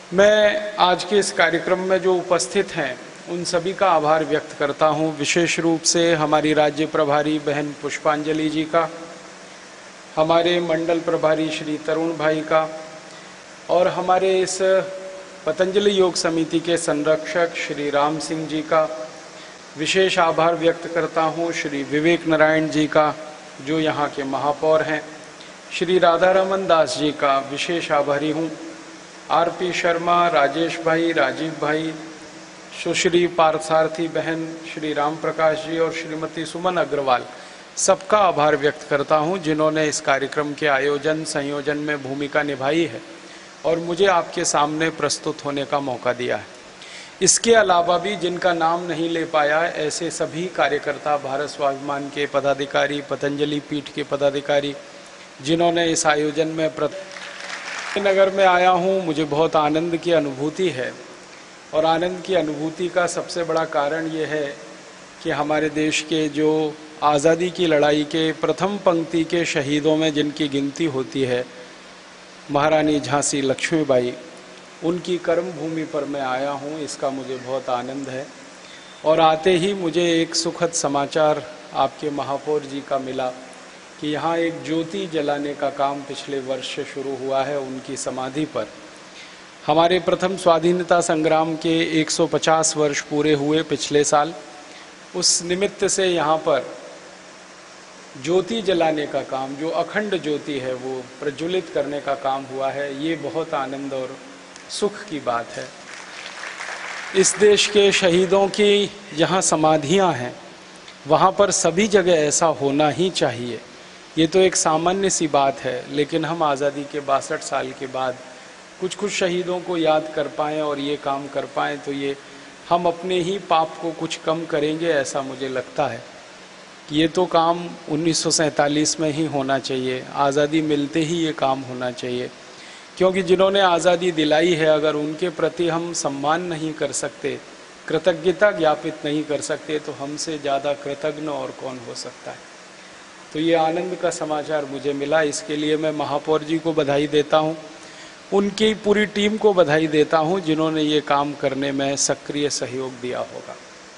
मैं आज के इस कार्यक्रम में जो उपस्थित हैं उन सभी का आभार व्यक्त करता हूं, विशेष रूप से हमारी राज्य प्रभारी बहन पुष्पांजलि जी का, हमारे मंडल प्रभारी श्री तरुण भाई का और हमारे इस पतंजलि योग समिति के संरक्षक श्री राम सिंह जी का। विशेष आभार व्यक्त करता हूं श्री विवेक नारायण जी का जो यहाँ के महापौर हैं। श्री राधा रमन दास जी का विशेष आभारी हूँ। आरपी शर्मा, राजेश भाई, राजीव भाई, सुश्री पार्थसारथी बहन, श्री राम प्रकाश जी और श्रीमती सुमन अग्रवाल, सबका आभार व्यक्त करता हूं जिन्होंने इस कार्यक्रम के आयोजन संयोजन में भूमिका निभाई है और मुझे आपके सामने प्रस्तुत होने का मौका दिया है। इसके अलावा भी जिनका नाम नहीं ले पाया, ऐसे सभी कार्यकर्ता, भारत स्वाभिमान के पदाधिकारी, पतंजलि पीठ के पदाधिकारी जिन्होंने इस आयोजन में नगर में आया हूँ, मुझे बहुत आनंद की अनुभूति है और आनंद की अनुभूति का सबसे बड़ा कारण ये है कि हमारे देश के जो आज़ादी की लड़ाई के प्रथम पंक्ति के शहीदों में जिनकी गिनती होती है, महारानी झांसी लक्ष्मीबाई, उनकी कर्म भूमि पर मैं आया हूँ। इसका मुझे बहुत आनंद है। और आते ही मुझे एक सुखद समाचार आपके महापौर जी का मिला कि यहाँ एक ज्योति जलाने का काम पिछले वर्ष से शुरू हुआ है उनकी समाधि पर। हमारे प्रथम स्वाधीनता संग्राम के 150 वर्ष पूरे हुए पिछले साल, उस निमित्त से यहाँ पर ज्योति जलाने का काम, जो अखंड ज्योति है वो प्रज्वलित करने का काम हुआ है। ये बहुत आनंद और सुख की बात है। इस देश के शहीदों की जहाँ समाधियाँ हैं वहाँ पर सभी जगह ऐसा होना ही चाहिए। ये तो एक सामान्य सी बात है, लेकिन हम आज़ादी के 62 साल के बाद कुछ शहीदों को याद कर पाएँ और ये काम कर पाएँ तो ये हम अपने ही पाप को कुछ कम करेंगे, ऐसा मुझे लगता है। ये तो काम 1947 में ही होना चाहिए, आज़ादी मिलते ही ये काम होना चाहिए, क्योंकि जिन्होंने आज़ादी दिलाई है अगर उनके प्रति हम सम्मान नहीं कर सकते, कृतज्ञता ज्ञापित नहीं कर सकते, तो हमसे ज़्यादा कृतज्ञ और कौन हो सकता है। तो ये आनंद का समाचार मुझे मिला, इसके लिए मैं महापौर जी को बधाई देता हूँ, उनकी पूरी टीम को बधाई देता हूँ जिन्होंने ये काम करने में सक्रिय सहयोग दिया होगा।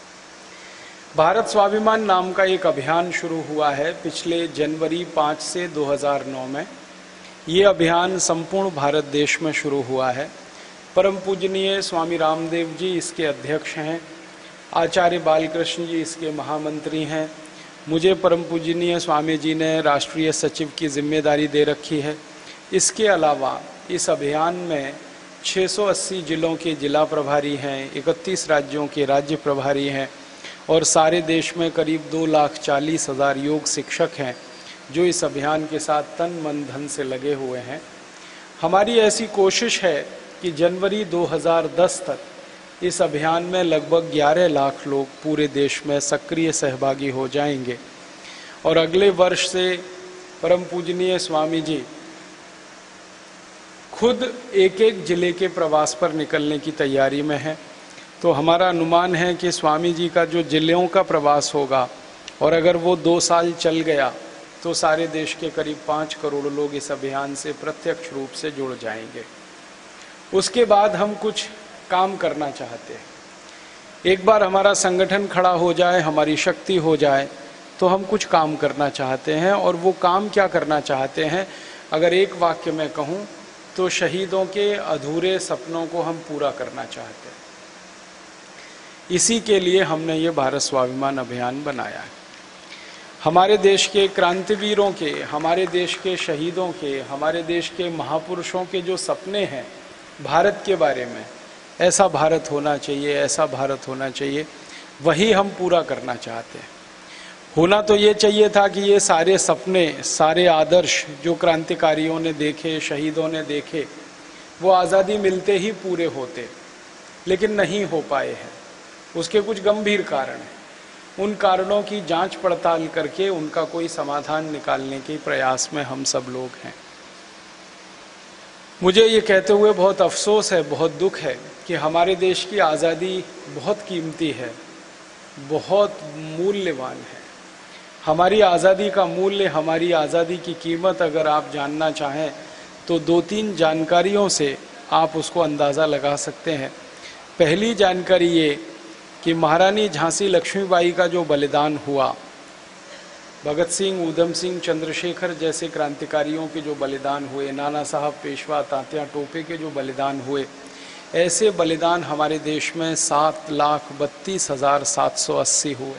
भारत स्वाभिमान नाम का एक अभियान शुरू हुआ है पिछले जनवरी 5 से 2009 में। ये अभियान संपूर्ण भारत देश में शुरू हुआ है। परम पूजनीय स्वामी रामदेव जी इसके अध्यक्ष हैं, आचार्य बालकृष्ण जी इसके महामंत्री हैं, मुझे परम पूजनीय स्वामी जी ने राष्ट्रीय सचिव की जिम्मेदारी दे रखी है। इसके अलावा इस अभियान में 680 जिलों के जिला प्रभारी हैं, 31 राज्यों के राज्य प्रभारी हैं और सारे देश में करीब 2,40,000 योग शिक्षक हैं जो इस अभियान के साथ तन मन धन से लगे हुए हैं। हमारी ऐसी कोशिश है कि जनवरी 2010 तक इस अभियान में लगभग 11 लाख लोग पूरे देश में सक्रिय सहभागी हो जाएंगे और अगले वर्ष से परम पूजनीय स्वामी जी खुद एक एक जिले के प्रवास पर निकलने की तैयारी में है। तो हमारा अनुमान है कि स्वामी जी का जो जिलों का प्रवास होगा और अगर वो 2 साल चल गया तो सारे देश के करीब 5 करोड़ लोग इस अभियान से प्रत्यक्ष रूप से जुड़ जाएंगे। उसके बाद हम कुछ काम करना चाहते हैं। एक बार हमारा संगठन खड़ा हो जाए, हमारी शक्ति हो जाए, तो हम कुछ काम करना चाहते हैं। और वो काम क्या करना चाहते हैं, अगर एक वाक्य में कहूँ तो शहीदों के अधूरे सपनों को हम पूरा करना चाहते हैं। इसी के लिए हमने ये भारत स्वाभिमान अभियान बनाया है। हमारे देश के क्रांतिवीरों के, हमारे देश के शहीदों के, हमारे देश के महापुरुषों के जो सपने हैं भारत के बारे में, ऐसा भारत होना चाहिए, ऐसा भारत होना चाहिए, वही हम पूरा करना चाहते हैं। होना तो ये चाहिए था कि ये सारे सपने, सारे आदर्श जो क्रांतिकारियों ने देखे, शहीदों ने देखे, वो आज़ादी मिलते ही पूरे होते, लेकिन नहीं हो पाए हैं। उसके कुछ गंभीर कारण हैं। उन कारणों की जांच पड़ताल करके उनका कोई समाधान निकालने के प्रयास में हम सब लोग हैं। मुझे ये कहते हुए बहुत अफसोस है, बहुत दुख है कि हमारे देश की आज़ादी बहुत कीमती है, बहुत मूल्यवान है। हमारी आज़ादी का मूल्य, हमारी आज़ादी की कीमत अगर आप जानना चाहें तो 2-3 जानकारियों से आप उसको अंदाज़ा लगा सकते हैं। पहली जानकारी ये कि महारानी झांसी लक्ष्मीबाई का जो बलिदान हुआ, भगत सिंह, ऊधम सिंह, चंद्रशेखर जैसे क्रांतिकारियों के जो बलिदान हुए, नाना साहब पेशवा, तात्या टोपे के जो बलिदान हुए, ऐसे बलिदान हमारे देश में 7,32,780 हुए।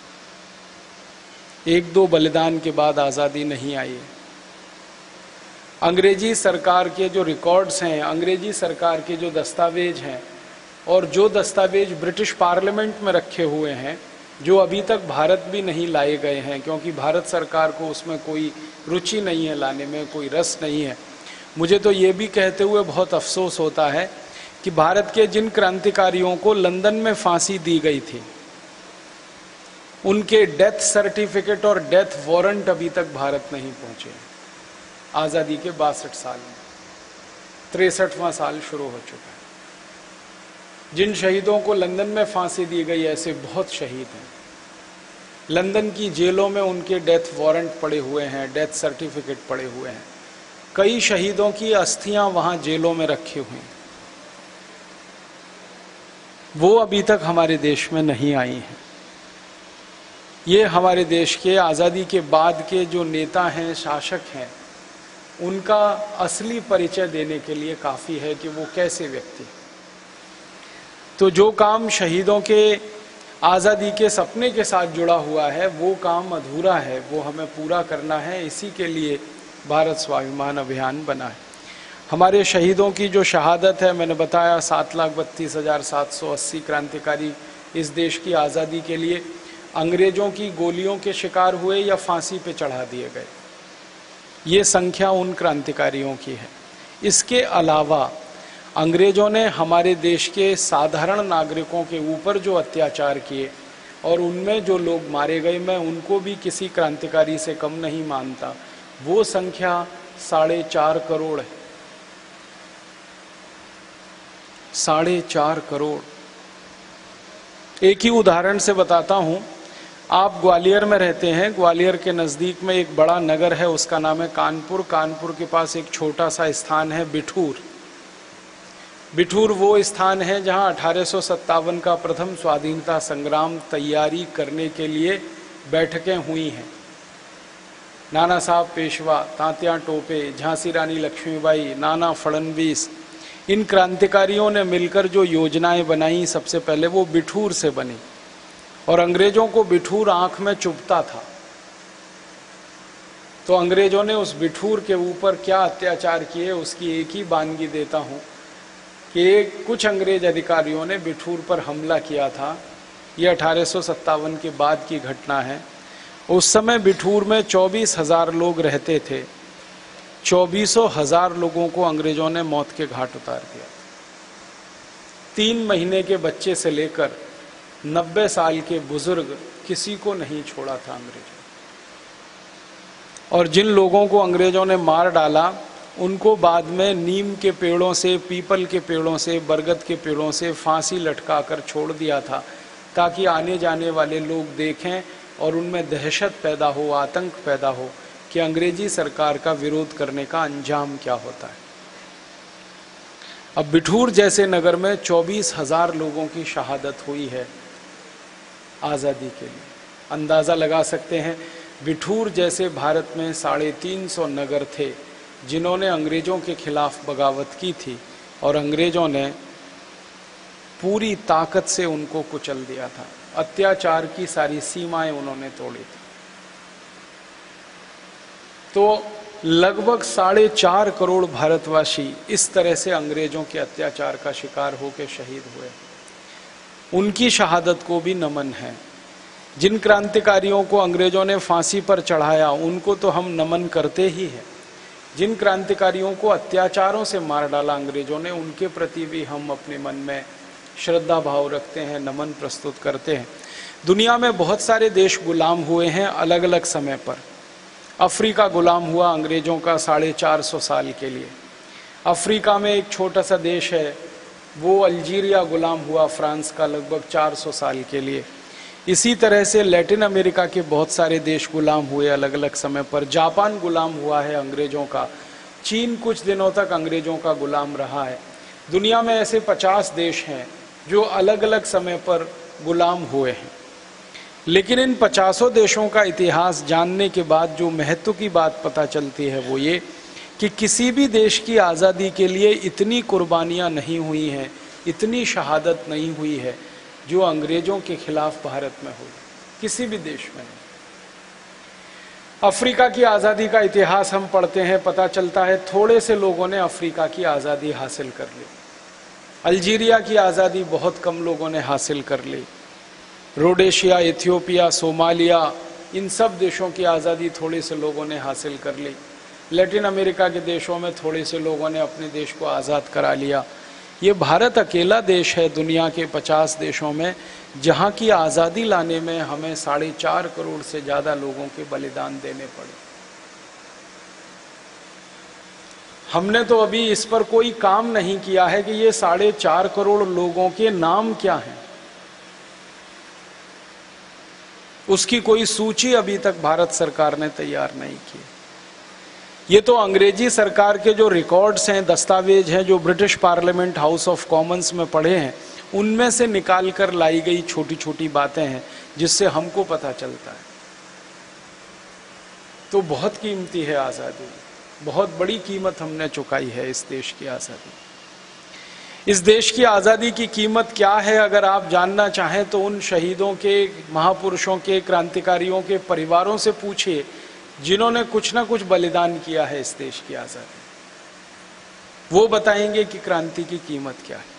एक दो बलिदान के बाद आज़ादी नहीं आई है। अंग्रेजी सरकार के जो रिकॉर्ड्स हैं, अंग्रेजी सरकार के जो दस्तावेज हैं और जो दस्तावेज ब्रिटिश पार्लियामेंट में रखे हुए हैं, जो अभी तक भारत भी नहीं लाए गए हैं, क्योंकि भारत सरकार को उसमें कोई रुचि नहीं है, लाने में कोई रस नहीं है। मुझे तो ये भी कहते हुए बहुत अफसोस होता है कि भारत के जिन क्रांतिकारियों को लंदन में फांसी दी गई थी, उनके डेथ सर्टिफिकेट और डेथ वारंट अभी तक भारत नहीं पहुंचे। आज़ादी के 62 साल में 63वां साल शुरू हो चुका है। जिन शहीदों को लंदन में फांसी दी गई, ऐसे बहुत शहीद हैं। लंदन की जेलों में उनके डेथ वारंट पड़े हुए हैं, डेथ सर्टिफिकेट पड़े हुए हैं। कई शहीदों की अस्थियां वहां जेलों में रखी हुई हैं, वो अभी तक हमारे देश में नहीं आई हैं। ये हमारे देश के आज़ादी के बाद के जो नेता हैं, शासक हैं, उनका असली परिचय देने के लिए काफ़ी है कि वो कैसे व्यक्ति। तो जो काम शहीदों के आज़ादी के सपने के साथ जुड़ा हुआ है, वो काम अधूरा है, वो हमें पूरा करना है। इसी के लिए भारत स्वाभिमान अभियान बना है। हमारे शहीदों की जो शहादत है, मैंने बताया 7,32,780 क्रांतिकारी इस देश की आज़ादी के लिए अंग्रेज़ों की गोलियों के शिकार हुए या फांसी पे चढ़ा दिए गए। ये संख्या उन क्रांतिकारियों की है। इसके अलावा अंग्रेज़ों ने हमारे देश के साधारण नागरिकों के ऊपर जो अत्याचार किए और उनमें जो लोग मारे गए, मैं उनको भी किसी क्रांतिकारी से कम नहीं मानता। वो संख्या 4.5 करोड़ है। 4.5 करोड़। एक ही उदाहरण से बताता हूँ। आप ग्वालियर में रहते हैं, ग्वालियर के नज़दीक में एक बड़ा नगर है, उसका नाम है कानपुर। कानपुर के पास एक छोटा सा स्थान है बिठूर। बिठूर वो स्थान है जहां 1857 का प्रथम स्वाधीनता संग्राम तैयारी करने के लिए बैठकें हुई हैं। नाना साहब पेशवा, तात्या टोपे, झांसी रानी लक्ष्मीबाई, नाना फडणवीस, इन क्रांतिकारियों ने मिलकर जो योजनाएं बनाई, सबसे पहले वो बिठूर से बनी। और अंग्रेजों को बिठूर आंख में चुभता था, तो अंग्रेजों ने उस बिठूर के ऊपर क्या अत्याचार किए, उसकी एक ही बानगी देता हूँ कि कुछ अंग्रेज अधिकारियों ने बिठूर पर हमला किया था। ये 1857 के बाद की घटना है। उस समय बिठूर में 24,000 लोग रहते थे। 24,000 लोगों को अंग्रेजों ने मौत के घाट उतार दिया। 3 महीने के बच्चे से लेकर 90 साल के बुजुर्ग, किसी को नहीं छोड़ा था अंग्रेजों। और जिन लोगों को अंग्रेजों ने मार डाला, उनको बाद में नीम के पेड़ों से, पीपल के पेड़ों से, बरगद के पेड़ों से फांसी लटकाकर छोड़ दिया था, ताकि आने जाने वाले लोग देखें और उनमें दहशत पैदा हो, आतंक पैदा हो कि अंग्रेजी सरकार का विरोध करने का अंजाम क्या होता है। अब बिठूर जैसे नगर में 24,000 लोगों की शहादत हुई है आज़ादी के लिए। अंदाज़ा लगा सकते हैं, बिठूर जैसे भारत में 350 नगर थे जिन्होंने अंग्रेज़ों के खिलाफ बगावत की थी, और अंग्रेज़ों ने पूरी ताकत से उनको कुचल दिया था। अत्याचार की सारी सीमाएं उन्होंने तोड़ी थी। तो लगभग 4.5 करोड़ भारतवासी इस तरह से अंग्रेजों के अत्याचार का शिकार होकर शहीद हुए। उनकी शहादत को भी नमन है। जिन क्रांतिकारियों को अंग्रेजों ने फांसी पर चढ़ाया, उनको तो हम नमन करते ही हैं। जिन क्रांतिकारियों को अत्याचारों से मार डाला अंग्रेजों ने, उनके प्रति भी हम अपने मन में श्रद्धा भाव रखते हैं, नमन प्रस्तुत करते हैं। दुनिया में बहुत सारे देश गुलाम हुए हैं अलग अलग समय पर। अफ्रीका गुलाम हुआ अंग्रेजों का 450 साल के लिए। अफ्रीका में एक छोटा सा देश है, वो अल्जीरिया गुलाम हुआ फ्रांस का लगभग 400 साल के लिए। इसी तरह से लैटिन अमेरिका के बहुत सारे देश गुलाम हुए अलग अलग समय पर। जापान गुलाम हुआ है अंग्रेजों का। चीन कुछ दिनों तक अंग्रेजों का गुलाम रहा है। दुनिया में ऐसे 50 देश हैं जो अलग अलग समय पर गुलाम हुए हैं, लेकिन इन 50 देशों का इतिहास जानने के बाद जो महत्व की बात पता चलती है वो ये कि किसी भी देश की आज़ादी के लिए इतनी कुर्बानियाँ नहीं हुई हैं, इतनी शहादत नहीं हुई है जो अंग्रेज़ों के खिलाफ भारत में हुई, किसी भी देश में नहीं। अफ्रीका की आज़ादी का इतिहास हम पढ़ते हैं, पता चलता है थोड़े से लोगों ने अफ्रीका की आज़ादी हासिल कर ली। अल्जीरिया की आज़ादी बहुत कम लोगों ने हासिल कर ली। रोडेशिया, इथियोपिया, सोमालिया, इन सब देशों की आज़ादी थोड़े से लोगों ने हासिल कर ली। लैटिन अमेरिका के देशों में थोड़े से लोगों ने अपने देश को आज़ाद करा लिया। ये भारत अकेला देश है दुनिया के 50 देशों में जहाँ की आज़ादी लाने में हमें 4.5 करोड़ से ज़्यादा लोगों के बलिदान देने पड़े। हमने तो अभी इस पर कोई काम नहीं किया है कि ये 4.5 करोड़ लोगों के नाम क्या हैं, उसकी कोई सूची अभी तक भारत सरकार ने तैयार नहीं की। ये तो अंग्रेजी सरकार के जो रिकॉर्ड्स हैं, दस्तावेज हैं, जो British parliament House of Commons में पढ़े हैं, उनमें से निकाल कर लाई गई छोटी छोटी बातें हैं जिससे हमको पता चलता है। तो बहुत कीमती है आज़ादी, बहुत बड़ी कीमत हमने चुकाई है इस देश की आज़ादी। इस देश की आज़ादी की कीमत क्या है अगर आप जानना चाहें तो उन शहीदों के, महापुरुषों के, क्रांतिकारियों के परिवारों से पूछिए जिन्होंने कुछ ना कुछ बलिदान किया है इस देश की आज़ादी। वो बताएंगे कि क्रांति की कीमत क्या है।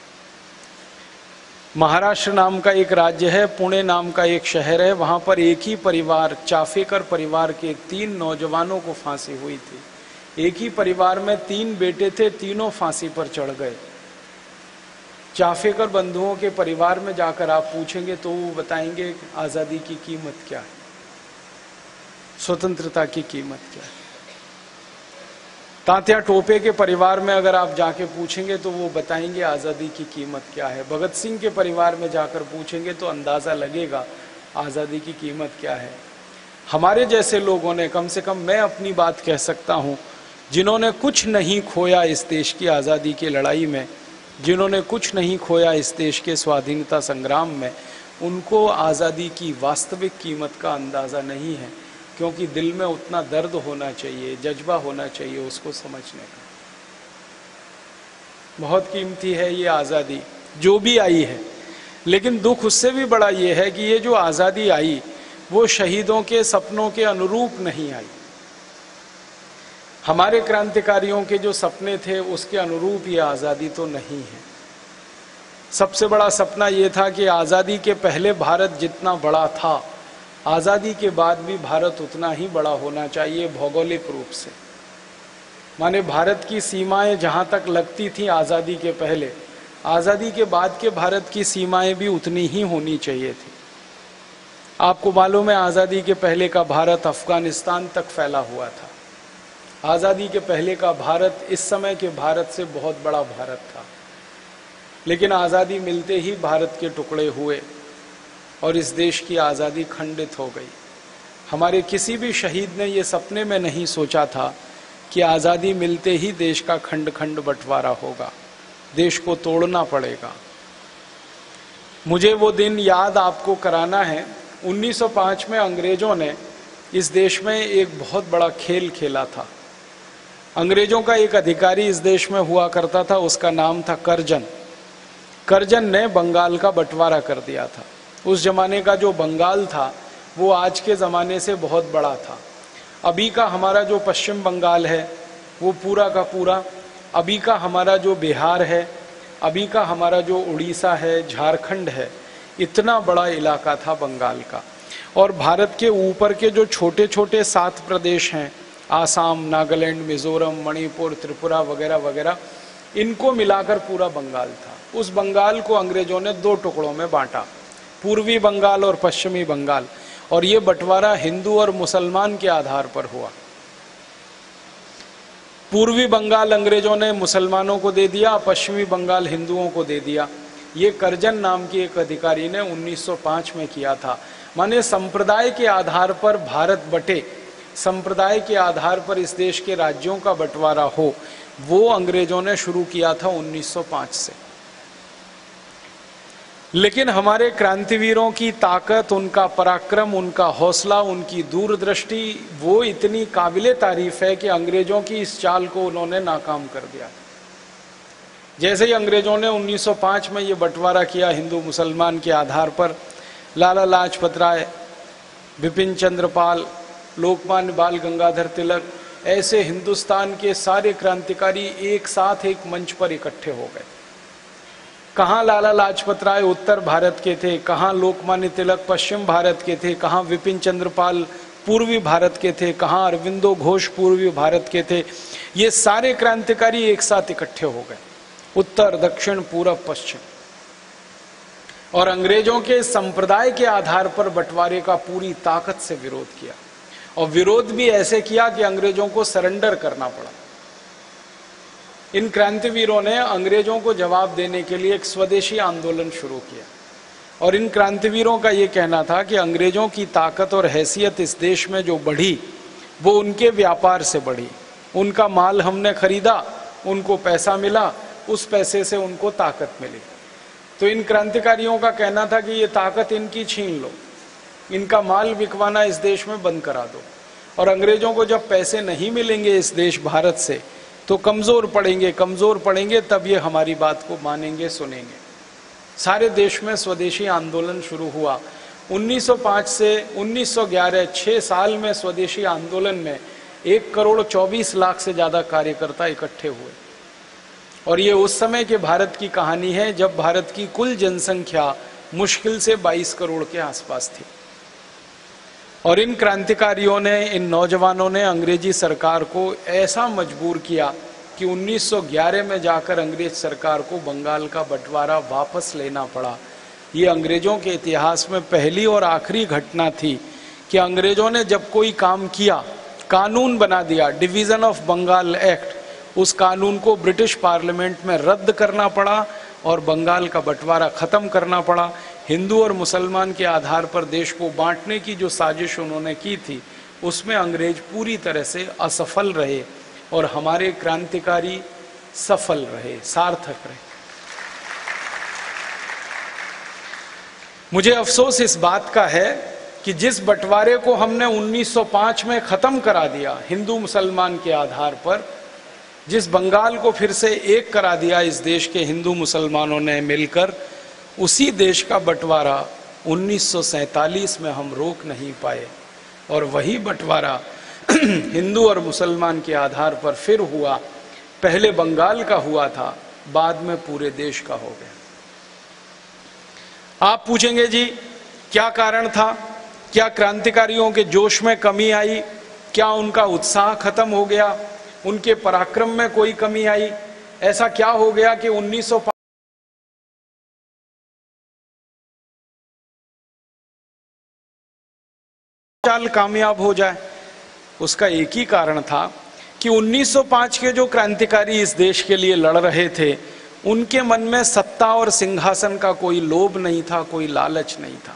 महाराष्ट्र नाम का एक राज्य है, पुणे नाम का एक शहर है, वहाँ पर एक ही परिवार, चाफेकर परिवार के 3 नौजवानों को फांसी हुई थी। एक ही परिवार में 3 बेटे थे, तीनों फांसी पर चढ़ गए। चाफेकर बंधुओं के परिवार में जाकर आप पूछेंगे तो वो बताएंगे आज़ादी की कीमत क्या है, स्वतंत्रता की कीमत क्या है। तात्या टोपे के परिवार में अगर आप जाके पूछेंगे तो वो बताएंगे आज़ादी की कीमत क्या है। भगत सिंह के परिवार में जाकर पूछेंगे तो अंदाज़ा लगेगा आज़ादी की कीमत क्या है। हमारे जैसे लोगों ने, कम से कम मैं अपनी बात कह सकता हूँ, जिन्होंने कुछ नहीं खोया इस देश की आज़ादी की लड़ाई में, जिन्होंने कुछ नहीं खोया इस देश के स्वाधीनता संग्राम में, उनको आज़ादी की वास्तविक कीमत का अंदाज़ा नहीं है, क्योंकि दिल में उतना दर्द होना चाहिए, जज्बा होना चाहिए उसको समझने का। बहुत कीमती है ये आज़ादी जो भी आई है, लेकिन दुख उससे भी बड़ा ये है कि ये जो आज़ादी आई वो शहीदों के सपनों के अनुरूप नहीं आई। हमारे क्रांतिकारियों के जो सपने थे उसके अनुरूप ये आज़ादी तो नहीं है। सबसे बड़ा सपना ये था कि आज़ादी के पहले भारत जितना बड़ा था, आज़ादी के बाद भी भारत उतना ही बड़ा होना चाहिए भौगोलिक रूप से। माने भारत की सीमाएं जहाँ तक लगती थी आज़ादी के पहले, आज़ादी के बाद के भारत की सीमाएं भी उतनी ही होनी चाहिए थी। आपको मालूम है आज़ादी के पहले का भारत अफगानिस्तान तक फैला हुआ था। आज़ादी के पहले का भारत इस समय के भारत से बहुत बड़ा भारत था, लेकिन आज़ादी मिलते ही भारत के टुकड़े हुए और इस देश की आज़ादी खंडित हो गई। हमारे किसी भी शहीद ने ये सपने में नहीं सोचा था कि आज़ादी मिलते ही देश का खंड खंड बंटवारा होगा, देश को तोड़ना पड़ेगा। मुझे वो दिन याद आपको कराना है। 1905 में अंग्रेज़ों ने इस देश में एक बहुत बड़ा खेल खेला था। अंग्रेज़ों का एक अधिकारी इस देश में हुआ करता था, उसका नाम था करजन। करजन ने बंगाल का बंटवारा कर दिया था। उस जमाने का जो बंगाल था वो आज के ज़माने से बहुत बड़ा था। अभी का हमारा जो पश्चिम बंगाल है वो पूरा का पूरा, अभी का हमारा जो बिहार है, अभी का हमारा जो उड़ीसा है, झारखंड है, इतना बड़ा इलाका था बंगाल का। और भारत के ऊपर के जो छोटे छोटे 7 प्रदेश हैं, आसाम, नागालैंड, मिज़ोरम, मणिपुर, त्रिपुरा वगैरह वगैरह, इनको मिलाकर पूरा बंगाल था। उस बंगाल को अंग्रेज़ों ने 2 टुकड़ों में बांटा, पूर्वी बंगाल और पश्चिमी बंगाल। और ये बंटवारा हिंदू और मुसलमान के आधार पर हुआ। पूर्वी बंगाल अंग्रेज़ों ने मुसलमानों को दे दिया, पश्चिमी बंगाल हिंदुओं को दे दिया। ये करजन नाम की एक अधिकारी ने 1905 में किया था। माने संप्रदाय के आधार पर भारत बटे, संप्रदाय के आधार पर इस देश के राज्यों का बंटवारा हो, वो अंग्रेजों ने शुरू किया था 1905 से। लेकिन हमारे क्रांतिवीरों की ताकत, उनका पराक्रम, उनका हौसला, उनकी दूरदृष्टि वो इतनी काबिले तारीफ है कि अंग्रेजों की इस चाल को उन्होंने नाकाम कर दिया। जैसे ही अंग्रेजों ने 1905 में ये बंटवारा किया हिंदू मुसलमान के आधार पर, लाला लाजपत राय, बिपिन चंद्र पाल, लोकमान्य बाल गंगाधर तिलक, ऐसे हिंदुस्तान के सारे क्रांतिकारी एक साथ एक मंच पर इकट्ठे हो गए। कहाँ लाला लाजपत राय उत्तर भारत के थे, कहाँ लोकमान्य तिलक पश्चिम भारत के थे, कहाँ विपिन चंद्र पाल पूर्वी भारत के थे, कहाँ अरविंदो घोष पूर्वी भारत के थे। ये सारे क्रांतिकारी एक साथ इकट्ठे हो गए, उत्तर दक्षिण पूरब पश्चिम, और अंग्रेजों के संप्रदाय के आधार पर बंटवारे का पूरी ताकत से विरोध किया। और विरोध भी ऐसे किया कि अंग्रेजों को सरेंडर करना पड़ा। इन क्रांतिवीरों ने अंग्रेजों को जवाब देने के लिए एक स्वदेशी आंदोलन शुरू किया। और इन क्रांतिवीरों का ये कहना था कि अंग्रेजों की ताकत और हैसियत इस देश में जो बढ़ी वो उनके व्यापार से बढ़ी। उनका माल हमने खरीदा, उनको पैसा मिला, उस पैसे से उनको ताकत मिली। तो इन क्रांतिकारियों का कहना था कि ये ताकत इनकी छीन लो, इनका माल बिकवाना इस देश में बंद करा दो, और अंग्रेजों को जब पैसे नहीं मिलेंगे इस देश भारत से तो कमज़ोर पड़ेंगे, तब ये हमारी बात को मानेंगे, सुनेंगे। सारे देश में स्वदेशी आंदोलन शुरू हुआ। 1905 से 1911 6 साल में स्वदेशी आंदोलन में 1,24,00,000 से ज़्यादा कार्यकर्ता इकट्ठे हुए। और ये उस समय के भारत की कहानी है जब भारत की कुल जनसंख्या मुश्किल से 22 करोड़ के आसपास थी। और इन क्रांतिकारियों ने, इन नौजवानों ने अंग्रेजी सरकार को ऐसा मजबूर किया कि 1911 में जाकर अंग्रेज सरकार को बंगाल का बंटवारा वापस लेना पड़ा। ये अंग्रेजों के इतिहास में पहली और आखिरी घटना थी कि अंग्रेजों ने जब कोई काम किया, कानून बना दिया, डिवीज़न ऑफ बंगाल एक्ट, उस कानून को ब्रिटिश पार्लियामेंट में रद्द करना पड़ा और बंगाल का बंटवारा ख़त्म करना पड़ा। हिंदू और मुसलमान के आधार पर देश को बांटने की जो साजिश उन्होंने की थी उसमें अंग्रेज पूरी तरह से असफल रहे और हमारे क्रांतिकारी सफल रहे, सार्थक रहे। मुझे अफसोस इस बात का है कि जिस बंटवारे को हमने 1905 में ख़त्म करा दिया हिंदू मुसलमान के आधार पर, जिस बंगाल को फिर से एक करा दिया इस देश के हिंदू मुसलमानों ने मिलकर, उसी देश का बंटवारा 1947 में हम रोक नहीं पाए। और वही बंटवारा हिंदू और मुसलमान के आधार पर फिर हुआ। पहले बंगाल का हुआ था, बाद में पूरे देश का हो गया। आप पूछेंगे जी क्या कारण था, क्या क्रांतिकारियों के जोश में कमी आई, क्या उनका उत्साह खत्म हो गया, उनके पराक्रम में कोई कमी आई, ऐसा क्या हो गया कि 1905 चाल कामयाब हो जाए? उसका एक ही कारण था कि 1905 के जो क्रांतिकारी इस देश के लिए लड़ रहे थे उनके मन में सत्ता और सिंहासन का कोई लोभ नहीं था, कोई लालच नहीं था।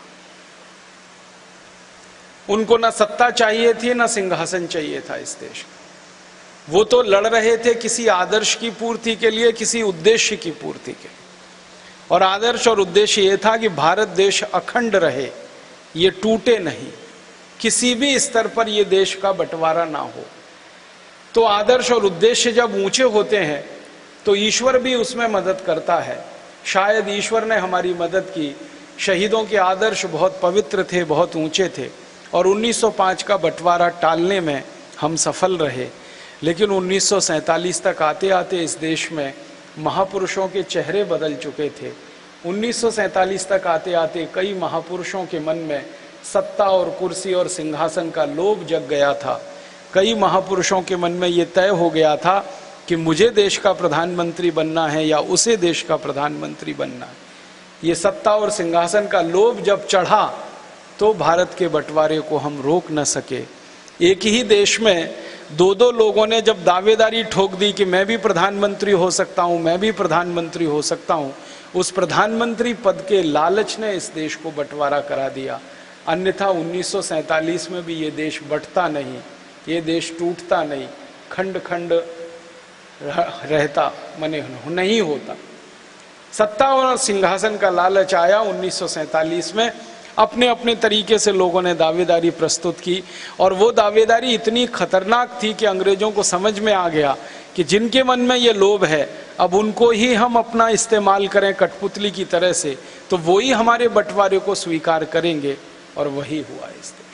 उनको ना सत्ता चाहिए थी ना सिंहासन चाहिए था इस देश का। वो तो लड़ रहे थे किसी आदर्श की पूर्ति के लिए, किसी उद्देश्य की पूर्ति के लिए। और आदर्श और उद्देश्य ये था कि भारत देश अखंड रहे, ये टूटे नहीं, किसी भी स्तर पर ये देश का बंटवारा ना हो। तो आदर्श और उद्देश्य जब ऊंचे होते हैं तो ईश्वर भी उसमें मदद करता है। शायद ईश्वर ने हमारी मदद की। शहीदों के आदर्श बहुत पवित्र थे, बहुत ऊंचे थे, और 1905 का बंटवारा टालने में हम सफल रहे। लेकिन 1947 तक आते आते इस देश में महापुरुषों के चेहरे बदल चुके थे। 1947 तक आते आते कई महापुरुषों के मन में सत्ता और कुर्सी और सिंहासन का लोभ जग गया था। कई महापुरुषों के मन में ये तय हो गया था कि मुझे देश का प्रधानमंत्री बनना है या उसे देश का प्रधानमंत्री बनना है। ये सत्ता और सिंहासन का लोभ जब चढ़ा तो भारत के बंटवारे को हम रोक न सके। एक ही देश में दो दो लोगों ने जब दावेदारी ठोक दी कि मैं भी प्रधानमंत्री हो सकता हूँ, मैं भी प्रधानमंत्री हो सकता हूँ, उस प्रधानमंत्री पद के लालच ने इस देश को बंटवारा करा दिया। अन्यथा 1947 में भी ये देश बंटता नहीं, ये देश टूटता नहीं, खंड खंड रहता, मने नहीं होता। सत्ता और सिंहासन का लालच आया 1947 में। अपने अपने तरीके से लोगों ने दावेदारी प्रस्तुत की और वो दावेदारी इतनी खतरनाक थी कि अंग्रेजों को समझ में आ गया कि जिनके मन में ये लोभ है, अब उनको ही हम अपना इस्तेमाल करें कठपुतली की तरह से, तो वो ही हमारे बंटवारे को स्वीकार करेंगे। और वही हुआ इस देश।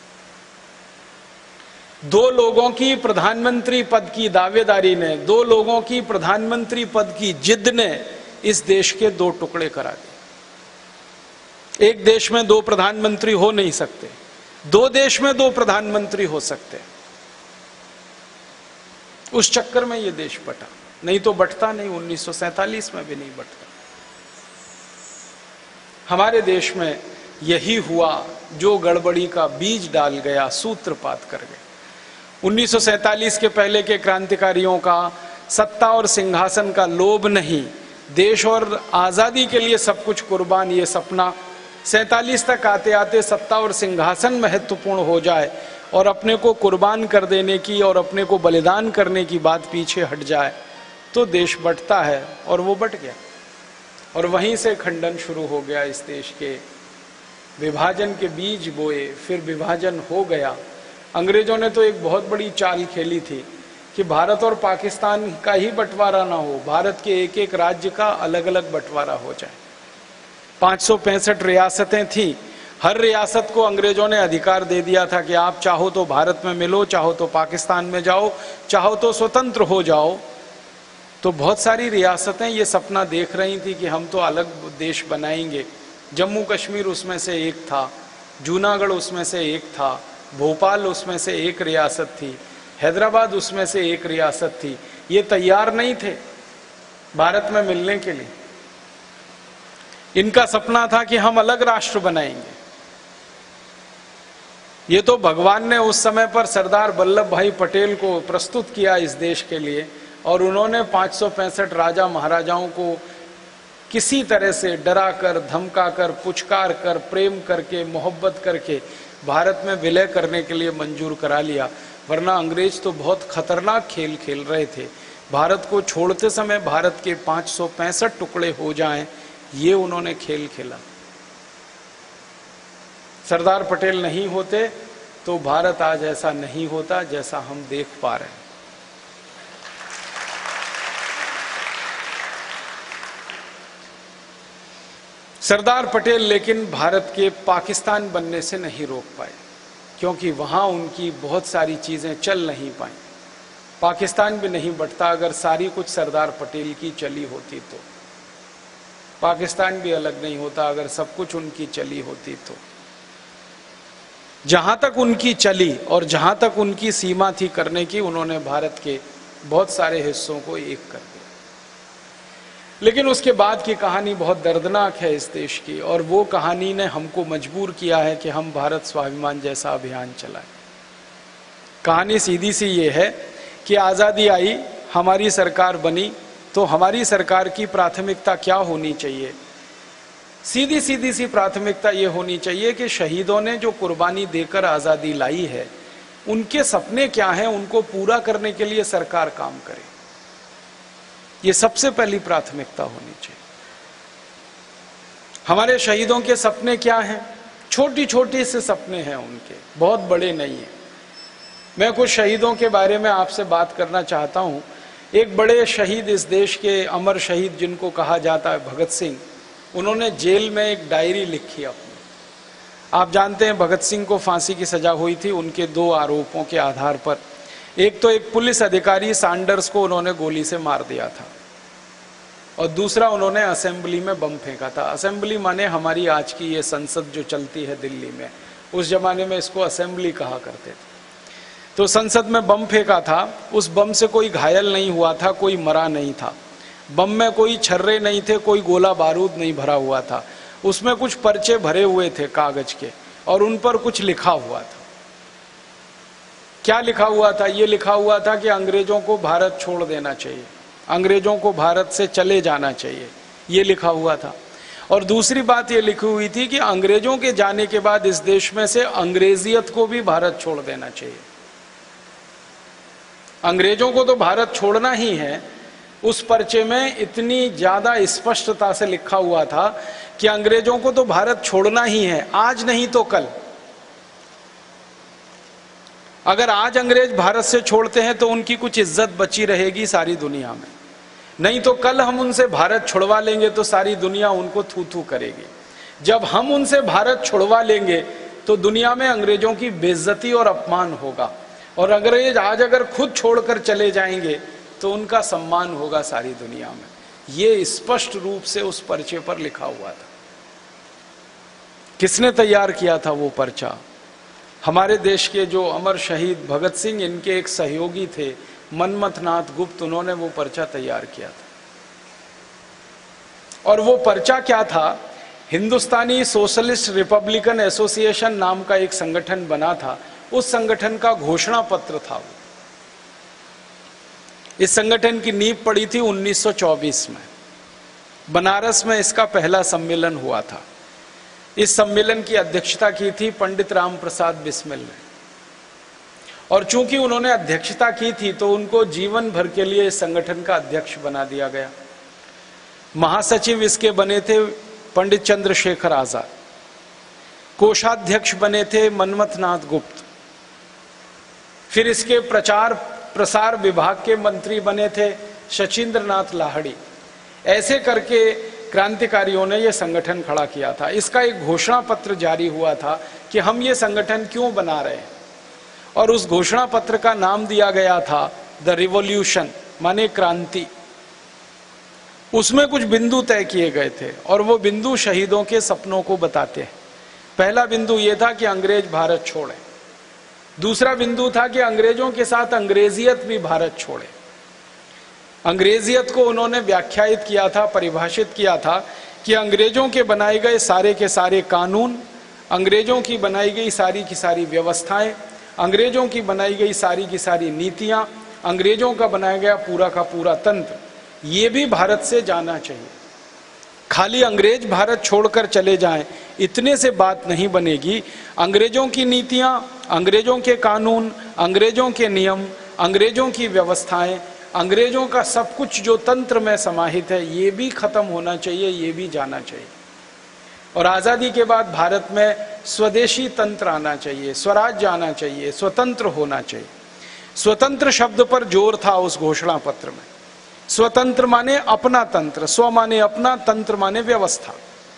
दो लोगों की प्रधानमंत्री पद की दावेदारी ने, दो लोगों की प्रधानमंत्री पद की जिद ने इस देश के दो टुकड़े करा दिए। एक देश में दो प्रधानमंत्री हो नहीं सकते, दो देश में दो प्रधानमंत्री हो सकते। उस चक्कर में ये देश बटा, नहीं तो बटता नहीं, 1947 में भी नहीं बटता। हमारे देश में यही हुआ जो गड़बड़ी का बीज डाल गया, सूत्रपात कर गया। 1947 के पहले के क्रांतिकारियों का सत्ता और सिंहासन का लोभ नहीं, देश और आज़ादी के लिए सब कुछ कुर्बान ये सपना, 47 तक आते आते सत्ता और सिंहासन महत्वपूर्ण हो जाए और अपने को कुर्बान कर देने की और अपने को बलिदान करने की बात पीछे हट जाए तो देश बंटता है। और वो बंट गया और वहीं से खंडन शुरू हो गया इस देश के। विभाजन के बीज बोए, फिर विभाजन हो गया। अंग्रेजों ने तो एक बहुत बड़ी चाल खेली थी कि भारत और पाकिस्तान का ही बंटवारा ना हो, भारत के एक एक राज्य का अलग अलग बंटवारा हो जाए। 565 रियासतें थी, हर रियासत को अंग्रेजों ने अधिकार दे दिया था कि आप चाहो तो भारत में मिलो, चाहो तो पाकिस्तान में जाओ, चाहो तो स्वतंत्र हो जाओ। तो बहुत सारी रियासतें ये सपना देख रही थी कि हम तो अलग देश बनाएंगे। जम्मू कश्मीर उसमें से एक था, जूनागढ़ उसमें से एक था, भोपाल उसमें से एक रियासत थी, हैदराबाद उसमें से एक रियासत थी। ये तैयार नहीं थे भारत में मिलने के लिए। इनका सपना था कि हम अलग राष्ट्र बनाएंगे। ये तो भगवान ने उस समय पर सरदार वल्लभ भाई पटेल को प्रस्तुत किया इस देश के लिए, और उन्होंने 565 राजा महाराजाओं को किसी तरह से डरा कर, धमका कर, पुचकार कर, प्रेम करके, मोहब्बत करके भारत में विलय करने के लिए मंजूर करा लिया। वरना अंग्रेज तो बहुत खतरनाक खेल खेल रहे थे। भारत को छोड़ते समय भारत के 565 टुकड़े हो जाएं, ये उन्होंने खेल खेला। सरदार पटेल नहीं होते तो भारत आज ऐसा नहीं होता जैसा हम देख पा रहे हैं। सरदार पटेल लेकिन भारत के पाकिस्तान बनने से नहीं रोक पाए, क्योंकि वहां उनकी बहुत सारी चीजें चल नहीं पाई। पाकिस्तान भी नहीं बंटता अगर सारी कुछ सरदार पटेल की चली होती तो। पाकिस्तान भी अलग नहीं होता अगर सब कुछ उनकी चली होती तो। जहां तक उनकी चली और जहां तक उनकी सीमा थी करने की, उन्होंने भारत के बहुत सारे हिस्सों को एक कर दिया। लेकिन उसके बाद की कहानी बहुत दर्दनाक है इस देश की, और वो कहानी ने हमको मजबूर किया है कि हम भारत स्वाभिमान जैसा अभियान चलाएं। कहानी सीधी सी ये है कि आज़ादी आई, हमारी सरकार बनी, तो हमारी सरकार की प्राथमिकता क्या होनी चाहिए? सीधी सी प्राथमिकता ये होनी चाहिए कि शहीदों ने जो कुर्बानी देकर आज़ादी लाई है, उनके सपने क्या हैं, उनको पूरा करने के लिए सरकार काम करे। ये सबसे पहली प्राथमिकता होनी चाहिए। हमारे शहीदों के सपने क्या हैं? छोटी छोटी से सपने हैं उनके, बहुत बड़े नहीं हैं। मैं कुछ शहीदों के बारे में आपसे बात करना चाहता हूं। एक बड़े शहीद इस देश के, अमर शहीद जिनको कहा जाता है, भगत सिंह, उन्होंने जेल में एक डायरी लिखी अपनी। आप जानते हैं भगत सिंह को फांसी की सजा हुई थी उनके दो आरोपों के आधार पर। एक तो एक पुलिस अधिकारी सैंडर्स को उन्होंने गोली से मार दिया था, और दूसरा उन्होंने असेंबली में बम फेंका था। असेंबली माने हमारी आज की ये संसद जो चलती है दिल्ली में, उस जमाने में इसको असेंबली कहा करते थे। तो संसद में बम फेंका था, उस बम से कोई घायल नहीं हुआ था, कोई मरा नहीं था। बम में कोई छर्रे नहीं थे, कोई गोला बारूद नहीं भरा हुआ था। उसमें कुछ पर्चे भरे हुए थे कागज के, और उन पर कुछ लिखा हुआ था। क्या लिखा हुआ था? ये लिखा हुआ था कि अंग्रेजों को भारत छोड़ देना चाहिए, अंग्रेजों को भारत से चले जाना चाहिए, ये लिखा हुआ था। और दूसरी बात ये लिखी हुई थी कि अंग्रेजों के जाने के बाद इस देश में से अंग्रेजियत को भी भारत छोड़ देना चाहिए। अंग्रेजों को तो भारत छोड़ना ही है, उस पर्चे में इतनी ज्यादा स्पष्टता से लिखा हुआ था कि अंग्रेजों को तो भारत छोड़ना ही है, आज नहीं तो कल। अगर आज अंग्रेज भारत से छोड़ते हैं तो उनकी कुछ इज्जत बची रहेगी सारी दुनिया में, नहीं तो कल हम उनसे भारत छुड़वा लेंगे तो सारी दुनिया उनको थू थू करेगी। जब हम उनसे भारत छुड़वा लेंगे तो दुनिया में अंग्रेजों की बेइज्जती और अपमान होगा, और अंग्रेज आज अगर खुद छोड़कर चले जाएंगे तो उनका सम्मान होगा सारी दुनिया में। ये स्पष्ट रूप से उस पर्चे पर लिखा हुआ था। किसने तैयार किया था वो पर्चा? हमारे देश के जो अमर शहीद भगत सिंह, इनके एक सहयोगी थे मनमथनाथ गुप्त, उन्होंने वो पर्चा तैयार किया था। और वो पर्चा क्या था? हिंदुस्तानी सोशलिस्ट रिपब्लिकन एसोसिएशन नाम का एक संगठन बना था, उस संगठन का घोषणा पत्र था वो। इस संगठन की नींव पड़ी थी 1924 में। बनारस में इसका पहला सम्मेलन हुआ था। इस सम्मेलन की अध्यक्षता की थी पंडित राम प्रसाद बिस्मिल ने, और चूंकि उन्होंने अध्यक्षता की थी तो उनको जीवन भर के लिए इस संगठन का अध्यक्ष बना दिया गया। महासचिव इसके बने थे पंडित चंद्रशेखर आजाद, कोषाध्यक्ष बने थे मनमथनाथ गुप्त, फिर इसके प्रचार प्रसार विभाग के मंत्री बने थे शचीन्द्र नाथ लाहिड़ी। ऐसे करके क्रांतिकारियों ने यह संगठन खड़ा किया था। इसका एक घोषणा पत्र जारी हुआ था कि हम ये संगठन क्यों बना रहे हैं, और उस घोषणा पत्र का नाम दिया गया था द रिवॉल्यूशन, माने क्रांति। उसमें कुछ बिंदु तय किए गए थे और वो बिंदु शहीदों के सपनों को बताते हैं। पहला बिंदु ये था कि अंग्रेज भारत छोड़े। दूसरा बिंदु था कि अंग्रेजों के साथ अंग्रेजियत भी भारत छोड़े। अंग्रेजियत को उन्होंने व्याख्यायित किया था, परिभाषित किया था कि अंग्रेजों के बनाए गए सारे के सारे कानून, अंग्रेजों की बनाई गई सारी की सारी व्यवस्थाएं, अंग्रेजों की बनाई गई सारी की सारी नीतियां, अंग्रेजों का बनाया गया पूरा का पूरा तंत्र, ये भी भारत से जाना चाहिए। खाली अंग्रेज भारत छोड़कर चले जाएं, इतने से बात नहीं बनेगी। अंग्रेजों की नीतियां, अंग्रेजों के कानून, अंग्रेजों के नियम, अंग्रेजों की व्यवस्थाएं, अंग्रेजों का सब कुछ जो तंत्र में समाहित है, ये भी खत्म होना चाहिए, ये भी जाना चाहिए। और आज़ादी के बाद भारत में स्वदेशी तंत्र आना चाहिए, स्वराज्य आना चाहिए, स्वतंत्र होना चाहिए। स्वतंत्र शब्द पर जोर था उस घोषणा पत्र में। स्वतंत्र माने अपना तंत्र, स्व माने अपना, तंत्र माने व्यवस्था।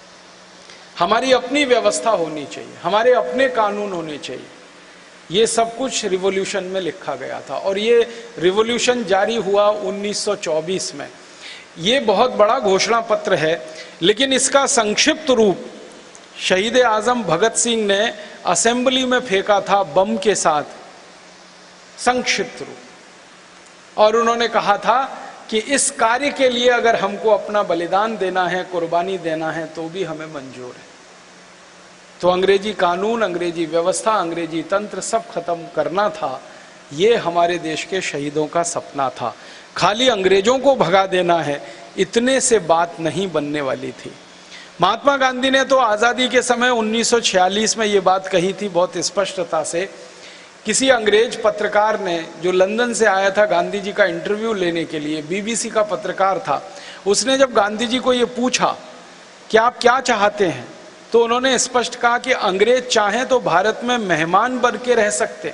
हमारी अपनी व्यवस्था होनी चाहिए, हमारे अपने कानून होने चाहिए। ये सब कुछ रिवॉल्यूशन में लिखा गया था, और ये रिवॉल्यूशन जारी हुआ 1924 में। ये बहुत बड़ा घोषणा पत्र है, लेकिन इसका संक्षिप्त रूप शहीद आजम भगत सिंह ने असेंबली में फेंका था बम के साथ, संक्षिप्त रूप। और उन्होंने कहा था कि इस कार्य के लिए अगर हमको अपना बलिदान देना है, कुर्बानी देना है, तो भी हमें मंजूर है। तो अंग्रेजी कानून, अंग्रेजी व्यवस्था, अंग्रेजी तंत्र सब खत्म करना था। ये हमारे देश के शहीदों का सपना था। खाली अंग्रेजों को भगा देना है, इतने से बात नहीं बनने वाली थी। महात्मा गांधी ने तो आज़ादी के समय 1946 में ये बात कही थी बहुत स्पष्टता से। किसी अंग्रेज पत्रकार ने, जो लंदन से आया था गांधी जी का इंटरव्यू लेने के लिए, बीबीसी का पत्रकार था, उसने जब गांधी जी को ये पूछा कि आप क्या चाहते हैं, तो उन्होंने स्पष्ट कहा कि अंग्रेज चाहें तो भारत में मेहमान बन के रह सकते,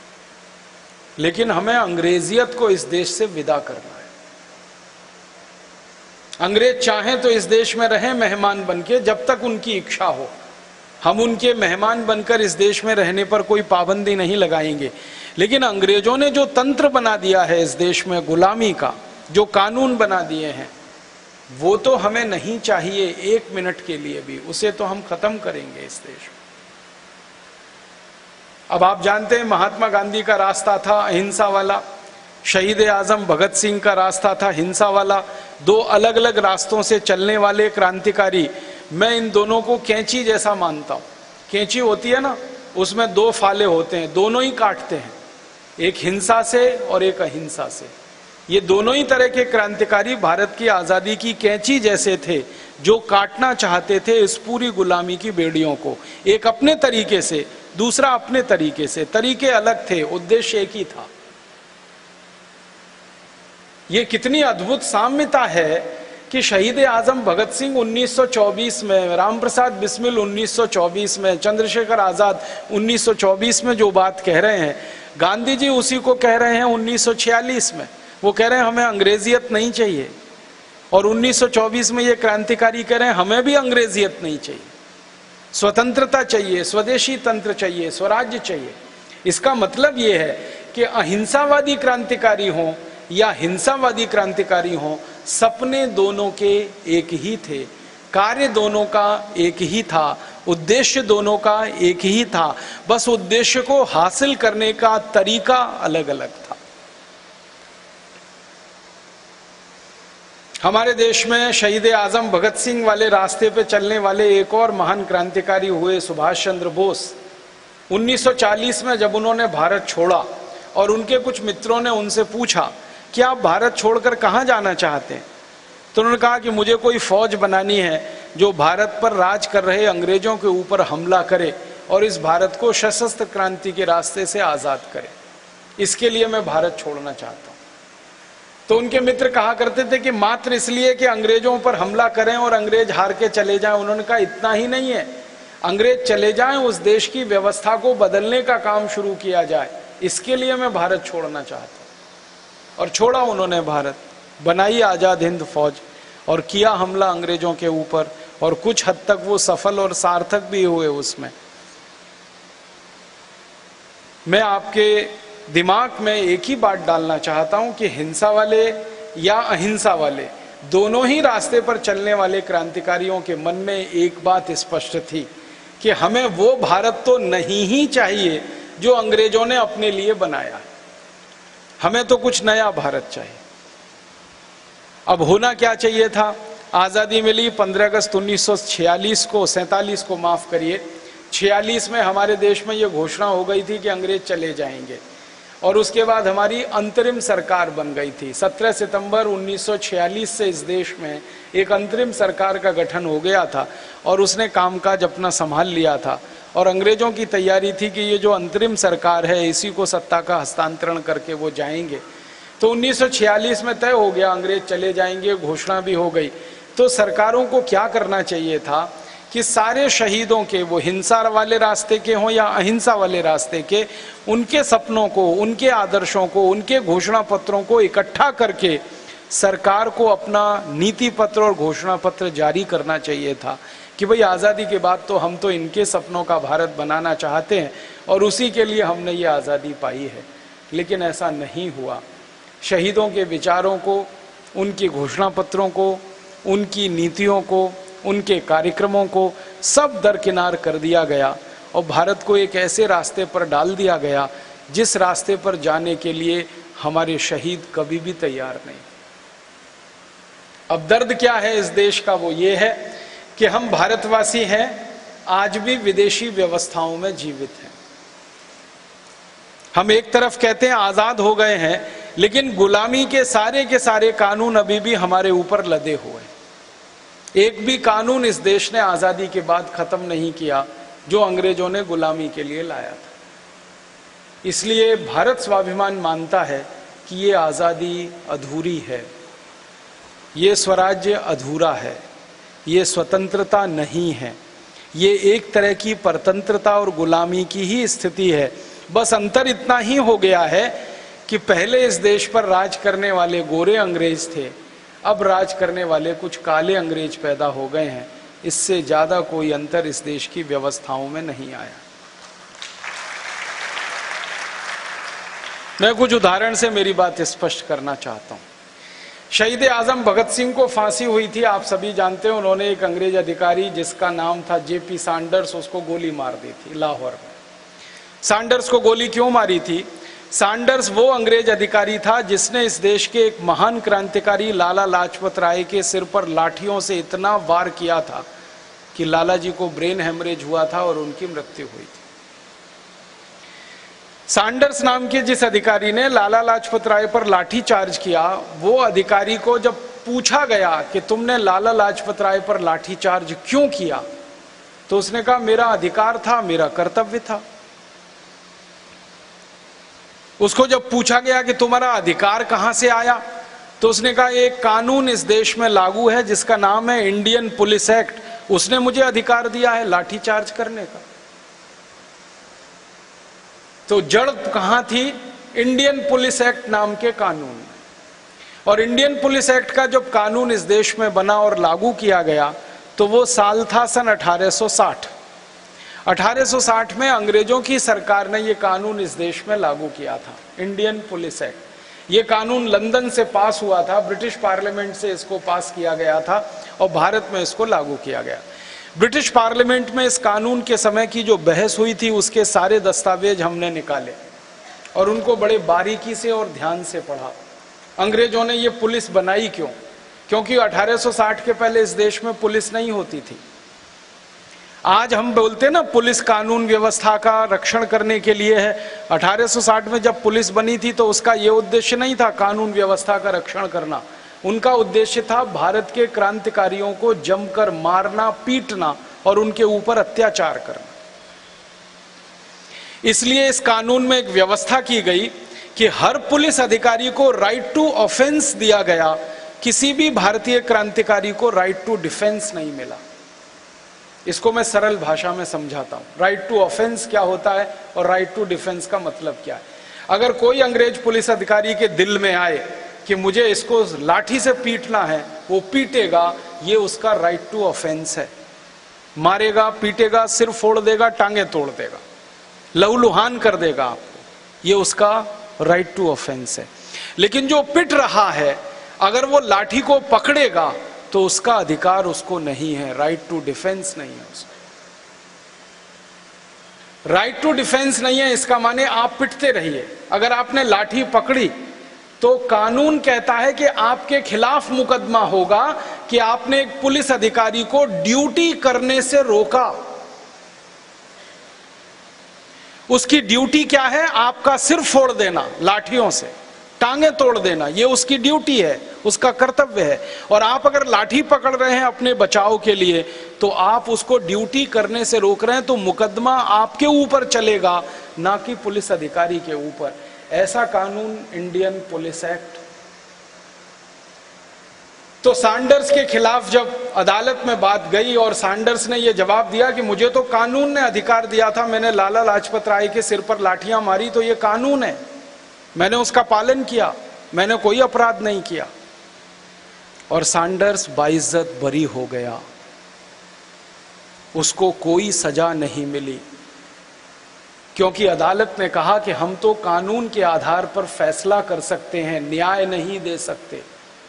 लेकिन हमें अंग्रेजियत को इस देश से विदा करना है। अंग्रेज चाहें तो इस देश में रहें मेहमान बन के, जब तक उनकी इच्छा हो। हम उनके मेहमान बनकर इस देश में रहने पर कोई पाबंदी नहीं लगाएंगे, लेकिन अंग्रेजों ने जो तंत्र बना दिया है इस देश में गुलामी का, जो कानून बना दिए हैं, वो तो हमें नहीं चाहिए एक मिनट के लिए भी। उसे तो हम खत्म करेंगे इस देश में। अब आप जानते हैं महात्मा गांधी का रास्ता था अहिंसा वाला, शहीद आजम भगत सिंह का रास्ता था हिंसा वाला। दो अलग अलग रास्तों से चलने वाले क्रांतिकारी, मैं इन दोनों को कैंची जैसा मानता हूं। कैंची होती है ना, उसमें दो फाले होते हैं, दोनों ही काटते हैं, एक हिंसा से और एक अहिंसा से। ये दोनों ही तरह के क्रांतिकारी भारत की आजादी की कैंची जैसे थे, जो काटना चाहते थे इस पूरी गुलामी की बेड़ियों को, एक अपने तरीके से, दूसरा अपने तरीके से। तरीके अलग थे, उद्देश्य एक ही था। ये कितनी अद्भुत साम्यता है कि शहीद आजम भगत सिंह 1924 में, राम प्रसाद बिस्मिल 1924 में, चंद्रशेखर आजाद 1924 में जो बात कह रहे हैं, गांधी जी उसी को कह रहे हैं 1946 में। वो कह रहे हैं हमें अंग्रेजियत नहीं चाहिए, और 1924 में ये क्रांतिकारी कह रहे हैं हमें भी अंग्रेजियत नहीं चाहिए, स्वतंत्रता चाहिए, स्वदेशी तंत्र चाहिए, स्वराज्य चाहिए। इसका मतलब ये है कि अहिंसावादी क्रांतिकारी हों या हिंसावादी क्रांतिकारी हों, सपने दोनों के एक ही थे, कार्य दोनों का एक ही था, उद्देश्य दोनों का एक ही था, बस उद्देश्य को हासिल करने का तरीका अलग अलग था। हमारे देश में शहीद आजम भगत सिंह वाले रास्ते पे चलने वाले एक और महान क्रांतिकारी हुए सुभाष चंद्र बोस। 1940 में जब उन्होंने भारत छोड़ा और उनके कुछ मित्रों ने उनसे पूछा कि आप भारत छोड़कर कहाँ जाना चाहते हैं, तो उन्होंने कहा कि मुझे कोई फौज बनानी है जो भारत पर राज कर रहे अंग्रेजों के ऊपर हमला करे और इस भारत को सशस्त्र क्रांति के रास्ते से आज़ाद करे, इसके लिए मैं भारत छोड़ना चाहता हूँ। तो उनके मित्र कहा करते थे कि मात्र इसलिए कि अंग्रेजों पर हमला करें और अंग्रेज हार के चले जाएं। उन्होंने कहा इतना ही नहीं है, अंग्रेज चले जाएं, उस देश की व्यवस्था को बदलने का काम शुरू किया जाए, इसके लिए मैं भारत छोड़ना चाहता हूँ। और छोड़ा उन्होंने भारत, बनाई आज़ाद हिंद फौज और किया हमला अंग्रेजों के ऊपर, और कुछ हद तक वो सफल और सार्थक भी हुए उसमें। मैं आपके दिमाग में एक ही बात डालना चाहता हूं कि हिंसा वाले या अहिंसा वाले दोनों ही रास्ते पर चलने वाले क्रांतिकारियों के मन में एक बात स्पष्ट थी कि हमें वो भारत तो नहीं ही चाहिए जो अंग्रेजों ने अपने लिए बनाया, हमें तो कुछ नया भारत चाहिए। अब होना क्या चाहिए था? आज़ादी मिली 15 अगस्त 1946 को, 47 को माफ करिए, 46 में हमारे देश में ये घोषणा हो गई थी कि अंग्रेज चले जाएंगे, और उसके बाद हमारी अंतरिम सरकार बन गई थी। 17 सितंबर 1946 से इस देश में एक अंतरिम सरकार का गठन हो गया था और उसने कामकाज अपना संभाल लिया था, और अंग्रेजों की तैयारी थी कि ये जो अंतरिम सरकार है इसी को सत्ता का हस्तांतरण करके वो जाएंगे। तो 1946 में तय हो गया अंग्रेज चले जाएंगे, घोषणा भी हो गई। तो सरकारों को क्या करना चाहिए था कि सारे शहीदों के, वो हिंसा वाले रास्ते के हों या अहिंसा वाले रास्ते के, उनके सपनों को, उनके आदर्शों को, उनके घोषणा पत्रों को इकट्ठा करके सरकार को अपना नीति पत्र और घोषणा पत्र जारी करना चाहिए था कि भाई आज़ादी के बाद तो हम तो इनके सपनों का भारत बनाना चाहते हैं और उसी के लिए हमने ये आज़ादी पाई है। लेकिन ऐसा नहीं हुआ। शहीदों के विचारों को, उनके घोषणा पत्रों को, उनकी नीतियों को, उनके कार्यक्रमों को सब दरकिनार कर दिया गया और भारत को एक ऐसे रास्ते पर डाल दिया गया जिस रास्ते पर जाने के लिए हमारे शहीद कभी भी तैयार नहीं। अब दर्द क्या है इस देश का? वो ये है कि हम भारतवासी हैं, आज भी विदेशी व्यवस्थाओं में जीवित हैं। हम एक तरफ कहते हैं आजाद हो गए हैं, लेकिन गुलामी के सारे कानून अभी भी हमारे ऊपर लदे हुए हैं। एक भी कानून इस देश ने आजादी के बाद खत्म नहीं किया जो अंग्रेजों ने गुलामी के लिए लाया था। इसलिए भारत स्वाभिमान मानता है कि ये आजादी अधूरी है, ये स्वराज्य अधूरा है, ये स्वतंत्रता नहीं है, ये एक तरह की परतंत्रता और गुलामी की ही स्थिति है। बस अंतर इतना ही हो गया है कि पहले इस देश पर राज करने वाले गोरे अंग्रेज थे, अब राज करने वाले कुछ काले अंग्रेज पैदा हो गए हैं। इससे ज्यादा कोई अंतर इस देश की व्यवस्थाओं में नहीं आया। मैं कुछ उदाहरण से मेरी बात स्पष्ट करना चाहता हूं। शहीद आजम भगत सिंह को फांसी हुई थी, आप सभी जानते हैं। उन्होंने एक अंग्रेज अधिकारी जिसका नाम था जेपी सैंडर्स, उसको गोली मार दी थी लाहौर में। सैंडर्स को गोली क्यों मारी थी? सैंडर्स वो अंग्रेज अधिकारी था जिसने इस देश के एक महान क्रांतिकारी लाला लाजपत राय के सिर पर लाठियों से इतना वार किया था कि लाला जी को ब्रेन हेमरेज हुआ था और उनकी मृत्यु हुई थी। सैंडर्स नाम के जिस अधिकारी ने लाला लाजपत राय पर लाठी चार्ज किया, वो अधिकारी को जब पूछा गया कि तुमने लाला लाजपत राय पर लाठी चार्ज क्यों किया, तो उसने कहा मेरा अधिकार था, मेरा कर्तव्य था। उसको जब पूछा गया कि तुम्हारा अधिकार कहां से आया, तो उसने कहा एक कानून इस देश में लागू है जिसका नाम है इंडियन पुलिस एक्ट, उसने मुझे अधिकार दिया है लाठीचार्ज करने का। तो जड़ कहां थी? इंडियन पुलिस एक्ट नाम के कानून में। और इंडियन पुलिस एक्ट का जब कानून इस देश में बना और लागू किया गया तो वो साल था सन 1860। 1860 में अंग्रेजों की सरकार ने ये कानून इस देश में लागू किया था, इंडियन पुलिस एक्ट। ये कानून लंदन से पास हुआ था, ब्रिटिश पार्लियामेंट से इसको पास किया गया था और भारत में इसको लागू किया गया। ब्रिटिश पार्लियामेंट में इस कानून के समय की जो बहस हुई थी उसके सारे दस्तावेज हमने निकाले और उनको बड़े बारीकी से और ध्यान से पढ़ा। अंग्रेजों ने ये पुलिस बनाई क्यों? क्योंकि 1860 के पहले इस देश में पुलिस नहीं होती थी। आज हम बोलते हैं ना पुलिस कानून व्यवस्था का रक्षण करने के लिए है। 1860 में जब पुलिस बनी थी तो उसका यह उद्देश्य नहीं था कानून व्यवस्था का रक्षण करना। उनका उद्देश्य था भारत के क्रांतिकारियों को जमकर मारना, पीटना और उनके ऊपर अत्याचार करना। इसलिए इस कानून में एक व्यवस्था की गई कि हर पुलिस अधिकारी को राइट टू ऑफेंस दिया गया। किसी भी भारतीय क्रांतिकारी को राइट टू डिफेंस नहीं मिला। इसको मैं सरल भाषा में समझाता हूं। राइट टू ऑफेंस क्या होता है और राइट टू डिफेंस का मतलब क्या है। अगर कोई अंग्रेज पुलिस अधिकारी के दिल में आए कि मुझे इसको लाठी से पीटना है, वो पीटेगा, ये उसका राइट टू ऑफेंस है। मारेगा, पीटेगा, सिर फोड़ देगा, टांगे तोड़ देगा, लहूलुहान कर देगा आपको, ये उसका राइट टू ऑफेंस है। लेकिन जो पिट रहा है अगर वो लाठी को पकड़ेगा तो उसका अधिकार उसको नहीं है, राइट टू डिफेंस नहीं है उसको। राइट टू डिफेंस नहीं है इसका माने आप पिटते रहिए। अगर आपने लाठी पकड़ी तो कानून कहता है कि आपके खिलाफ मुकदमा होगा कि आपने एक पुलिस अधिकारी को ड्यूटी करने से रोका। उसकी ड्यूटी क्या है? आपका सिर फोड़ देना लाठियों से, टांगे तोड़ देना, ये उसकी ड्यूटी है, उसका कर्तव्य है। और आप अगर लाठी पकड़ रहे हैं अपने बचाव के लिए तो आप उसको ड्यूटी करने से रोक रहे हैं, तो मुकदमा आपके ऊपर चलेगा, ना कि पुलिस अधिकारी के ऊपर। ऐसा कानून इंडियन पुलिस एक्ट। तो सैंडर्स के खिलाफ जब अदालत में बात गई और सैंडर्स ने यह जवाब दिया कि मुझे तो कानून ने अधिकार दिया था, मैंने लाला लाजपत राय के सिर पर लाठियां मारी तो यह कानून है, मैंने उसका पालन किया, मैंने कोई अपराध नहीं किया। और सैंडर्स बाइज्जत बरी हो गया, उसको कोई सजा नहीं मिली, क्योंकि अदालत ने कहा कि हम तो कानून के आधार पर फैसला कर सकते हैं, न्याय नहीं दे सकते।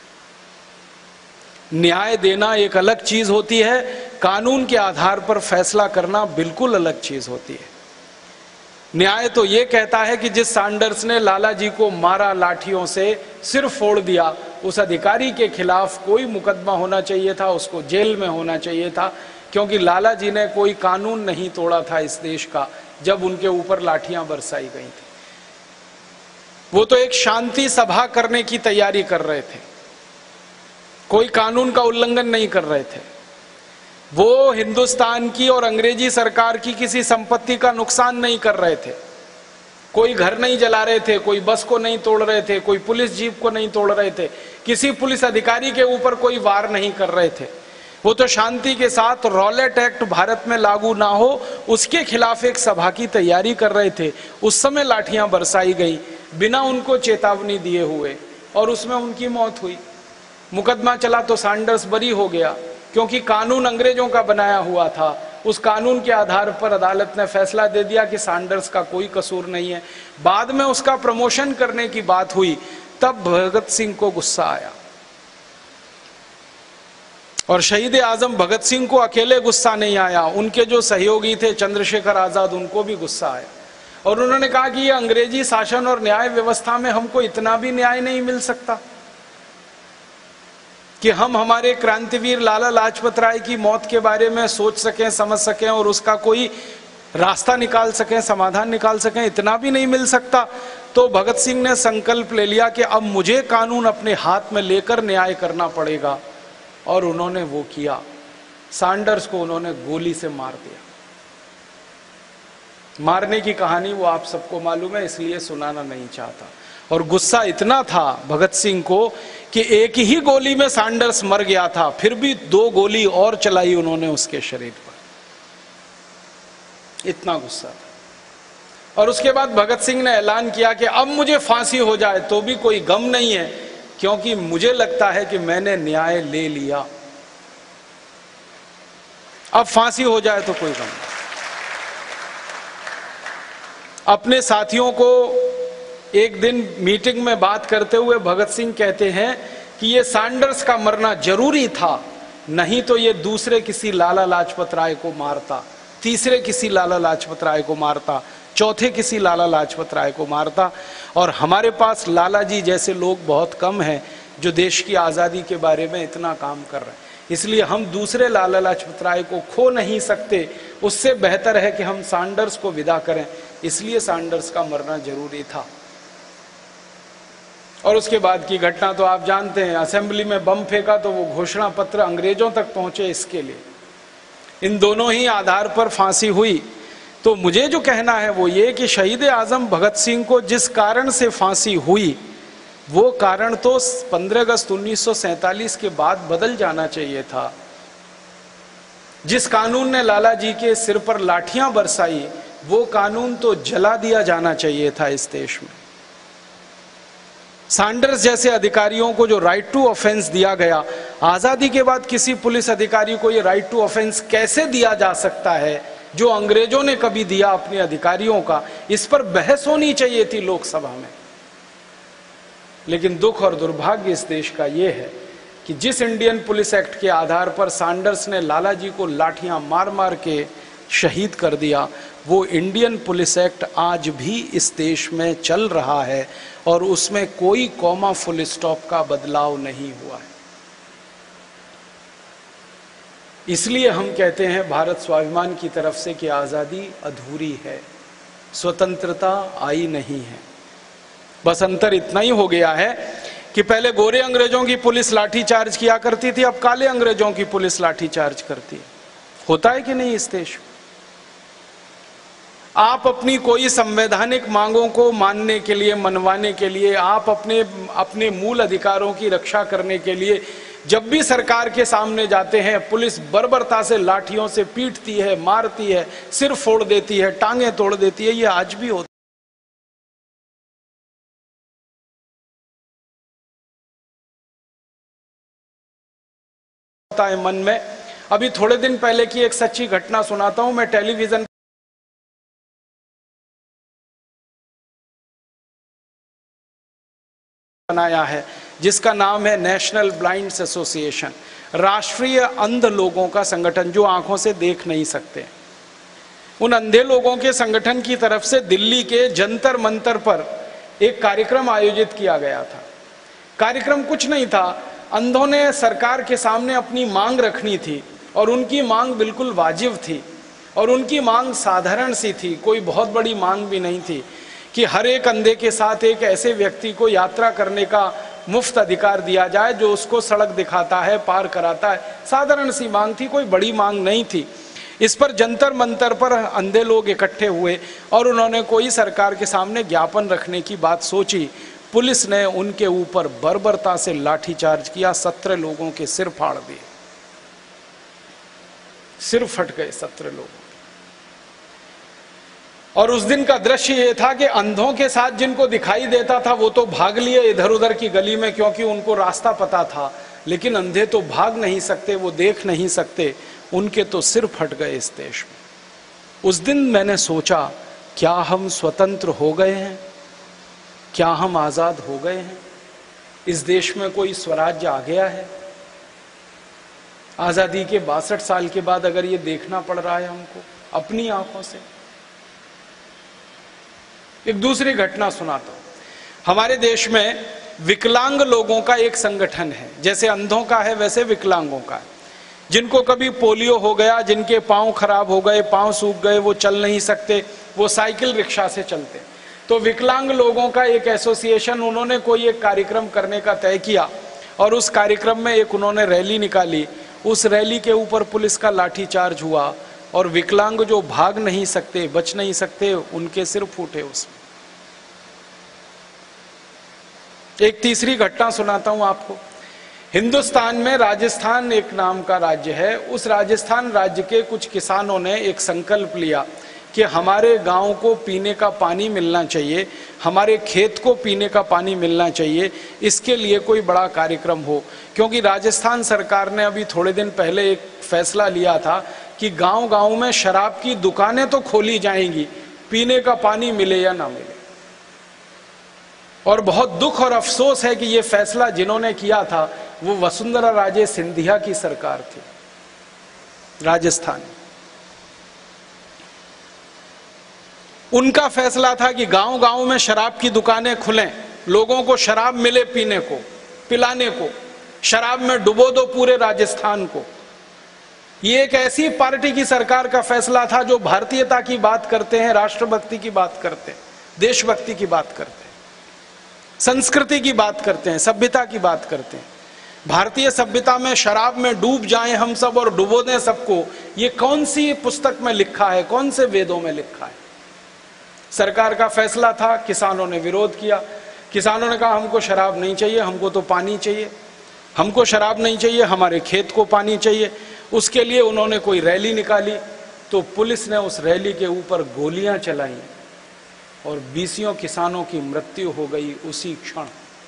न्याय देना एक अलग चीज होती है, कानून के आधार पर फैसला करना बिल्कुल अलग चीज होती है। न्याय तो ये कहता है कि जिस सैंडर्स ने लाला जी को मारा, लाठियों से सिर फोड़ दिया, उस अधिकारी के खिलाफ कोई मुकदमा होना चाहिए था, उसको जेल में होना चाहिए था, क्योंकि लाला जी ने कोई कानून नहीं तोड़ा था इस देश का जब उनके ऊपर लाठियां बरसाई गई थी। वो तो एक शांति सभा करने की तैयारी कर रहे थे, कोई कानून का उल्लंघन नहीं कर रहे थे। वो हिंदुस्तान की और अंग्रेजी सरकार की किसी संपत्ति का नुकसान नहीं कर रहे थे, कोई घर नहीं जला रहे थे, कोई बस को नहीं तोड़ रहे थे, कोई पुलिस जीप को नहीं तोड़ रहे थे, किसी पुलिस अधिकारी के ऊपर कोई वार नहीं कर रहे थे। वो तो शांति के साथ रॉलेट एक्ट भारत में लागू ना हो उसके खिलाफ एक सभा की तैयारी कर रहे थे। उस समय लाठियां बरसाई गई बिना उनको चेतावनी दिए हुए और उसमें उनकी मौत हुई। मुकदमा चला तो सैंडर्स बरी हो गया, क्योंकि कानून अंग्रेजों का बनाया हुआ था। उस कानून के आधार पर अदालत ने फैसला दे दिया कि सैंडर्स का कोई कसूर नहीं है। बाद में उसका प्रमोशन करने की बात हुई, तब भगत सिंह को गुस्सा आया, और शहीद आजम भगत सिंह को अकेले गुस्सा नहीं आया, उनके जो सहयोगी थे चंद्रशेखर आजाद, उनको भी गुस्सा आया। और उन्होंने कहा कि ये अंग्रेजी शासन और न्याय व्यवस्था में हमको इतना भी न्याय नहीं मिल सकता कि हम हमारे क्रांतिवीर लाला लाजपत राय की मौत के बारे में सोच सकें, समझ सकें और उसका कोई रास्ता निकाल सकें, समाधान निकाल सकें, इतना भी नहीं मिल सकता। तो भगत सिंह ने संकल्प ले लिया कि अब मुझे कानून अपने हाथ में लेकर न्याय करना पड़ेगा, और उन्होंने वो किया। सैंडर्स को उन्होंने गोली से मार दिया। मारने की कहानी वो आप सबको मालूम है, इसलिए सुनाना नहीं चाहता। और गुस्सा इतना था भगत सिंह को कि एक ही गोली में सैंडर्स मर गया था, फिर भी 2 गोली और चलाई उन्होंने उसके शरीर पर, इतना गुस्सा था। और उसके बाद भगत सिंह ने ऐलान किया कि अब मुझे फांसी हो जाए तो भी कोई गम नहीं है, क्योंकि मुझे लगता है कि मैंने न्याय ले लिया, अब फांसी हो जाए तो कोई गम नहीं। अपने साथियों को एक दिन मीटिंग में बात करते हुए भगत सिंह कहते हैं कि ये सैंडर्स का मरना जरूरी था, नहीं तो ये दूसरे किसी लाला लाजपत राय को मारता, तीसरे किसी लाला लाजपत राय को मारता, चौथे किसी लाला लाजपत राय को मारता। और हमारे पास लाला जी जैसे लोग बहुत कम हैं जो देश की आज़ादी के बारे में इतना काम कर रहे हैं, इसलिए हम दूसरे लाला लाजपत राय को खो नहीं सकते, उससे बेहतर है कि हम सैंडर्स को विदा करें, इसलिए सैंडर्स का मरना जरूरी था। और उसके बाद की घटना तो आप जानते हैं, असेंबली में बम फेंका तो वो घोषणा पत्र अंग्रेजों तक पहुंचे, इसके लिए इन दोनों ही आधार पर फांसी हुई। तो मुझे जो कहना है वो ये कि शहीद आजम भगत सिंह को जिस कारण से फांसी हुई वो कारण तो 15 अगस्त 1947 के बाद बदल जाना चाहिए था। जिस कानून ने लाला जी के सिर पर लाठियां बरसाई वो कानून तो जला दिया जाना चाहिए था इस देश में। सैंडर्स जैसे अधिकारियों को जो राइट टू ऑफेंस दिया गया, आजादी के बाद किसी पुलिस अधिकारी को ये राइट टू ऑफेंस कैसे दिया जा सकता है जो अंग्रेजों ने कभी दिया अपने अधिकारियों का, इस पर बहस होनी चाहिए थी लोकसभा में। लेकिन दुख और दुर्भाग्य इस देश का ये है कि जिस इंडियन पुलिस एक्ट के आधार पर सैंडर्स ने लाला जी को लाठियां मार मार के शहीद कर दिया, वो इंडियन पुलिस एक्ट आज भी इस देश में चल रहा है और उसमें कोई कॉमा फुल स्टॉप का बदलाव नहीं हुआ है। इसलिए हम कहते हैं भारत स्वाभिमान की तरफ से कि आज़ादी अधूरी है, स्वतंत्रता आई नहीं है। बस अंतर इतना ही हो गया है कि पहले गोरे अंग्रेजों की पुलिस लाठी चार्ज किया करती थी, अब काले अंग्रेजों की पुलिस लाठी चार्ज करती है। होता है कि नहीं इस देश में? आप अपनी कोई संवैधानिक मांगों को मानने के लिए, मनवाने के लिए, आप अपने मूल अधिकारों की रक्षा करने के लिए जब भी सरकार के सामने जाते हैं, पुलिस बर्बरता से लाठियों से पीटती है, मारती है, सिर फोड़ देती है, टांगे तोड़ देती है। ये आज भी होता है मन में। अभी थोड़े दिन पहले की एक सच्ची घटना सुनाता हूं। मैं टेलीविजन बनाया है जिसका नाम है नेशनल ब्लाइंड्स एसोसिएशन, राष्ट्रीय अंध लोगों का संगठन जो आंखों से देख नहीं सकते। उन अंधे लोगों के संगठन की तरफ से दिल्ली के जंतर मंतर पर एक कार्यक्रम आयोजित किया गया था। कार्यक्रम कुछ नहीं था, अंधों ने सरकार के सामने अपनी मांग रखनी थी और उनकी मांग बिल्कुल वाजिब थी और उनकी मांग साधारण सी थी, कोई बहुत बड़ी मांग भी नहीं थी कि हर एक अंधे के साथ एक ऐसे व्यक्ति को यात्रा करने का मुफ्त अधिकार दिया जाए जो उसको सड़क दिखाता है, पार कराता है। साधारण सी मांग थी, कोई बड़ी मांग नहीं थी। इस पर जंतर मंतर पर अंधे लोग इकट्ठे हुए और उन्होंने कोई सरकार के सामने ज्ञापन रखने की बात सोची। पुलिस ने उनके ऊपर बर्बरता से लाठीचार्ज किया, 17 लोगों के सिर फाड़ दिए, सिर फट गए 17 लोगों। और उस दिन का दृश्य ये था कि अंधों के साथ जिनको दिखाई देता था वो तो भाग लिए इधर उधर की गली में क्योंकि उनको रास्ता पता था, लेकिन अंधे तो भाग नहीं सकते, वो देख नहीं सकते, उनके तो सिर फट गए इस देश में। उस दिन मैंने सोचा, क्या हम स्वतंत्र हो गए हैं? क्या हम आजाद हो गए हैं? इस देश में कोई स्वराज्य आ गया है? आजादी के 62 साल के बाद अगर ये देखना पड़ रहा है हमको अपनी आंखों से। एक दूसरी घटना सुनाता हूं। हमारे देश में विकलांग लोगों का एक संगठन है, जैसे अंधों का है वैसे विकलांगों का है। जिनको कभी पोलियो हो गया, जिनके पांव खराब हो गए, पांव सूख गए, वो चल नहीं सकते, वो साइकिल रिक्शा से चलते, तो विकलांग लोगों का एक एसोसिएशन, उन्होंने कोई एक कार्यक्रम करने का तय किया और उस कार्यक्रम में एक उन्होंने रैली निकाली। उस रैली के ऊपर पुलिस का लाठीचार्ज हुआ और विकलांग जो भाग नहीं सकते, बच नहीं सकते, उनके सिर फूटे उसमें। एक तीसरी घटना सुनाता हूं आपको। हिंदुस्तान में राजस्थान एक नाम का राज्य है। उस राजस्थान राज्य के कुछ किसानों ने एक संकल्प लिया कि हमारे गांव को पीने का पानी मिलना चाहिए, हमारे खेत को पीने का पानी मिलना चाहिए, इसके लिए कोई बड़ा कार्यक्रम हो। क्योंकि राजस्थान सरकार ने अभी थोड़े दिन पहले एक फैसला लिया था कि गांव-गांव में शराब की दुकानें तो खोली जाएंगी, पीने का पानी मिले या ना मिले। और बहुत दुख और अफसोस है कि ये फैसला जिन्होंने किया था वो वसुंधरा राजे सिंधिया की सरकार थी राजस्थान। उनका फैसला था कि गांव-गांव में शराब की दुकानें खुलें, लोगों को शराब मिले पीने को, पिलाने को, शराब में डुबो दो पूरे राजस्थान को। ये एक ऐसी पार्टी की सरकार का फैसला था जो भारतीयता की बात करते हैं, राष्ट्रभक्ति की बात करते हैं, देशभक्ति की बात करते हैं, संस्कृति की बात करते हैं, सभ्यता की बात करते हैं। भारतीय सभ्यता में शराब में डूब जाएं हम सब और डुबो दें सबको, ये कौन सी पुस्तक में लिखा है, कौन से वेदों में लिखा है? सरकार का फैसला था, किसानों ने विरोध किया। किसानों ने कहा हमको शराब नहीं चाहिए, हमको तो पानी चाहिए, हमको शराब नहीं चाहिए, हमारे खेत को पानी चाहिए। उसके लिए उन्होंने कोई रैली निकाली तो पुलिस ने उस रैली के ऊपर गोलियां चलाई और 20 किसानों की मृत्यु हो गई उसी क्षण।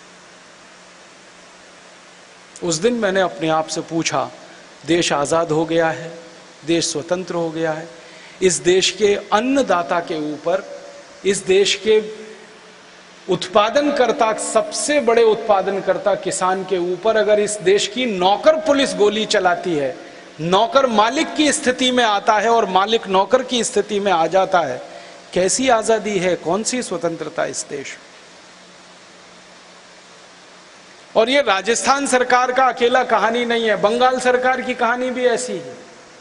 उस दिन मैंने अपने आप से पूछा, देश आजाद हो गया है, देश स्वतंत्र हो गया है, इस देश के अन्नदाता के ऊपर, इस देश के उत्पादनकर्ता, सबसे बड़े उत्पादनकर्ता किसान के ऊपर अगर इस देश की नौकर पुलिस गोली चलाती है, नौकर मालिक की स्थिति में आता है और मालिक नौकर की स्थिति में आ जाता है, कैसी आजादी है, कौन सी स्वतंत्रता इस देश? और ये राजस्थान सरकार का अकेला कहानी नहीं है, बंगाल सरकार की कहानी भी ऐसी है।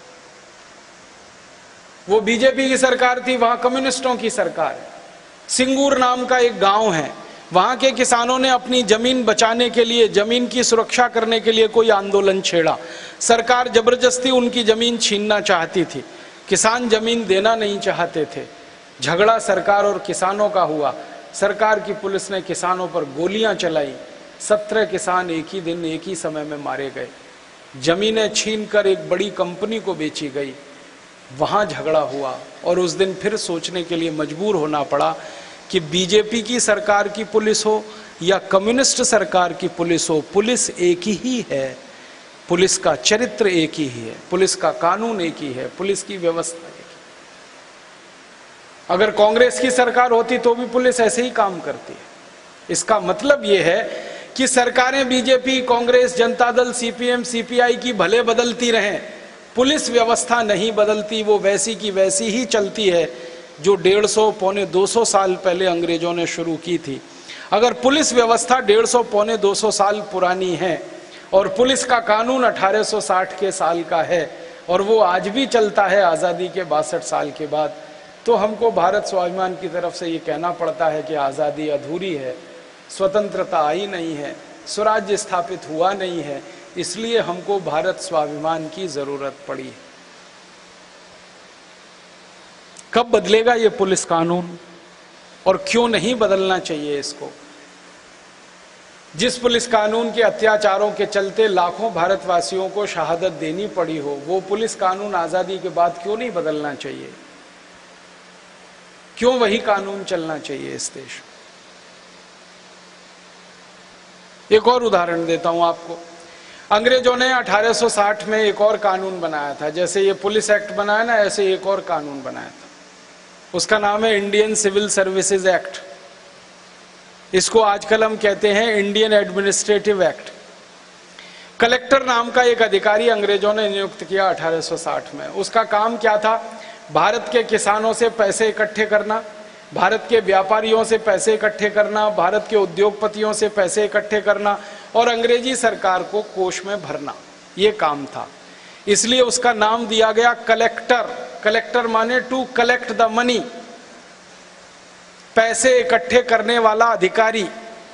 वो बीजेपी की सरकार थी, वहां कम्युनिस्टों की सरकार है। सिंगूर नाम का एक गांव है, वहां के किसानों ने अपनी जमीन बचाने के लिए, जमीन की सुरक्षा करने के लिए कोई आंदोलन छेड़ा। सरकार जबरदस्ती उनकी जमीन छीनना चाहती थी, किसान जमीन देना नहीं चाहते थे। झगड़ा सरकार और किसानों का हुआ, सरकार की पुलिस ने किसानों पर गोलियां चलाई, 17 किसान एक ही दिन एक ही समय में मारे गए। जमीनें छीनकर एक बड़ी कंपनी को बेची गई, वहां झगड़ा हुआ। और उस दिन फिर सोचने के लिए मजबूर होना पड़ा कि बीजेपी की सरकार की पुलिस हो या कम्युनिस्ट सरकार की पुलिस हो, पुलिस एक ही है, पुलिस का चरित्र एक ही है, पुलिस का कानून एक ही है, पुलिस की व्यवस्था एक ही। अगर कांग्रेस की सरकार होती तो भी पुलिस ऐसे ही काम करती है। इसका मतलब यह है कि सरकारें BJP, Congress, Janata Dal, CPM, CPI की भले बदलती रहें, पुलिस व्यवस्था नहीं बदलती, वो वैसी की वैसी ही चलती है जो 150 पौने 200 साल पहले अंग्रेजों ने शुरू की थी। अगर पुलिस व्यवस्था 150 पौने 200 साल पुरानी है और पुलिस का कानून 1860 के साल का है और वो आज भी चलता है आज़ादी के 62 साल के बाद, तो हमको भारत स्वाभिमान की तरफ से ये कहना पड़ता है कि आज़ादी अधूरी है, स्वतंत्रता आई नहीं है, स्वराज्य स्थापित हुआ नहीं है, इसलिए हमको भारत स्वाभिमान की जरूरत पड़ी। कब बदलेगा ये पुलिस कानून और क्यों नहीं बदलना चाहिए इसको? जिस पुलिस कानून के अत्याचारों के चलते लाखों भारतवासियों को शहादत देनी पड़ी हो, वो पुलिस कानून आजादी के बाद क्यों नहीं बदलना चाहिए? क्यों वही कानून चलना चाहिए इस देश? एक और उदाहरण देता हूं आपको। अंग्रेजों ने 1860 में एक और कानून बनाया था, जैसे ये पुलिस एक्ट बनाया ना, ऐसे एक और कानून बनाया था। उसका नाम है इंडियन सिविल सर्विसेज एक्ट। इसको आजकल हम कहते हैं इंडियन एडमिनिस्ट्रेटिव एक्ट। कलेक्टर नाम का एक अधिकारी अंग्रेजों ने नियुक्त किया 1860 में। उसका काम क्या था? भारत के किसानों से पैसे इकट्ठे करना, भारत के व्यापारियों से पैसे इकट्ठे करना, भारत के उद्योगपतियों से पैसे इकट्ठे करना और अंग्रेजी सरकार को कोष में भरना, ये काम था। इसलिए उसका नाम दिया गया कलेक्टर। कलेक्टर माने टू कलेक्ट द मनी, पैसे इकट्ठे करने वाला अधिकारी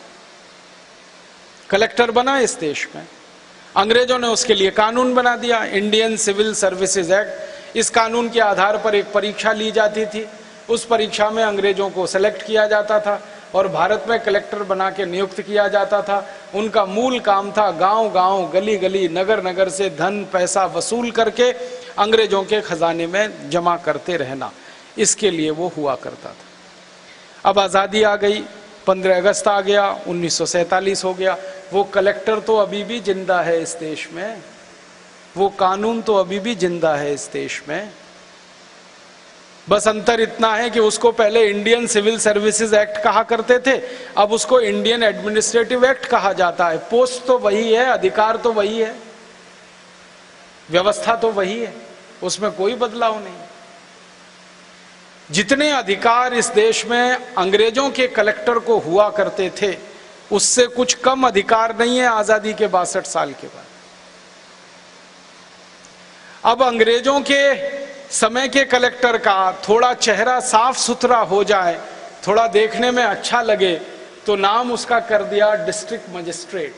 कलेक्टर बना इस देश में। अंग्रेजों ने उसके लिए कानून बना दिया, इंडियन सिविल सर्विसेज एक्ट। इस कानून के आधार पर एक परीक्षा ली जाती थी, उस परीक्षा में अंग्रेजों को सेलेक्ट किया जाता था। और भारत में कलेक्टर बना के नियुक्त किया जाता था। उनका मूल काम था गांव गांव, गली गली, नगर नगर से धन पैसा वसूल करके अंग्रेजों के खजाने में जमा करते रहना, इसके लिए वो हुआ करता था। अब आज़ादी आ गई, 15 अगस्त आ गया, 1947 हो गया, वो कलेक्टर तो अभी भी जिंदा है इस देश में, वो कानून तो अभी भी जिंदा है इस देश में। बस अंतर इतना है कि उसको पहले इंडियन सिविल सर्विसेज एक्ट कहा करते थे, अब उसको इंडियन एडमिनिस्ट्रेटिव एक्ट कहा जाता है। पोस्ट तो वही है, अधिकार तो वही है, व्यवस्था तो वही है, उसमें कोई बदलाव नहीं। जितने अधिकार इस देश में अंग्रेजों के कलेक्टर को हुआ करते थे, उससे कुछ कम अधिकार नहीं है आजादी के 62 साल के बाद। अब अंग्रेजों के समय के कलेक्टर का थोड़ा चेहरा साफ सुथरा हो जाए, थोड़ा देखने में अच्छा लगे, तो नाम उसका कर दिया डिस्ट्रिक्ट मजिस्ट्रेट।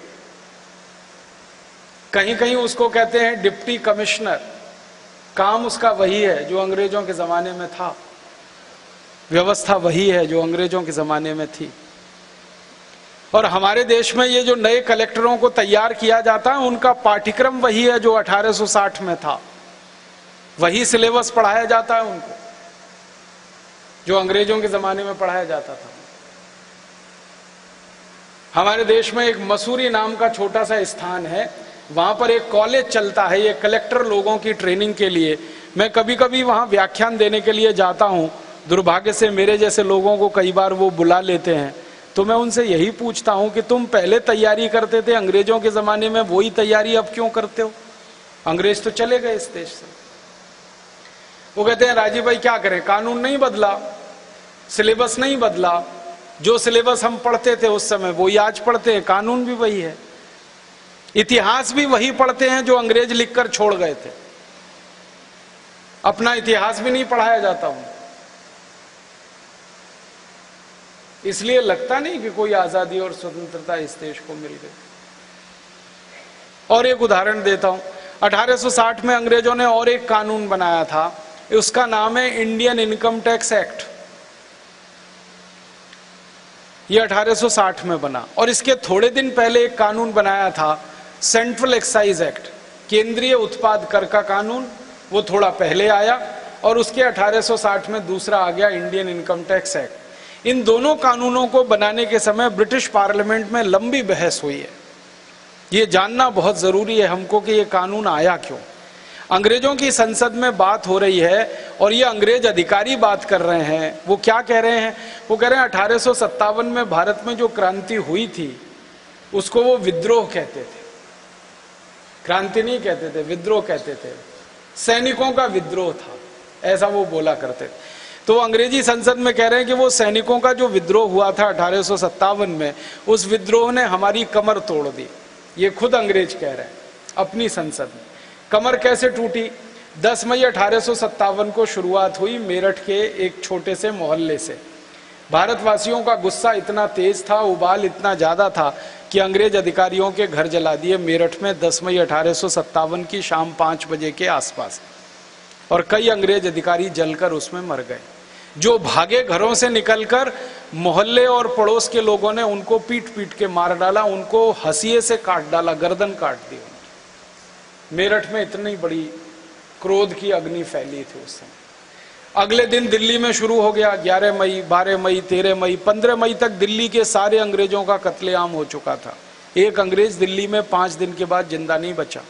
कहीं कहीं उसको कहते हैं डिप्टी कमिश्नर। काम उसका वही है जो अंग्रेजों के जमाने में था, व्यवस्था वही है जो अंग्रेजों के जमाने में थी। और हमारे देश में ये जो नए कलेक्टरों को तैयार किया जाता है, उनका पाठ्यक्रम वही है जो 1860 में था, वही सिलेबस पढ़ाया जाता है उनको जो अंग्रेजों के जमाने में पढ़ाया जाता था। हमारे देश में एक मसूरी नाम का छोटा सा स्थान है, वहां पर एक कॉलेज चलता है ये कलेक्टर लोगों की ट्रेनिंग के लिए। मैं कभी कभी वहां व्याख्यान देने के लिए जाता हूं, दुर्भाग्य से मेरे जैसे लोगों को कई बार वो बुला लेते हैं, तो मैं उनसे यही पूछता हूं कि तुम पहले तैयारी करते थे अंग्रेजों के जमाने में, वही तैयारी अब क्यों करते हो? अंग्रेज तो चले गए इस देश से। वो कहते हैं राजीव भाई क्या करें, कानून नहीं बदला, सिलेबस नहीं बदला, जो सिलेबस हम पढ़ते थे उस समय वही आज पढ़ते हैं, कानून भी वही है, इतिहास भी वही पढ़ते हैं जो अंग्रेज लिखकर छोड़ गए थे, अपना इतिहास भी नहीं पढ़ाया जाता उनको। इसलिए लगता नहीं कि कोई आजादी और स्वतंत्रता इस देश को मिल गई। और एक उदाहरण देता हूं, 1860 में अंग्रेजों ने और एक कानून बनाया था, उसका नाम है इंडियन इनकम टैक्स एक्ट। ये 1860 में बना। और इसके थोड़े दिन पहले एक कानून बनाया था सेंट्रल एक्साइज एक्ट, केंद्रीय उत्पाद कर का कानून, वो थोड़ा पहले आया। और उसके 1860 में दूसरा आ गया इंडियन इनकम टैक्स एक्ट। इन दोनों कानूनों को बनाने के समय ब्रिटिश पार्लियामेंट में लंबी बहस हुई है। ये जानना बहुत जरूरी है हमको कि ये कानून आया क्यों। अंग्रेजों की संसद में बात हो रही है और ये अंग्रेज अधिकारी बात कर रहे हैं। वो क्या कह रहे हैं? वो कह रहे हैं 1857 में भारत में जो क्रांति हुई थी उसको वो विद्रोह कहते थे, क्रांति नहीं कहते थे, विद्रोह कहते थे, सैनिकों का विद्रोह था, ऐसा वो बोला करते थे। तो अंग्रेजी संसद में कह रहे हैं कि वो सैनिकों का जो विद्रोह हुआ था 1857 में, उस विद्रोह ने हमारी कमर तोड़ दी। ये खुद अंग्रेज कह रहे हैं अपनी संसद में। कमर कैसे टूटी? 10 मई 1857 को शुरुआत हुई मेरठ के एक छोटे से मोहल्ले से। भारतवासियों का गुस्सा इतना तेज था, उबाल इतना ज्यादा था कि अंग्रेज अधिकारियों के घर जला दिए मेरठ में 10 मई 1857 की शाम 5 बजे के आसपास। और कई अंग्रेज अधिकारी जलकर उसमें मर गए। जो भागे घरों से निकलकर, मोहल्ले और पड़ोस के लोगों ने उनको पीट पीट के मार डाला, उनको हंसिए से काट डाला, गर्दन काट दी उनकी। मेरठ में इतनी बड़ी क्रोध की अग्नि फैली थी उस समय। अगले दिन दिल्ली में शुरू हो गया, 11 मई, 12 मई, 13 मई, 15 मई तक दिल्ली के सारे अंग्रेजों का कत्लेआम हो चुका था। एक अंग्रेज दिल्ली में 5 दिन के बाद जिंदा नहीं बचा।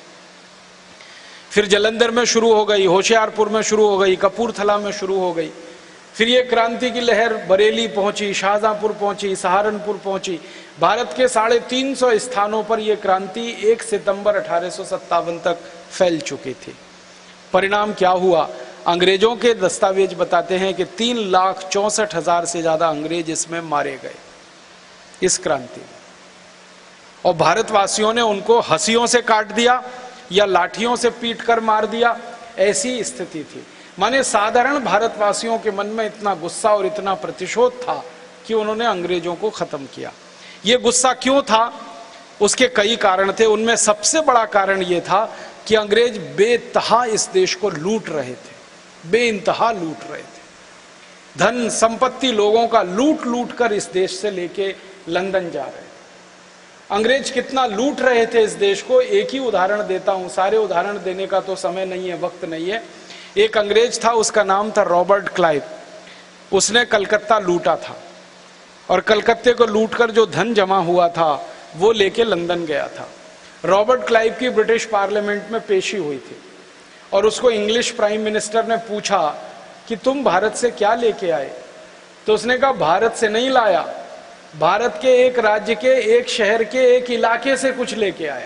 फिर जलंधर में शुरू हो गई, होशियारपुर में शुरू हो गई, कपूरथला में शुरू हो गई। फिर ये क्रांति की लहर बरेली पहुंची, शाहजहांपुर पहुंची, सहारनपुर पहुंची। भारत के 350 स्थानों पर यह क्रांति 1 सितंबर 1857 तक फैल चुकी थी। परिणाम क्या हुआ? अंग्रेजों के दस्तावेज बताते हैं कि 3,64,000 से ज्यादा अंग्रेज इसमें मारे गए इस क्रांति में। और भारतवासियों ने उनको हंसियों से काट दिया या लाठियों से पीट कर मार दिया, ऐसी स्थिति थी। माने साधारण भारतवासियों के मन में इतना गुस्सा और इतना प्रतिशोध था कि उन्होंने अंग्रेजों को खत्म किया। ये गुस्सा क्यों था? उसके कई कारण थे। उनमें सबसे बड़ा कारण यह था कि अंग्रेज बेतहा इस देश को लूट रहे थे, बेइंतहा लूट रहे थे। धन संपत्ति लोगों का लूट लूट कर इस देश से लेके लंदन जा रहे हैं। अंग्रेज कितना लूट रहे थे इस देश को, एक ही उदाहरण देता हूं, सारे उदाहरण देने का तो समय नहीं है, वक्त नहीं है। एक अंग्रेज था, उसका नाम था रॉबर्ट क्लाइव। उसने कलकत्ता लूटा था और कलकत्ते को लूटकर जो धन जमा हुआ था वो लेके लंदन गया था। रॉबर्ट क्लाइव की ब्रिटिश पार्लियामेंट में पेशी हुई थी और उसको इंग्लिश प्राइम मिनिस्टर ने पूछा कि तुम भारत से क्या लेके आए? तो उसने कहा भारत से नहीं लाया, भारत के एक राज्य के, एक शहर के, एक इलाके से कुछ लेके आया।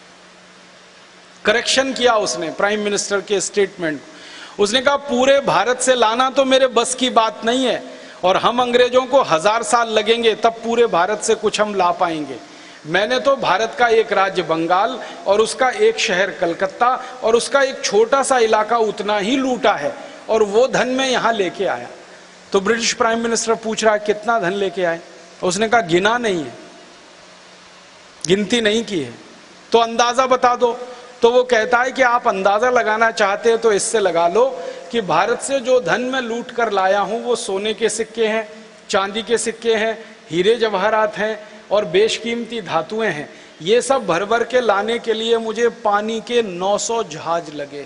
करेक्शन किया उसने प्राइम मिनिस्टर के स्टेटमेंट। उसने कहा पूरे भारत से लाना तो मेरे बस की बात नहीं है और हम अंग्रेजों को 1000 साल लगेंगे तब पूरे भारत से कुछ हम ला पाएंगे। मैंने तो भारत का एक राज्य बंगाल और उसका एक शहर कलकत्ता और उसका एक छोटा सा इलाका उतना ही लूटा है और वो धन मैं यहां लेके आया। तो ब्रिटिश प्राइम मिनिस्टर पूछ रहा है कितना धन लेके आए? उसने कहा गिना नहीं है, गिनती नहीं की है, तो अंदाजा बता दो। तो वो कहता है कि आप अंदाजा लगाना चाहते हैं तो इससे लगा लो कि भारत से जो धन मैं लूट कर लाया हूं वो सोने के सिक्के हैं, चांदी के सिक्के हैं, हीरे जवाहरात हैं और बेशकीमती धातुएं हैं। ये सब भर भर के लाने के लिए मुझे पानी के 900 जहाज लगे।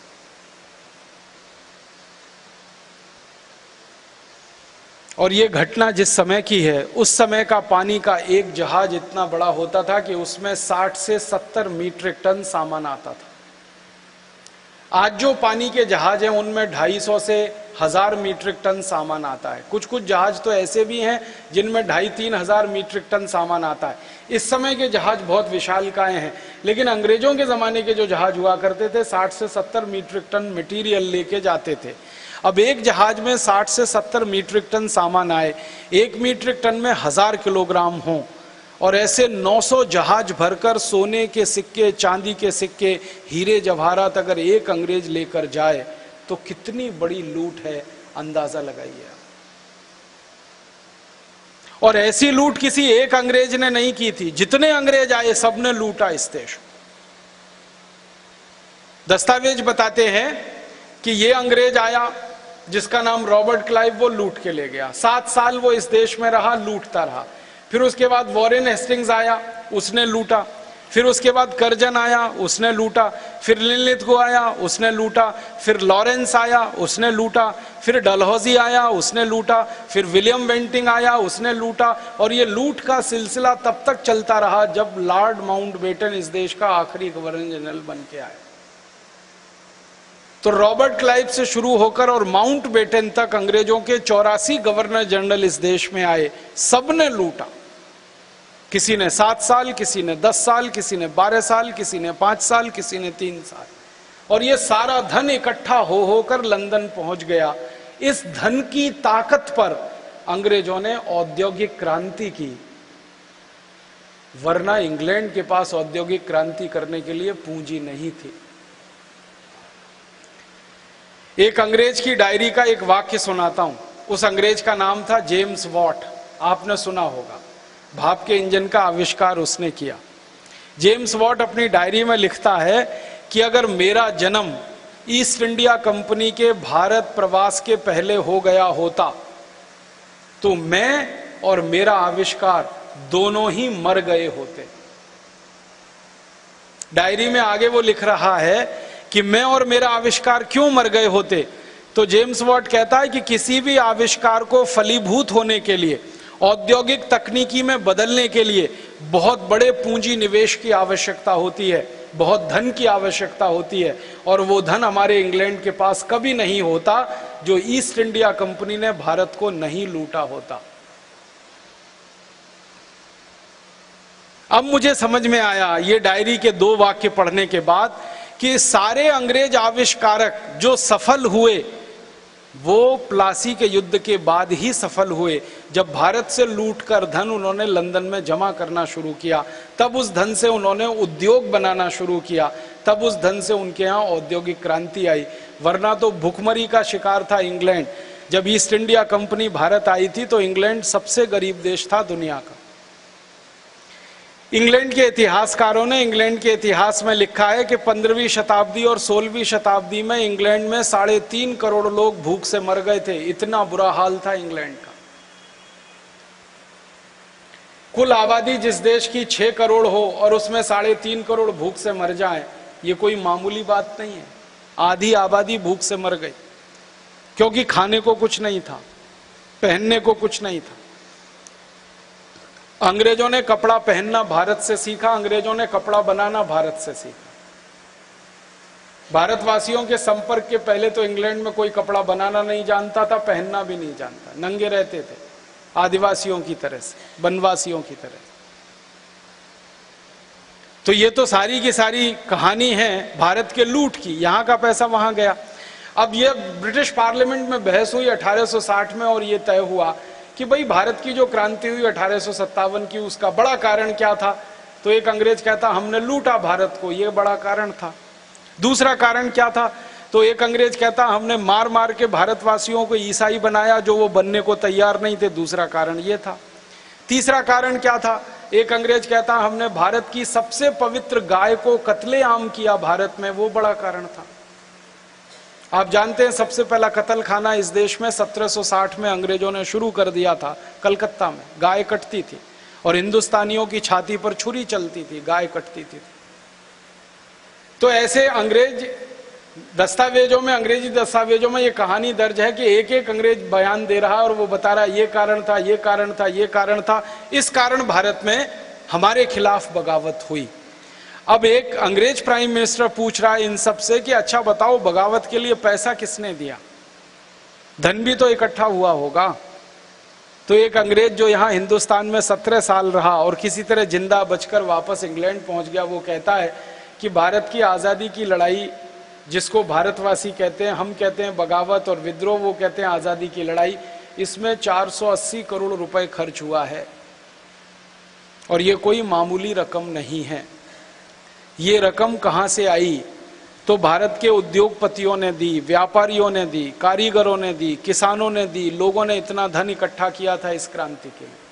और ये घटना जिस समय की है, उस समय का पानी का एक जहाज इतना बड़ा होता था कि उसमें 60 से 70 मीट्रिक टन सामान आता था। आज जो पानी के जहाज हैं उनमें 250 से 1000 मीट्रिक टन सामान आता है। कुछ कुछ जहाज तो ऐसे भी हैं जिनमें 2500-3000 हजार मीट्रिक टन सामान आता है। इस समय के जहाज बहुत विशालकाय हैं, लेकिन अंग्रेजों के जमाने के जो जहाज हुआ करते थे 60 से 70 मीट्रिक टन मटेरियल लेके जाते थे। अब एक जहाज में 60 से 70 मीट्रिक टन सामान आए, 1 मीट्रिक टन में 1000 किलोग्राम हो और ऐसे 900 जहाज भरकर सोने के सिक्के, चांदी के सिक्के, हीरे जवाहरात अगर एक अंग्रेज लेकर जाए तो कितनी बड़ी लूट है, अंदाजा लगाइए। और ऐसी लूट किसी एक अंग्रेज ने नहीं की थी, जितने अंग्रेज आए सबने लूटा इस देश। दस्तावेज बताते हैं कि ये अंग्रेज आया जिसका नाम रॉबर्ट क्लाइव, वो लूट के ले गया। 7 साल वो इस देश में रहा, लूटता रहा। फिर उसके बाद वॉरेन हेस्टिंग्स आया, उसने लूटा। फिर उसके बाद कर्जन आया, उसने लूटा। फिर लिनलिथगो आया, उसने लूटा। फिर लॉरेंस आया, उसने लूटा। फिर डलहौजी आया, उसने लूटा। फिर विलियम बेंटिंग आया, उसने लूटा। और ये लूट का सिलसिला तब तक चलता रहा जब लॉर्ड माउंटबेटन इस देश का आखिरी गवर्नर जनरल बन के आया। तो रॉबर्ट क्लाइव से शुरू होकर और माउंटबेटन तक अंग्रेजों के 84 गवर्नर जनरल इस देश में आए, सबने लूटा। किसी ने 7 साल, किसी ने 10 साल, किसी ने 12 साल, किसी ने 5 साल, किसी ने 3 साल। और ये सारा धन इकट्ठा हो होकर लंदन पहुंच गया। इस धन की ताकत पर अंग्रेजों ने औद्योगिक क्रांति की, वरना इंग्लैंड के पास औद्योगिक क्रांति करने के लिए पूंजी नहीं थी। एक अंग्रेज की डायरी का एक वाक्य सुनाता हूं। उस अंग्रेज का नाम था जेम्स वॉट, आपने सुना होगा। भाप के इंजन का आविष्कार उसने किया। जेम्स वॉट अपनी डायरी में लिखता है कि अगर मेरा जन्म ईस्ट इंडिया कंपनी के भारत प्रवास के पहले हो गया होता तो मैं और मेरा आविष्कार दोनों ही मर गए होते। डायरी में आगे वो लिख रहा है कि मैं और मेरा आविष्कार क्यों मर गए होते। तो जेम्स वॉट कहता है कि किसी भी आविष्कार को फलीभूत होने के लिए, औद्योगिक तकनीकी में बदलने के लिए बहुत बड़े पूंजी निवेश की आवश्यकता होती है, बहुत धन की आवश्यकता होती है। और वो धन हमारे इंग्लैंड के पास कभी नहीं होता जो ईस्ट इंडिया कंपनी ने भारत को नहीं लूटा होता। अब मुझे समझ में आया ये डायरी के 2 वाक्य पढ़ने के बाद कि सारे अंग्रेज आविष्कारक जो सफल हुए वो प्लासी के युद्ध के बाद ही सफल हुए। जब भारत से लूटकर धन उन्होंने लंदन में जमा करना शुरू किया, तब उस धन से उन्होंने उद्योग बनाना शुरू किया, तब उस धन से उनके यहाँ औद्योगिक क्रांति आई। वरना तो भुखमरी का शिकार था इंग्लैंड। जब ईस्ट इंडिया कंपनी भारत आई थी तो इंग्लैंड सबसे गरीब देश था दुनिया का। इंग्लैंड के इतिहासकारों ने इंग्लैंड के इतिहास में लिखा है कि 15वीं शताब्दी और 16वीं शताब्दी में इंग्लैंड में 3.5 करोड़ लोग भूख से मर गए थे। इतना बुरा हाल था इंग्लैंड का। कुल आबादी जिस देश की 6 करोड़ हो और उसमें 3.5 करोड़ भूख से मर जाए, ये कोई मामूली बात नहीं है। आधी आबादी भूख से मर गई क्योंकि खाने को कुछ नहीं था, पहनने को कुछ नहीं था। अंग्रेजों ने कपड़ा पहनना भारत से सीखा, अंग्रेजों ने कपड़ा बनाना भारत से सीखा। भारतवासियों के संपर्क के पहले तो इंग्लैंड में कोई कपड़ा बनाना नहीं जानता था, पहनना भी नहीं जानता, नंगे रहते थे आदिवासियों की तरह से, वनवासियों की तरह। तो ये तो सारी की सारी कहानी है भारत के लूट की, यहां का पैसा वहां गया। अब ये ब्रिटिश पार्लियामेंट में बहस हुई 1860 में और ये तय हुआ कि भाई भारत की जो क्रांति हुई 1857 की, उसका बड़ा कारण क्या था। तो एक अंग्रेज कहता हमने लूटा भारत को, ये बड़ा कारण था। दूसरा कारण क्या था, तो एक अंग्रेज कहता हमने मार मार के भारतवासियों को ईसाई बनाया जो वो बनने को तैयार नहीं थे, दूसरा कारण ये था। तीसरा कारण क्या था, एक अंग्रेज कहता हमने भारत की सबसे पवित्र गाय को कत्लेआम किया भारत में, वो बड़ा कारण था। आप जानते हैं सबसे पहला कत्ल खाना इस देश में 1760 में अंग्रेजों ने शुरू कर दिया था कलकत्ता में। गाय कटती थी और हिंदुस्तानियों की छाती पर छुरी चलती थी, गाय कटती थी। तो ऐसे अंग्रेज दस्तावेजों में, अंग्रेजी दस्तावेजों में ये कहानी दर्ज है कि एक एक अंग्रेज बयान दे रहा और वो बता रहा ये कारण था, ये कारण था, ये कारण था, इस कारण भारत में हमारे खिलाफ बगावत हुई। अब एक अंग्रेज प्राइम मिनिस्टर पूछ रहा है इन सब से कि अच्छा बताओ बगावत के लिए पैसा किसने दिया, धन भी तो इकट्ठा हुआ होगा। तो एक अंग्रेज जो यहाँ हिंदुस्तान में 17 साल रहा और किसी तरह जिंदा बचकर वापस इंग्लैंड पहुंच गया, वो कहता है कि भारत की आज़ादी की लड़ाई, जिसको भारतवासी कहते हैं, हम कहते हैं बगावत और विद्रोह, वो कहते हैं आज़ादी की लड़ाई, इसमें 480 करोड़ रुपए खर्च हुआ है। और ये कोई मामूली रकम नहीं है। ये रकम कहाँ से आई, तो भारत के उद्योगपतियों ने दी, व्यापारियों ने दी, कारीगरों ने दी, किसानों ने दी। लोगों ने इतना धन इकट्ठा किया था इस क्रांति के लिए।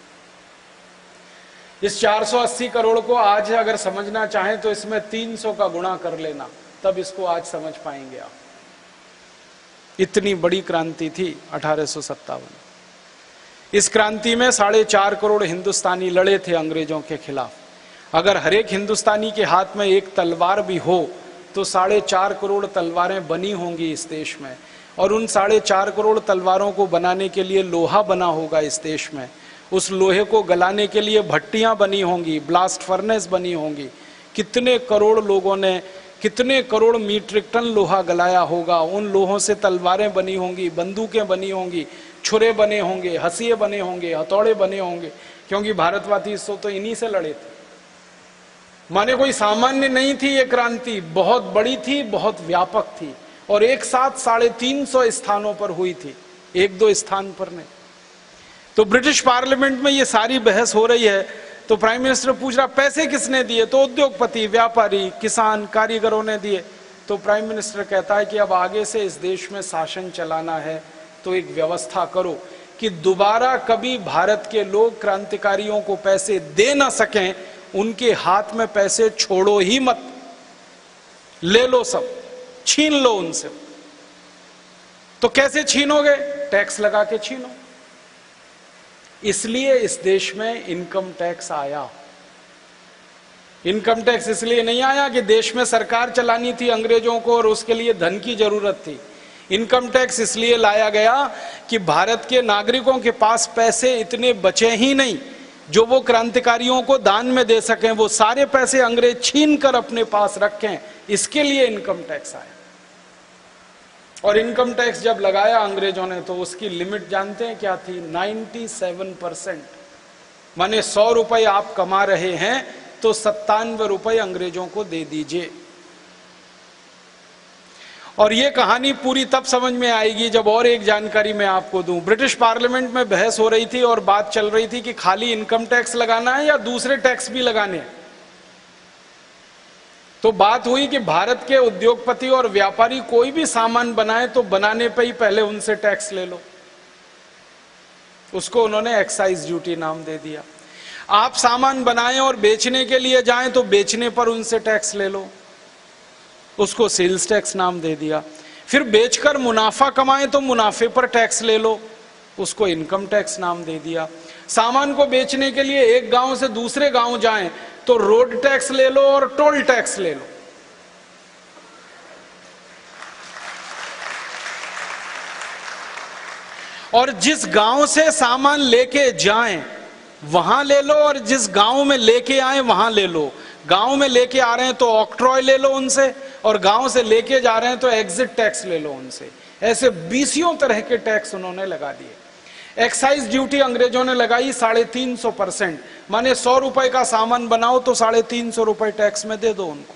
इस 480 करोड़ को आज अगर समझना चाहें तो इसमें 300 का गुणा कर लेना, तब इसको आज समझ पाएंगे आप। इतनी बड़ी क्रांति थी 1857। इस क्रांति में 4.5 करोड़ हिंदुस्तानी लड़े थे अंग्रेजों के खिलाफ। अगर हर एक हिंदुस्तानी के हाथ में एक तलवार भी हो तो 4.5 करोड़ तलवारें बनी होंगी इस देश में। और उन 4.5 करोड़ तलवारों को बनाने के लिए लोहा बना होगा इस देश में। उस लोहे को गलाने के लिए भट्टियां बनी होंगी, ब्लास्ट फर्नेस बनी होंगी। कितने करोड़ लोगों ने कितने करोड़ मीट्रिक टन लोहा गलाया होगा। उन लोहों से तलवारें बनी होंगी, बंदूकें बनी होंगी, छुरे बने होंगे, हंसिए बने होंगे, हथौड़े बने होंगे, क्योंकि भारतवासी तो इन्हीं से लड़े थे। माने कोई सामान्य नहीं थी ये क्रांति, बहुत बड़ी थी, बहुत व्यापक थी और एक साथ 350 स्थानों पर हुई थी, एक दो स्थान पर नहीं। तो ब्रिटिश पार्लियामेंट में ये सारी बहस हो रही है। तो प्राइम मिनिस्टर पूछ रहा पैसे किसने दिए, तो उद्योगपति, व्यापारी, किसान, कारीगरों ने दिए। तो प्राइम मिनिस्टर कहता है कि अब आगे से इस देश में शासन चलाना है तो एक व्यवस्था करो कि दोबारा कभी भारत के लोग क्रांतिकारियों को पैसे दे ना सकें। उनके हाथ में पैसे छोड़ो ही मत, ले लो, सब छीन लो उनसे। तो कैसे छीनोगे, टैक्स लगा के छीनो। इसलिए इस देश में इनकम टैक्स आया। इनकम टैक्स इसलिए नहीं आया कि देश में सरकार चलानी थी अंग्रेजों को और उसके लिए धन की जरूरत थी। इनकम टैक्स इसलिए लाया गया कि भारत के नागरिकों के पास पैसे इतने बचे ही नहीं जो वो क्रांतिकारियों को दान में दे सकें। वो सारे पैसे अंग्रेज छीन कर अपने पास रखें, इसके लिए इनकम टैक्स आया। और इनकम टैक्स जब लगाया अंग्रेजों ने तो उसकी लिमिट जानते हैं क्या थी, 97%। माने 100 रुपए आप कमा रहे हैं तो 97 रुपए अंग्रेजों को दे दीजिए। और ये कहानी पूरी तब समझ में आएगी जब और एक जानकारी मैं आपको दूं। ब्रिटिश पार्लियामेंट में बहस हो रही थी और बात चल रही थी कि खाली इनकम टैक्स लगाना है या दूसरे टैक्स भी लगाने हैं। तो बात हुई कि भारत के उद्योगपति और व्यापारी कोई भी सामान बनाए तो बनाने पे ही पहले उनसे टैक्स ले लो। उसको उन्होंने एक्साइज ड्यूटी नाम दे दिया। आप सामान बनाएं और बेचने के लिए जाएं तो बेचने पर उनसे टैक्स ले लो, उसको सेल्स टैक्स नाम दे दिया। फिर बेचकर मुनाफा कमाएं तो मुनाफे पर टैक्स ले लो, उसको इनकम टैक्स नाम दे दिया। सामान को बेचने के लिए एक गांव से दूसरे गांव जाएं तो रोड टैक्स ले लो और टोल टैक्स ले लो। और जिस गांव से सामान लेके जाएं वहां ले लो, और जिस गांव में लेके आए वहां ले लो। गांव में लेके आ रहे हैं तो ऑक्ट्रॉय ले लो उनसे, और गांव से लेके जा रहे हैं तो एग्जिट टैक्स ले लो उनसे। ऐसे 20 तरह के टैक्स उन्होंने लगा दिए। एक्साइज ड्यूटी अंग्रेजों ने लगाई 350%, माने 100 रुपए का सामान बनाओ तो 350 रुपए टैक्स में दे दो उनको।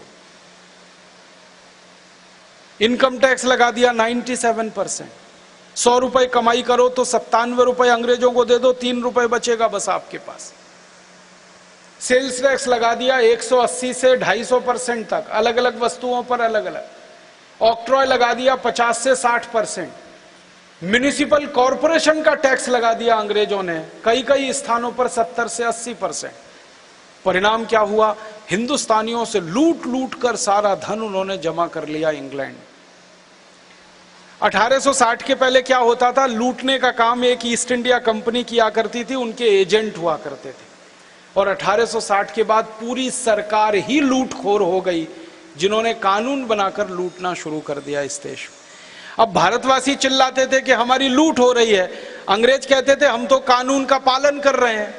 इनकम टैक्स लगा दिया 97%। 100 रुपए कमाई करो तो 97 रुपए अंग्रेजों को दे दो, 3 रुपए बचेगा बस आपके पास। सेल्स टैक्स लगा दिया 180 से 250% तक, अलग अलग वस्तुओं पर अलग अलग। ऑक्ट्रॉय लगा दिया 50 से 60%। म्युनिसिपल कॉरपोरेशन का टैक्स लगा दिया अंग्रेजों ने कई कई स्थानों पर 70 से 80%। परिणाम क्या हुआ? हिंदुस्तानियों से लूट लूट कर सारा धन उन्होंने जमा कर लिया इंग्लैंड। 1860 के पहले क्या होता था? लूटने का काम एक ईस्ट इंडिया कंपनी किया करती थी, उनके एजेंट हुआ करते थे। और 1860 के बाद पूरी सरकार ही लूटखोर हो गई, जिन्होंने कानून बनाकर लूटना शुरू कर दिया इस देश में। अब भारतवासी चिल्लाते थे कि हमारी लूट हो रही है, अंग्रेज कहते थे हम तो कानून का पालन कर रहे हैं।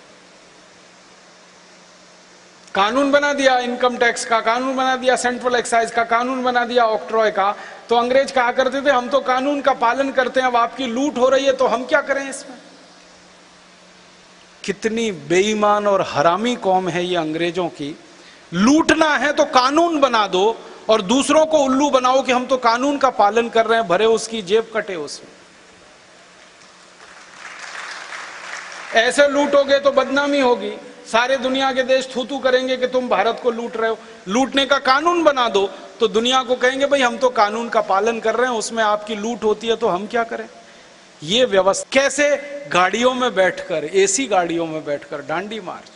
कानून बना दिया इनकम टैक्स का, कानून बना दिया सेंट्रल एक्साइज का, कानून बना दिया ऑक्ट्रॉय का, तो अंग्रेज कहा करते थे हम तो कानून का पालन करते हैं, अब आपकी लूट हो रही है तो हम क्या करें इसमें। कितनी बेईमान और हरामी कौम है ये अंग्रेजों की। लूटना है तो कानून बना दो और दूसरों को उल्लू बनाओ कि हम तो कानून का पालन कर रहे हैं, भरे उसकी जेब कटे उसमें। ऐसे लूटोगे तो बदनामी होगी, सारे दुनिया के देश थू-थू करेंगे कि तुम भारत को लूट रहे हो। लूटने का कानून बना दो तो दुनिया को कहेंगे भाई हम तो कानून का पालन कर रहे हैं, उसमें आपकी लूट होती है तो हम क्या करें। ये व्यवस्था कैसे? गाड़ियों में बैठकर, एसी गाड़ियों में बैठकर दांडी मार्च।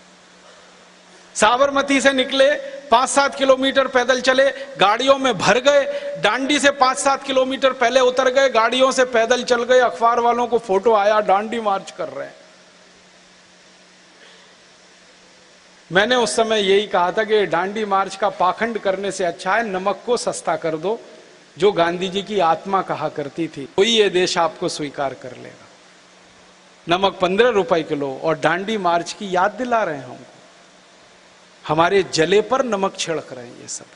साबरमती से निकले, 5-7 किलोमीटर पैदल चले, गाड़ियों में भर गए, दांडी से 5-7 किलोमीटर पहले उतर गए, गाड़ियों से पैदल चल गए। अखबार वालों को फोटो आया दांडी मार्च कर रहे हैं। मैंने उस समय यही कहा था कि दांडी मार्च का पाखंड करने से अच्छा है नमक को सस्ता कर दो, जो गांधी जी की आत्मा कहा करती थी, कोई ये देश आपको स्वीकार कर लेगा। नमक 15 रुपए किलो और दांडी मार्च की याद दिला रहे हैं हमको, हमारे जले पर नमक छिड़क रहे हैं। ये सब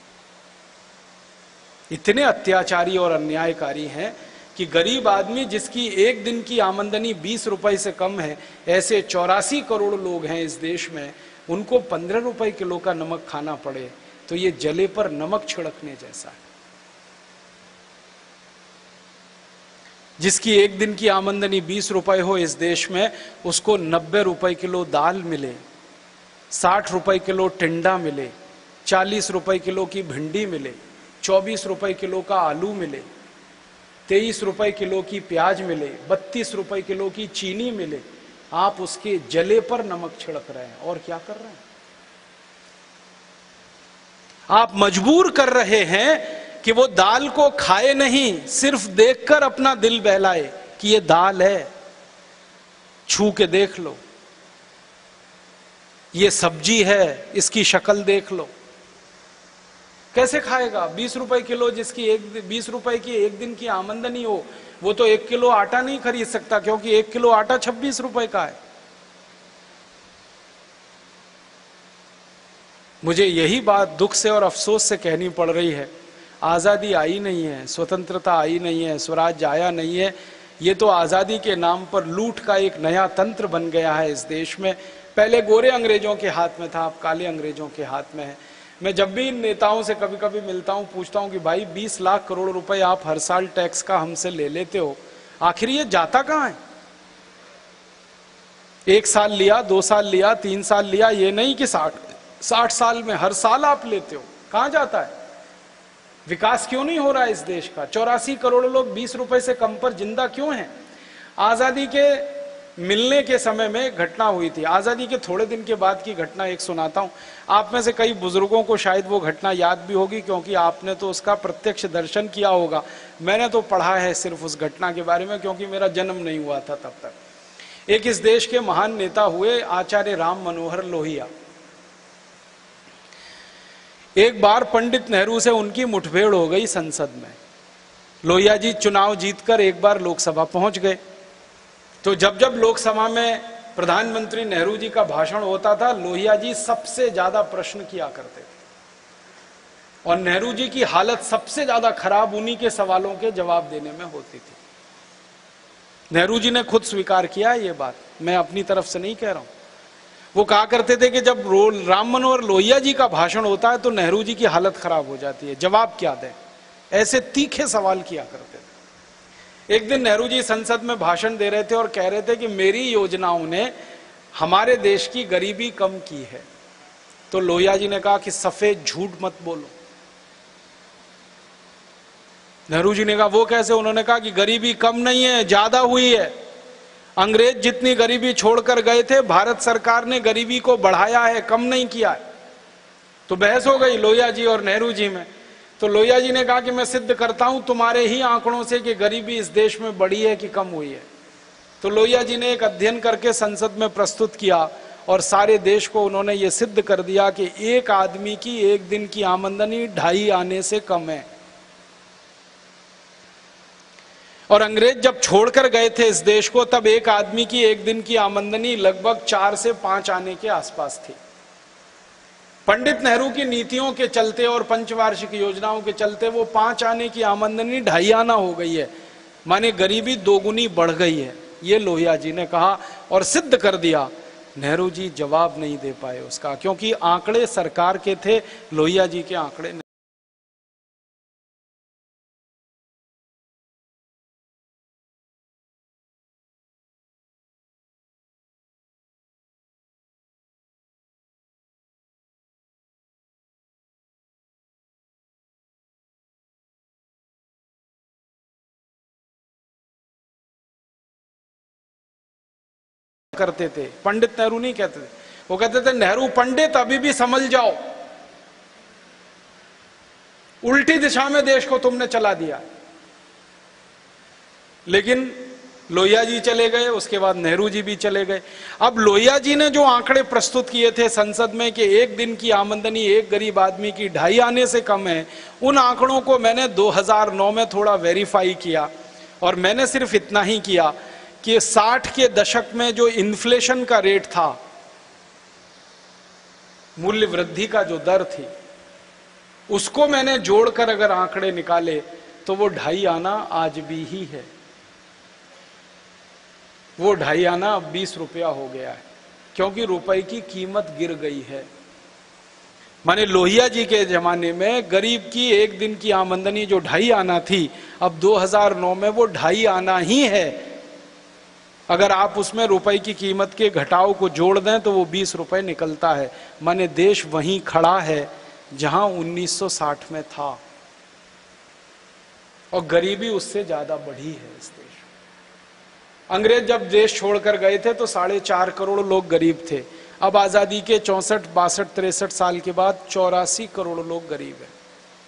इतने अत्याचारी और अन्यायकारी हैं कि गरीब आदमी जिसकी एक दिन की आमदनी 20 रुपए से कम है, ऐसे 84 करोड़ लोग हैं इस देश में, उनको 15 रुपए किलो का नमक खाना पड़े तो ये जले पर नमक छिड़कने जैसा है। जिसकी एक दिन की आमदनी 20 रुपए हो इस देश में, उसको 90 रुपए किलो दाल मिले, 60 रुपए किलो टिंडा मिले, 40 रुपए किलो की भिंडी मिले, 24 रुपए किलो का आलू मिले, 23 रुपए किलो की प्याज मिले, 32 रुपए किलो की चीनी मिले, आप उसके जले पर नमक छिड़क रहे हैं। और क्या कर रहे हैं? आप मजबूर कर रहे हैं कि वो दाल को खाए नहीं, सिर्फ देखकर अपना दिल बहलाए कि ये दाल है, छू के देख लो, ये सब्जी है, इसकी शक्ल देख लो। कैसे खाएगा? 20 रुपए किलो, जिसकी 20 रुपए की एक दिन की आमदनी हो, वो तो 1 किलो आटा नहीं खरीद सकता, क्योंकि 1 किलो आटा 26 रुपए का है। मुझे यही बात दुख से और अफसोस से कहनी पड़ रही है, आज़ादी आई नहीं है, स्वतंत्रता आई नहीं है, स्वराज्य आया नहीं है। ये तो आज़ादी के नाम पर लूट का एक नया तंत्र बन गया है इस देश में। पहले गोरे अंग्रेजों के हाथ में था, अब काले अंग्रेजों के हाथ में है। मैं जब भी इन नेताओं से कभी कभी मिलता हूं, पूछता हूं कि भाई 20 लाख करोड़ रुपए आप हर साल टैक्स का हमसे ले लेते हो, आखिर ये जाता कहां है? 1 साल लिया, 2 साल लिया, 3 साल लिया, ये नहीं कि 60 साल में हर साल आप लेते हो, कहां जाता है? विकास क्यों नहीं हो रहा है इस देश का? 84 करोड़ लोग 20 रुपए से कम पर जिंदा क्यों हैं? आजादी के मिलने के समय में एक घटना हुई थी, आज़ादी के थोड़े दिन के बाद की घटना एक सुनाता हूँ। आप में से कई बुजुर्गों को शायद वो घटना याद भी होगी, क्योंकि आपने तो उसका प्रत्यक्ष दर्शन किया होगा। मैंने तो पढ़ा है सिर्फ उस घटना के बारे में, क्योंकि मेरा जन्म नहीं हुआ था तब तक। एक इस देश के महान नेता हुए आचार्य राम मनोहर लोहिया। एक बार पंडित नेहरू से उनकी मुठभेड़ हो गई संसद में। लोहिया जी चुनाव जीतकर एक बार लोकसभा पहुंच गए। तो जब जब लोकसभा में प्रधानमंत्री नेहरू जी का भाषण होता था, लोहिया जी सबसे ज्यादा प्रश्न किया करते थे और नेहरू जी की हालत सबसे ज्यादा खराब उन्हीं के सवालों के जवाब देने में होती थी। नेहरू जी ने खुद स्वीकार किया ये बात, मैं अपनी तरफ से नहीं कह रहा हूं। वो कहा करते थे कि जब राम मनोहर लोहिया जी का भाषण होता है तो नेहरू जी की हालत खराब हो जाती है, जवाब क्या दें, ऐसे तीखे सवाल किया करते थे। एक दिन नेहरू जी संसद में भाषण दे रहे थे और कह रहे थे कि मेरी योजनाओं ने हमारे देश की गरीबी कम की है। तो लोहिया जी ने कहा कि सफेद झूठ मत बोलो। नेहरू जी ने कहा वो कैसे? उन्होंने कहा कि गरीबी कम नहीं है, ज्यादा हुई है। अंग्रेज जितनी गरीबी छोड़कर गए थे, भारत सरकार ने गरीबी को बढ़ाया है, कम नहीं किया है। तो बहस हो गई लोहिया जी और नेहरू जी में। तो लोहिया जी ने कहा कि मैं सिद्ध करता हूं तुम्हारे ही आंकड़ों से कि गरीबी इस देश में बढ़ी है कि कम हुई है। तो लोहिया जी ने एक अध्ययन करके संसद में प्रस्तुत किया और सारे देश को उन्होंने ये सिद्ध कर दिया कि एक आदमी की एक दिन की आमदनी 2.5 आने से कम है। और अंग्रेज जब छोड़कर गए थे इस देश को, तब एक आदमी की एक दिन की आमदनी लगभग 4 से 5 आने के आसपास थी। पंडित नेहरू की नीतियों के चलते और पंचवार्षिक योजनाओं के चलते वो 5 आने की आमदनी 2.5 आना हो गई है, माने गरीबी 2 गुनी बढ़ गई है। ये लोहिया जी ने कहा और सिद्ध कर दिया। नेहरू जी जवाब नहीं दे पाए उसका, क्योंकि आंकड़े सरकार के थे, लोहिया जी के आंकड़े नहीं। करते थे, पंडित नेहरू नहीं कहते थे, वो कहते थे नेहरू पंडित अभी भी समझ जाओ, उल्टी दिशा में देश को तुमने चला दिया। लेकिन लोहिया जी चले गए, उसके बाद नेहरू जी भी चले गए। अब लोहिया जी ने जो आंकड़े प्रस्तुत किए थे संसद में कि एक दिन की आमदनी एक गरीब आदमी की 2.5 आने से कम है, उन आंकड़ों को मैंने 2009 में थोड़ा वेरीफाई किया। और मैंने सिर्फ इतना ही किया कि 60 के दशक में जो इन्फ्लेशन का रेट था, मूल्य वृद्धि का जो दर थी, उसको मैंने जोड़कर अगर आंकड़े निकाले तो वो 2.5 आना आज भी ही है। वो 2.5 आना अब 20 रुपया हो गया है, क्योंकि रुपए की कीमत गिर गई है। माने लोहिया जी के जमाने में गरीब की एक दिन की आमदनी जो 2.5 आना थी, अब 2009 में वो 2.5 आना ही है। अगर आप उसमें रुपए की कीमत के घटाव को जोड़ दें तो वो 20 रुपए निकलता है। माने देश वहीं खड़ा है जहां 1960 में था, और गरीबी उससे ज्यादा बढ़ी है इस देश। अंग्रेज जब देश छोड़कर गए थे तो 4.5 करोड़ लोग गरीब थे। अब आजादी के 64, 62, 63 साल के बाद 84 करोड़ लोग गरीब हैं।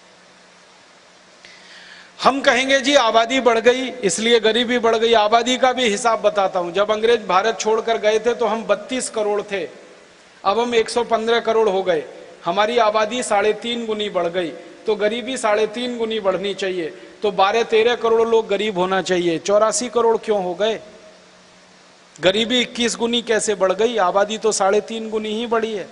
हम कहेंगे जी आबादी बढ़ गई इसलिए गरीबी बढ़ गई। आबादी का भी हिसाब बताता हूं। जब अंग्रेज भारत छोड़कर गए थे तो हम 32 करोड़ थे, अब हम 115 करोड़ हो गए। हमारी आबादी 3.5 गुनी बढ़ गई, तो गरीबी 3.5 गुनी बढ़नी चाहिए, तो 12-13 करोड़ लोग गरीब होना चाहिए। 84 करोड़ क्यों हो गए? गरीबी 21 गुनी कैसे बढ़ गई? आबादी तो 3.5 गुनी ही बढ़ी है।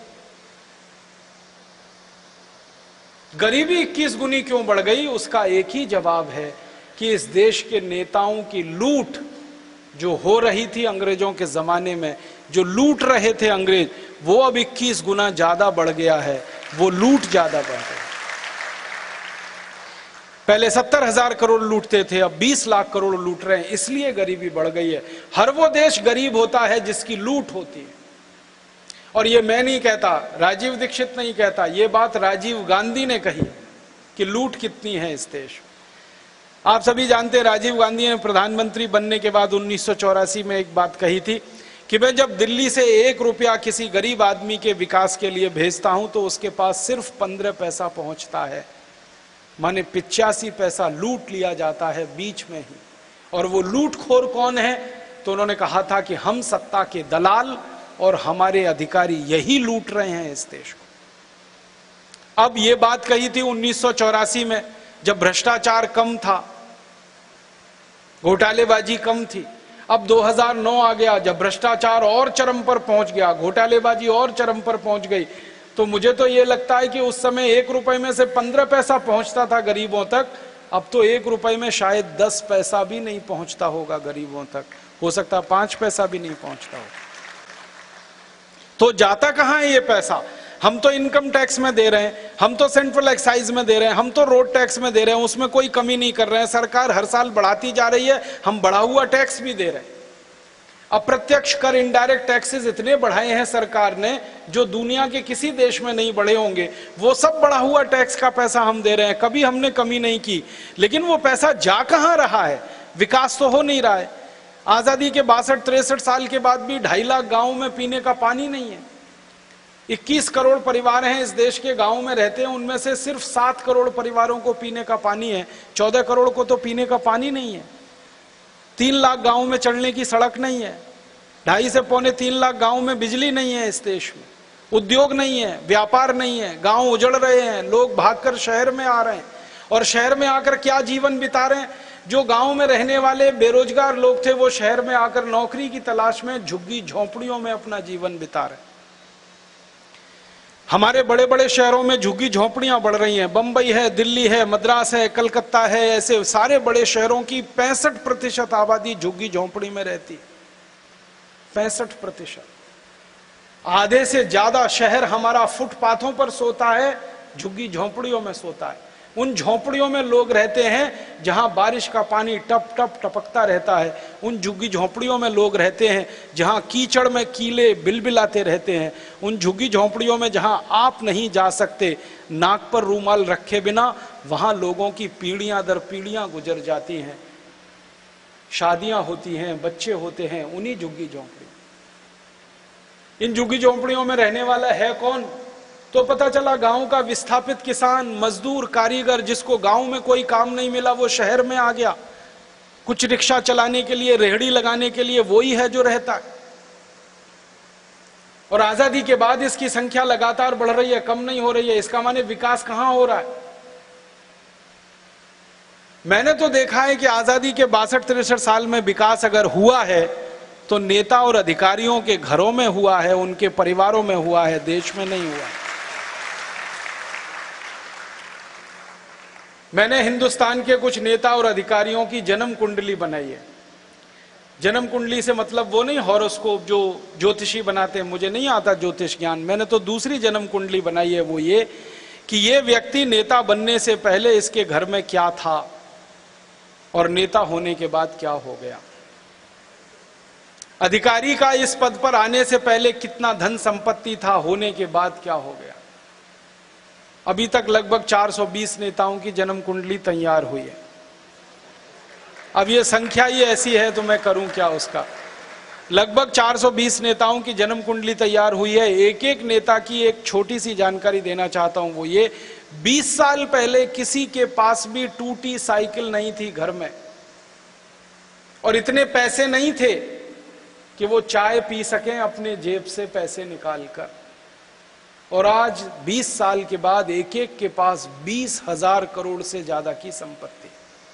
गरीबी 21 गुनी क्यों बढ़ गई? उसका एक ही जवाब है कि इस देश के नेताओं की लूट जो हो रही थी अंग्रेजों के जमाने में, जो लूट रहे थे अंग्रेज, वो अब 21 गुना ज्यादा बढ़ गया है। वो लूट ज्यादा बढ़ गई। पहले 70,000 करोड़ लूटते थे, अब 20 लाख करोड़ लूट रहे हैं, इसलिए गरीबी बढ़ गई है। हर वो देश गरीब होता है जिसकी लूट होती है। और ये मैं नहीं कहता, राजीव दीक्षित नहीं कहता, ये बात राजीव गांधी ने कही कि लूट कितनी है इस देश। आप सभी जानते हैं राजीव गांधी ने प्रधानमंत्री बनने के बाद 1984 में एक बात कही थी कि मैं जब दिल्ली से 1 रुपया किसी गरीब आदमी के विकास के लिए भेजता हूं तो उसके पास सिर्फ 15 पैसा पहुंचता है, माने 85 पैसा लूट लिया जाता है बीच में ही। और वो लूटखोर कौन है? तो उन्होंने कहा था कि हम सत्ता के दलाल और हमारे अधिकारी यही लूट रहे हैं इस देश को। अब ये बात कही थी 1984 में जब भ्रष्टाचार कम था, घोटालेबाजी कम थी। अब 2009 आ गया जब भ्रष्टाचार और चरम पर पहुंच गया, घोटालेबाजी और चरम पर पहुंच गई। तो मुझे तो ये लगता है कि उस समय 1 रुपए में से 15 पैसा पहुंचता था गरीबों तक, अब तो 1 रुपए में शायद 10 पैसा भी नहीं पहुंचता होगा गरीबों तक, हो सकता 5 पैसा भी नहीं पहुंचता होगा। तो जाता कहां है ये पैसा? हम तो इनकम टैक्स में दे रहे हैं, हम तो सेंट्रल एक्साइज में दे रहे हैं, हम तो रोड टैक्स में दे रहे हैं, उसमें कोई कमी नहीं कर रहे हैं। सरकार हर साल बढ़ाती जा रही है, हम बढ़ा हुआ टैक्स भी दे रहे हैं। अप्रत्यक्ष कर, इनडायरेक्ट टैक्सेस इतने बढ़ाए हैं सरकार ने जो दुनिया के किसी देश में नहीं बढ़े होंगे। वो सब बढ़ा हुआ टैक्स का पैसा हम दे रहे हैं, कभी हमने कमी नहीं की। लेकिन वो पैसा जा कहां रहा है? विकास तो हो नहीं रहा है। आजादी के 62-63 साल के बाद भी 2.5 लाख गांवों में पीने का पानी नहीं है। 21 करोड़ परिवार हैं इस देश के, गांव में रहते हैं, उनमें से सिर्फ 7 करोड़ परिवारों को पीने का पानी है, 14 करोड़ को तो पीने का पानी नहीं है। 3 लाख गांव में चलने की सड़क नहीं है, 2.5 से पौने 3 लाख गांव में बिजली नहीं है इस देश में, उद्योग नहीं है, व्यापार नहीं है, गांव उजड़ रहे हैं, लोग भागकर शहर में आ रहे हैं। और शहर में आकर क्या जीवन बिता रहे हैं? जो गांव में रहने वाले बेरोजगार लोग थे वो शहर में आकर नौकरी की तलाश में झुग्गी झोंपड़ियों में अपना जीवन बिता रहे हैं। हमारे बड़े बड़े शहरों में झुग्गी झोंपड़ियां बढ़ रही हैं, बंबई है, दिल्ली है, मद्रास है, कलकत्ता है, ऐसे सारे बड़े शहरों की 65% आबादी झुग्गी झोंपड़ी में रहती है। 65%। आधे से ज्यादा शहर हमारा फुटपाथों पर सोता है, झुग्गी झोंपड़ियों में सोता है। उन झोंपड़ियों में लोग रहते हैं जहां बारिश का पानी टप टप टपकता रहता है। उन झुग्गी झोंपड़ियों में लोग रहते हैं जहां कीचड़ में कीले बिलबिलाते रहते हैं। उन झुग्गी झोंपड़ियों में जहां आप नहीं जा सकते नाक पर रूमाल रखे बिना, वहां लोगों की पीढ़ियां दर पीढ़ियां गुजर जाती हैं, शादियां होती हैं, बच्चे होते हैं उन्हीं झुग्गी झोंपड़ियों। इन झुग्गी झोंपड़ियों में रहने वाला है कौन? तो पता चला गांव का विस्थापित किसान, मजदूर, कारीगर, जिसको गांव में कोई काम नहीं मिला वो शहर में आ गया, कुछ रिक्शा चलाने के लिए, रेहड़ी लगाने के लिए, वही है जो रहता है। और आजादी के बाद इसकी संख्या लगातार बढ़ रही है, कम नहीं हो रही है। इसका माने विकास कहां हो रहा है? मैंने तो देखा है कि आजादी के 62-63 साल में विकास अगर हुआ है तो नेता और अधिकारियों के घरों में हुआ है, उनके परिवारों में हुआ है, देश में नहीं हुआ है। मैंने हिंदुस्तान के कुछ नेता और अधिकारियों की जन्म कुंडली बनाई है। जन्म कुंडली से मतलब वो नहीं हॉरोस्कोप जो ज्योतिषी बनाते हैं, मुझे नहीं आता ज्योतिष ज्ञान। मैंने तो दूसरी जन्म कुंडली बनाई है, वो ये कि ये व्यक्ति नेता बनने से पहले इसके घर में क्या था और नेता होने के बाद क्या हो गया। अधिकारी का इस पद पर आने से पहले कितना धन संपत्ति था, होने के बाद क्या हो गया। अभी तक लगभग 420 नेताओं की जन्म कुंडली तैयार हुई है। अब ये संख्या ही ऐसी है तो मैं करूं क्या उसका। लगभग 420 नेताओं की जन्म कुंडली तैयार हुई है। एक एक नेता की एक छोटी सी जानकारी देना चाहता हूं, वो ये 20 साल पहले किसी के पास भी टूटी साइकिल नहीं थी घर में, और इतने पैसे नहीं थे कि वो चाय पी सकें अपने जेब से पैसे निकालकर। और आज 20 साल के बाद एक एक के पास 20,000 करोड़ से ज्यादा की संपत्ति।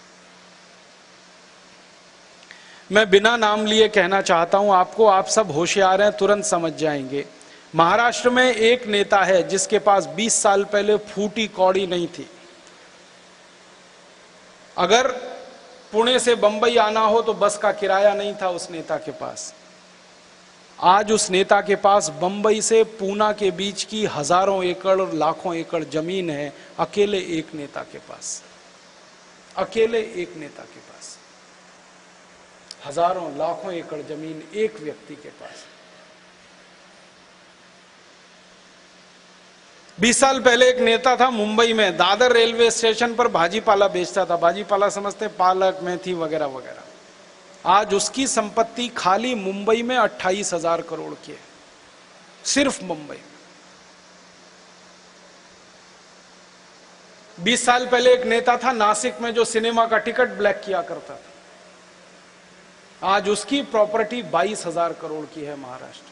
मैं बिना नाम लिए कहना चाहता हूं आपको, आप सब होशियार हैं, तुरंत समझ जाएंगे। महाराष्ट्र में एक नेता है जिसके पास 20 साल पहले फूटी कौड़ी नहीं थी। अगर पुणे से बंबई आना हो तो बस का किराया नहीं था उस नेता के पास। आज उस नेता के पास बंबई से पूना के बीच की हजारों एकड़ और लाखों एकड़ जमीन है, अकेले एक नेता के पास। अकेले एक नेता के पास हजारों लाखों एकड़ जमीन एक व्यक्ति के पास। 20 साल पहले एक नेता था मुंबई में, दादर रेलवे स्टेशन पर भाजीपाला बेचता था। भाजीपाला समझते पालक, मेथी वगैरह वगैरह। आज उसकी संपत्ति खाली मुंबई में 28,000 करोड़ की है, सिर्फ मुंबई में। 20 साल पहले एक नेता था नासिक में जो सिनेमा का टिकट ब्लैक किया करता था। आज उसकी प्रॉपर्टी 22,000 करोड़ की है महाराष्ट्र।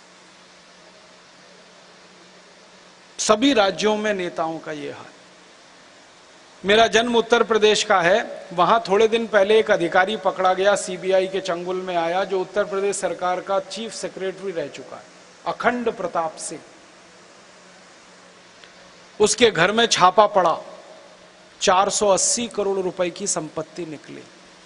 सभी राज्यों में नेताओं का यह हाल। मेरा जन्म उत्तर प्रदेश का है। वहां थोड़े दिन पहले एक अधिकारी पकड़ा गया, सीबीआई के चंगुल में आया, जो उत्तर प्रदेश सरकार का चीफ सेक्रेटरी रह चुका है, अखंड प्रताप सिंह। उसके घर में छापा पड़ा, 480 करोड़ रुपए की संपत्ति निकली।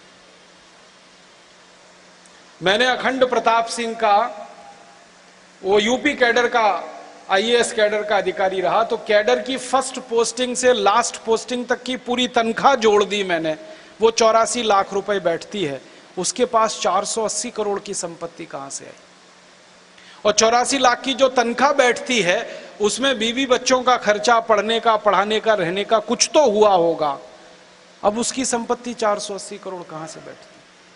मैंने अखंड प्रताप सिंह का, वो यूपी कैडर का, आईएएस कैडर का अधिकारी रहा, तो कैडर की फर्स्ट पोस्टिंग से लास्ट पोस्टिंग तक की पूरी तनख्वाह जोड़ दी मैंने। वो 84 लाख रुपए बैठती है, उसके पास 480 करोड़ की संपत्ति कहां से आई? और 84 लाख की जो तनख्वाह बैठती है उसमें बीवी बच्चों का खर्चा, पढ़ने का, पढ़ाने का, रहने का कुछ तो हुआ होगा। अब उसकी संपत्ति 480 करोड़ कहां से बैठती?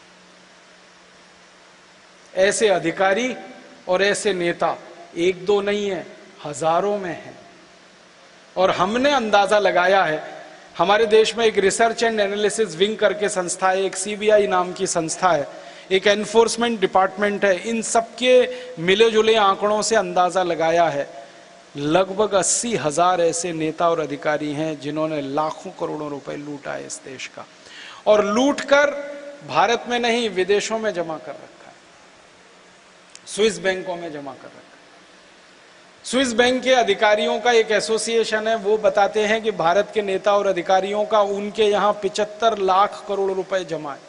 ऐसे अधिकारी और ऐसे नेता एक दो नहीं है, हजारों में है। और हमने अंदाजा लगाया है, हमारे देश में एक रिसर्च एंड एनालिसिस विंग करके संस्था है, एक सीबीआई नाम की संस्था है, एक एनफोर्समेंट डिपार्टमेंट है। इन सबके मिले जुले आंकड़ों से अंदाजा लगाया है, लगभग 80,000 ऐसे नेता और अधिकारी हैं जिन्होंने लाखों करोड़ों रुपए लूटा है इस देश का। और लूट कर भारत में नहीं, विदेशों में जमा कर रखा है, स्विस बैंकों में जमा कर रखा है। स्विस बैंक के अधिकारियों का एक एसोसिएशन है, वो बताते हैं कि भारत के नेता और अधिकारियों का उनके यहां 75 लाख करोड़ रुपए जमा है,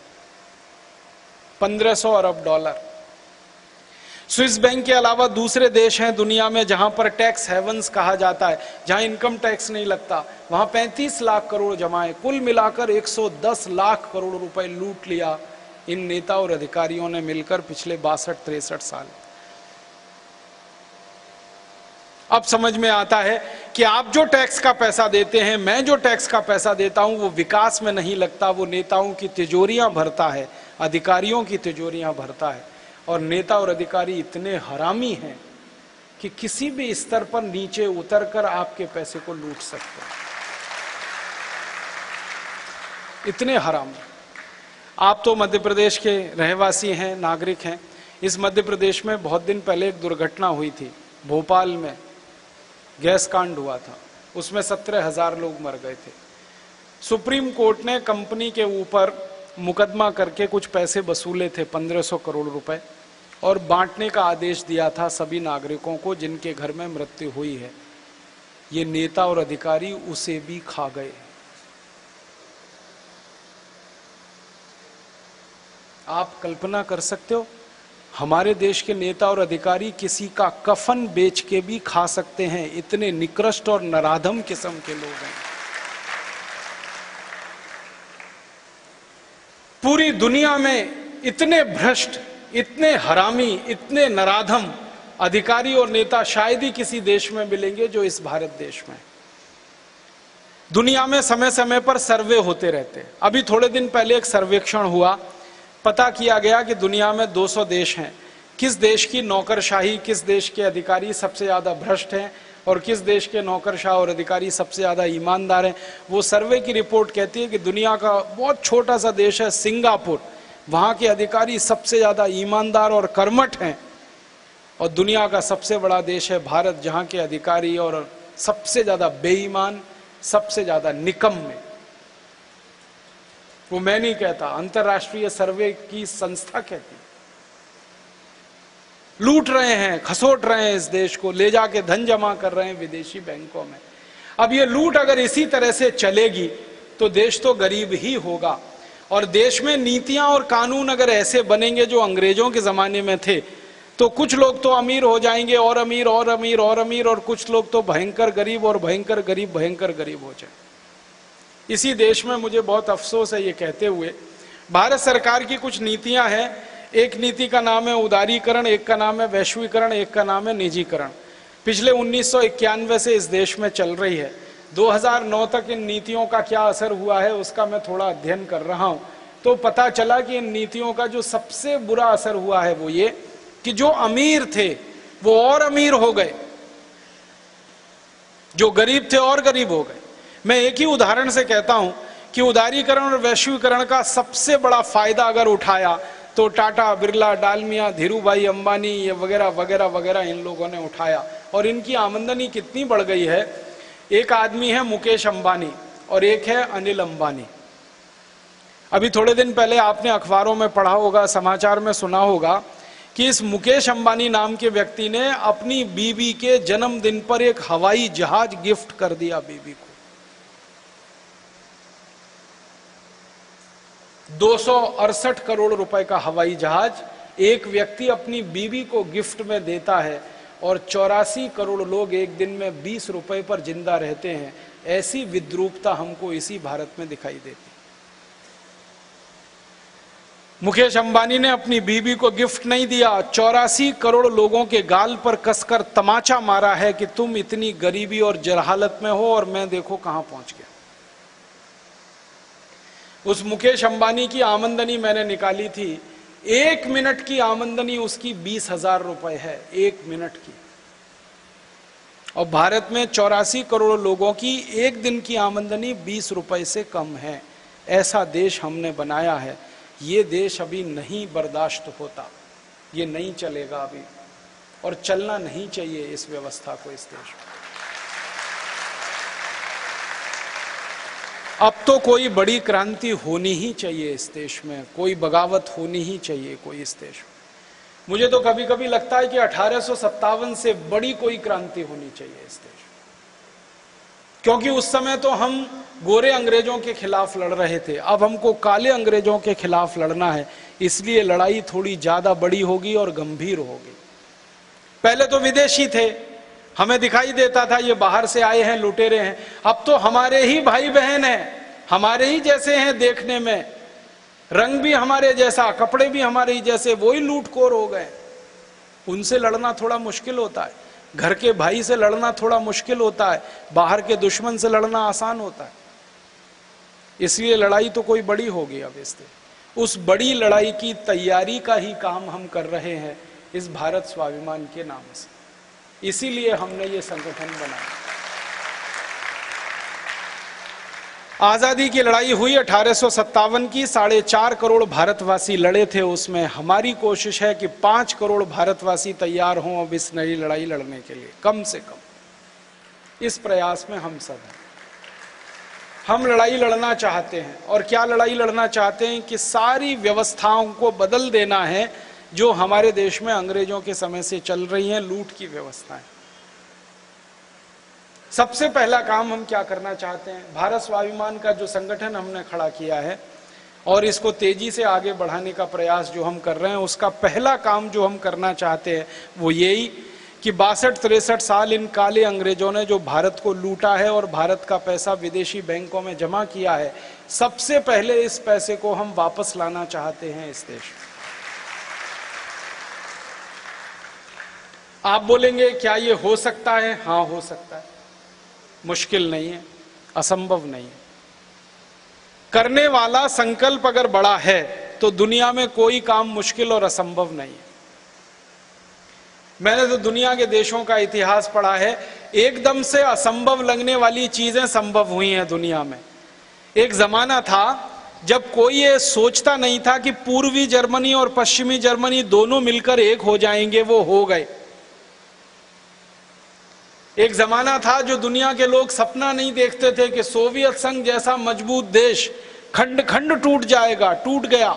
1500 अरब डॉलर। स्विस बैंक के अलावा दूसरे देश हैं दुनिया में जहां पर टैक्स हेवंस कहा जाता है, जहां इनकम टैक्स नहीं लगता, वहां 35 लाख करोड़ जमा है। कुल मिलाकर 110 लाख करोड़ रुपए लूट लिया इन नेता और अधिकारियों ने मिलकर पिछले 62-63 साल। अब समझ में आता है कि आप जो टैक्स का पैसा देते हैं, मैं जो टैक्स का पैसा देता हूं, वो विकास में नहीं लगता, वो नेताओं की तिजोरियां भरता है, अधिकारियों की तिजोरियां भरता है। और नेता और अधिकारी इतने हरामी हैं कि किसी भी स्तर पर नीचे उतरकर आपके पैसे को लूट सकते हैं, इतने हरामी। आप तो मध्य प्रदेश के रहवासी हैं, नागरिक हैं। इस मध्य प्रदेश में बहुत दिन पहले एक दुर्घटना हुई थी, भोपाल में गैस कांड हुआ था, उसमें 17,000 लोग मर गए थे। सुप्रीम कोर्ट ने कंपनी के ऊपर मुकदमा करके कुछ पैसे वसूले थे, 1500 करोड़ रुपए, और बांटने का आदेश दिया था सभी नागरिकों को जिनके घर में मृत्यु हुई है। ये नेता और अधिकारी उसे भी खा गए। आप कल्पना कर सकते हो, हमारे देश के नेता और अधिकारी किसी का कफन बेच के भी खा सकते हैं, इतने निकृष्ट और नराधम किस्म के लोग हैं। पूरी दुनिया में इतने भ्रष्ट, इतने हरामी, इतने नराधम अधिकारी और नेता शायद ही किसी देश में मिलेंगे जो इस भारत देश में। दुनिया में समय समय पर सर्वे होते रहते हैं। अभी थोड़े दिन पहले एक सर्वेक्षण हुआ, पता किया गया कि दुनिया में 200 देश हैं, किस देश की नौकरशाही, किस देश के अधिकारी सबसे ज्यादा भ्रष्ट हैं और किस देश के नौकरशाह और अधिकारी सबसे ज्यादा ईमानदार हैं। वो सर्वे की रिपोर्ट कहती है कि दुनिया का बहुत छोटा सा देश है सिंगापुर, वहां के अधिकारी सबसे ज्यादा ईमानदार और कर्मठ हैं। और दुनिया का सबसे बड़ा देश है भारत, जहां के अधिकारी और सबसे ज्यादा बेईमान, सबसे ज्यादा निकम्मे। वो मैं नहीं कहता, अंतरराष्ट्रीय सर्वे की संस्था कहती। लूट रहे हैं, खसोट रहे हैं इस देश को, ले जाके धन जमा कर रहे हैं विदेशी बैंकों में। अब ये लूट अगर इसी तरह से चलेगी तो देश तो गरीब ही होगा। और देश में नीतियां और कानून अगर ऐसे बनेंगे जो अंग्रेजों के जमाने में थे, तो कुछ लोग तो अमीर हो जाएंगे, और अमीर और अमीर और अमीर, और कुछ लोग तो भयंकर गरीब और भयंकर गरीब, भयंकर गरीब हो जाए। इसी देश में मुझे बहुत अफसोस है ये कहते हुए, भारत सरकार की कुछ नीतियां हैं। एक नीति का नाम है उदारीकरण, एक का नाम है वैश्वीकरण, एक का नाम है निजीकरण। पिछले 1991 से इस देश में चल रही है। 2009 तक इन नीतियों का क्या असर हुआ है उसका मैं थोड़ा अध्ययन कर रहा हूं, तो पता चला कि इन नीतियों का जो सबसे बुरा असर हुआ है वो ये कि जो अमीर थे वो और अमीर हो गए, जो गरीब थे और गरीब हो गए। मैं एक ही उदाहरण से कहता हूं कि उदारीकरण और वैश्वीकरण का सबसे बड़ा फायदा अगर उठाया तो टाटा, बिरला, डालमिया, धीरूभाई अंबानी, ये वगैरह वगैरह वगैरह इन लोगों ने उठाया, और इनकी आमदनी कितनी बढ़ गई है। एक आदमी है मुकेश अंबानी और एक है अनिल अंबानी। अभी थोड़े दिन पहले आपने अखबारों में पढ़ा होगा, समाचार में सुना होगा कि इस मुकेश अंबानी नाम के व्यक्ति ने अपनी बीवी के जन्मदिन पर एक हवाई जहाज गिफ्ट कर दिया बीवी को। 268 करोड़ रुपए का हवाई जहाज एक व्यक्ति अपनी बीवी को गिफ्ट में देता है, और 84 करोड़ लोग एक दिन में 20 रुपए पर जिंदा रहते हैं। ऐसी विद्रूपता हमको इसी भारत में दिखाई देती। मुकेश अंबानी ने अपनी बीवी को गिफ्ट नहीं दिया, 84 करोड़ लोगों के गाल पर कसकर तमाचा मारा है कि तुम इतनी गरीबी और जहालत में हो और मैं देखो कहां पहुंच गया। उस मुकेश अंबानी की आमदनी मैंने निकाली थी, 1 मिनट की आमदनी उसकी 20,000 रुपए है, 1 मिनट की। और भारत में 84 करोड़ लोगों की एक दिन की आमदनी 20 रुपए से कम है। ऐसा देश हमने बनाया है। ये देश अभी नहीं बर्दाश्त होता, ये नहीं चलेगा अभी, और चलना नहीं चाहिए इस व्यवस्था को इस देश में। अब तो कोई बड़ी क्रांति होनी ही चाहिए इस देश में, कोई बगावत होनी ही चाहिए कोई इस देश में। मुझे तो कभी कभी लगता है कि 1857 से बड़ी कोई क्रांति होनी चाहिए इस देश में, क्योंकि उस समय तो हम गोरे अंग्रेजों के खिलाफ लड़ रहे थे, अब हमको काले अंग्रेजों के खिलाफ लड़ना है, इसलिए लड़ाई थोड़ी ज्यादा बड़ी होगी और गंभीर होगी। पहले तो विदेशी थे, हमें दिखाई देता था ये बाहर से आए हैं, लुटेरे हैं। अब तो हमारे ही भाई बहन हैं, हमारे ही जैसे हैं देखने में, रंग भी हमारे जैसा, कपड़े भी हमारे ही जैसे, वही लूटखोर हो गए। उनसे लड़ना थोड़ा मुश्किल होता है, घर के भाई से लड़ना थोड़ा मुश्किल होता है, बाहर के दुश्मन से लड़ना आसान होता है। इसलिए लड़ाई तो कोई बड़ी होगी अब इससे। उस बड़ी लड़ाई की तैयारी का ही काम हम कर रहे हैं इस भारत स्वाभिमान के नाम से। इसीलिए हमने ये संगठन बनाया। आजादी की लड़ाई हुई 1857 की, 4.5 करोड़ भारतवासी लड़े थे उसमें। हमारी कोशिश है कि 5 करोड़ भारतवासी तैयार हों अब इस नई लड़ाई लड़ने के लिए, कम से कम। इस प्रयास में हम सब हैं। हम लड़ाई लड़ना चाहते हैं, और क्या लड़ाई लड़ना चाहते हैं कि सारी व्यवस्थाओं को बदल देना है जो हमारे देश में अंग्रेजों के समय से चल रही हैं, लूट की व्यवस्थाएं। सबसे पहला काम हम क्या करना चाहते हैं, भारत स्वाभिमान का जो संगठन हमने खड़ा किया है और इसको तेजी से आगे बढ़ाने का प्रयास जो हम कर रहे हैं, उसका पहला काम जो हम करना चाहते हैं वो यही कि 62-63 साल इन काले अंग्रेजों ने जो भारत को लूटा है और भारत का पैसा विदेशी बैंकों में जमा किया है, सबसे पहले इस पैसे को हम वापस लाना चाहते हैं इस देश में। आप बोलेंगे क्या ये हो सकता है? हाँ, हो सकता है, मुश्किल नहीं है, असंभव नहीं है। करने वाला संकल्प अगर बड़ा है तो दुनिया में कोई काम मुश्किल और असंभव नहीं है। मैंने तो दुनिया के देशों का इतिहास पढ़ा है, एकदम से असंभव लगने वाली चीजें संभव हुई हैं दुनिया में। एक जमाना था जब कोई ये सोचता नहीं था कि पूर्वी जर्मनी और पश्चिमी जर्मनी दोनों मिलकर एक हो जाएंगे, वो हो गए। एक जमाना था जो दुनिया के लोग सपना नहीं देखते थे कि सोवियत संघ जैसा मजबूत देश खंड खंड टूट जाएगा, टूट गया।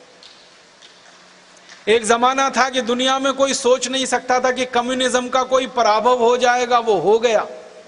एक जमाना था कि दुनिया में कोई सोच नहीं सकता था कि कम्युनिज्म का कोई पराभव हो जाएगा, वो हो गया।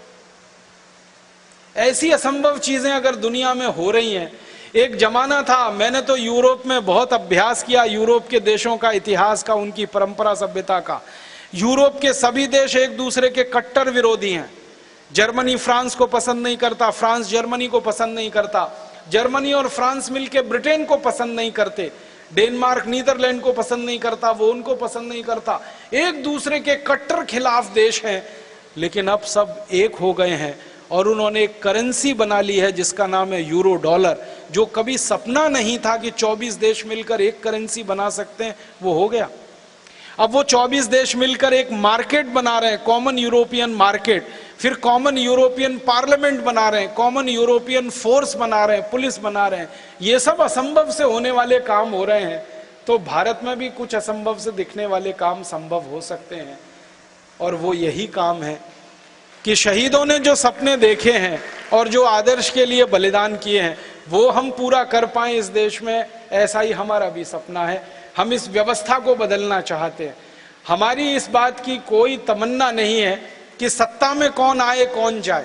ऐसी असंभव चीजें अगर दुनिया में हो रही हैं। एक जमाना था, मैंने तो यूरोप में बहुत अभ्यास किया, यूरोप के देशों का इतिहास का, उनकी परंपरा सभ्यता का। यूरोप के सभी देश एक दूसरे के कट्टर विरोधी हैं। जर्मनी फ्रांस को पसंद नहीं करता, फ्रांस जर्मनी को पसंद नहीं करता, जर्मनी और फ्रांस मिलकर ब्रिटेन को पसंद नहीं करते, डेनमार्क नीदरलैंड को पसंद नहीं करता, वो उनको पसंद नहीं करता। एक दूसरे के कट्टर खिलाफ देश हैं, लेकिन अब सब एक हो गए हैं और उन्होंने एक करेंसी बना ली है जिसका नाम है यूरो डॉलर, जो कभी सपना नहीं था कि 24 देश मिलकर एक करेंसी बना सकते हैं, वो हो गया। अब वो 24 देश मिलकर एक मार्केट बना रहे हैं, कॉमन यूरोपियन मार्केट, फिर कॉमन यूरोपियन पार्लियामेंट बना रहे हैं, कॉमन यूरोपियन फोर्स बना रहे हैं, पुलिस बना रहे हैं। ये सब असंभव से होने वाले काम हो रहे हैं, तो भारत में भी कुछ असंभव से दिखने वाले काम संभव हो सकते हैं। और वो यही काम है कि शहीदों ने जो सपने देखे हैं और जो आदर्श के लिए बलिदान किए हैं वो हम पूरा कर पाएं इस देश में, ऐसा ही हमारा भी सपना है। हम इस व्यवस्था को बदलना चाहते हैं। हमारी इस बात की कोई तमन्ना नहीं है कि सत्ता में कौन आए कौन जाए,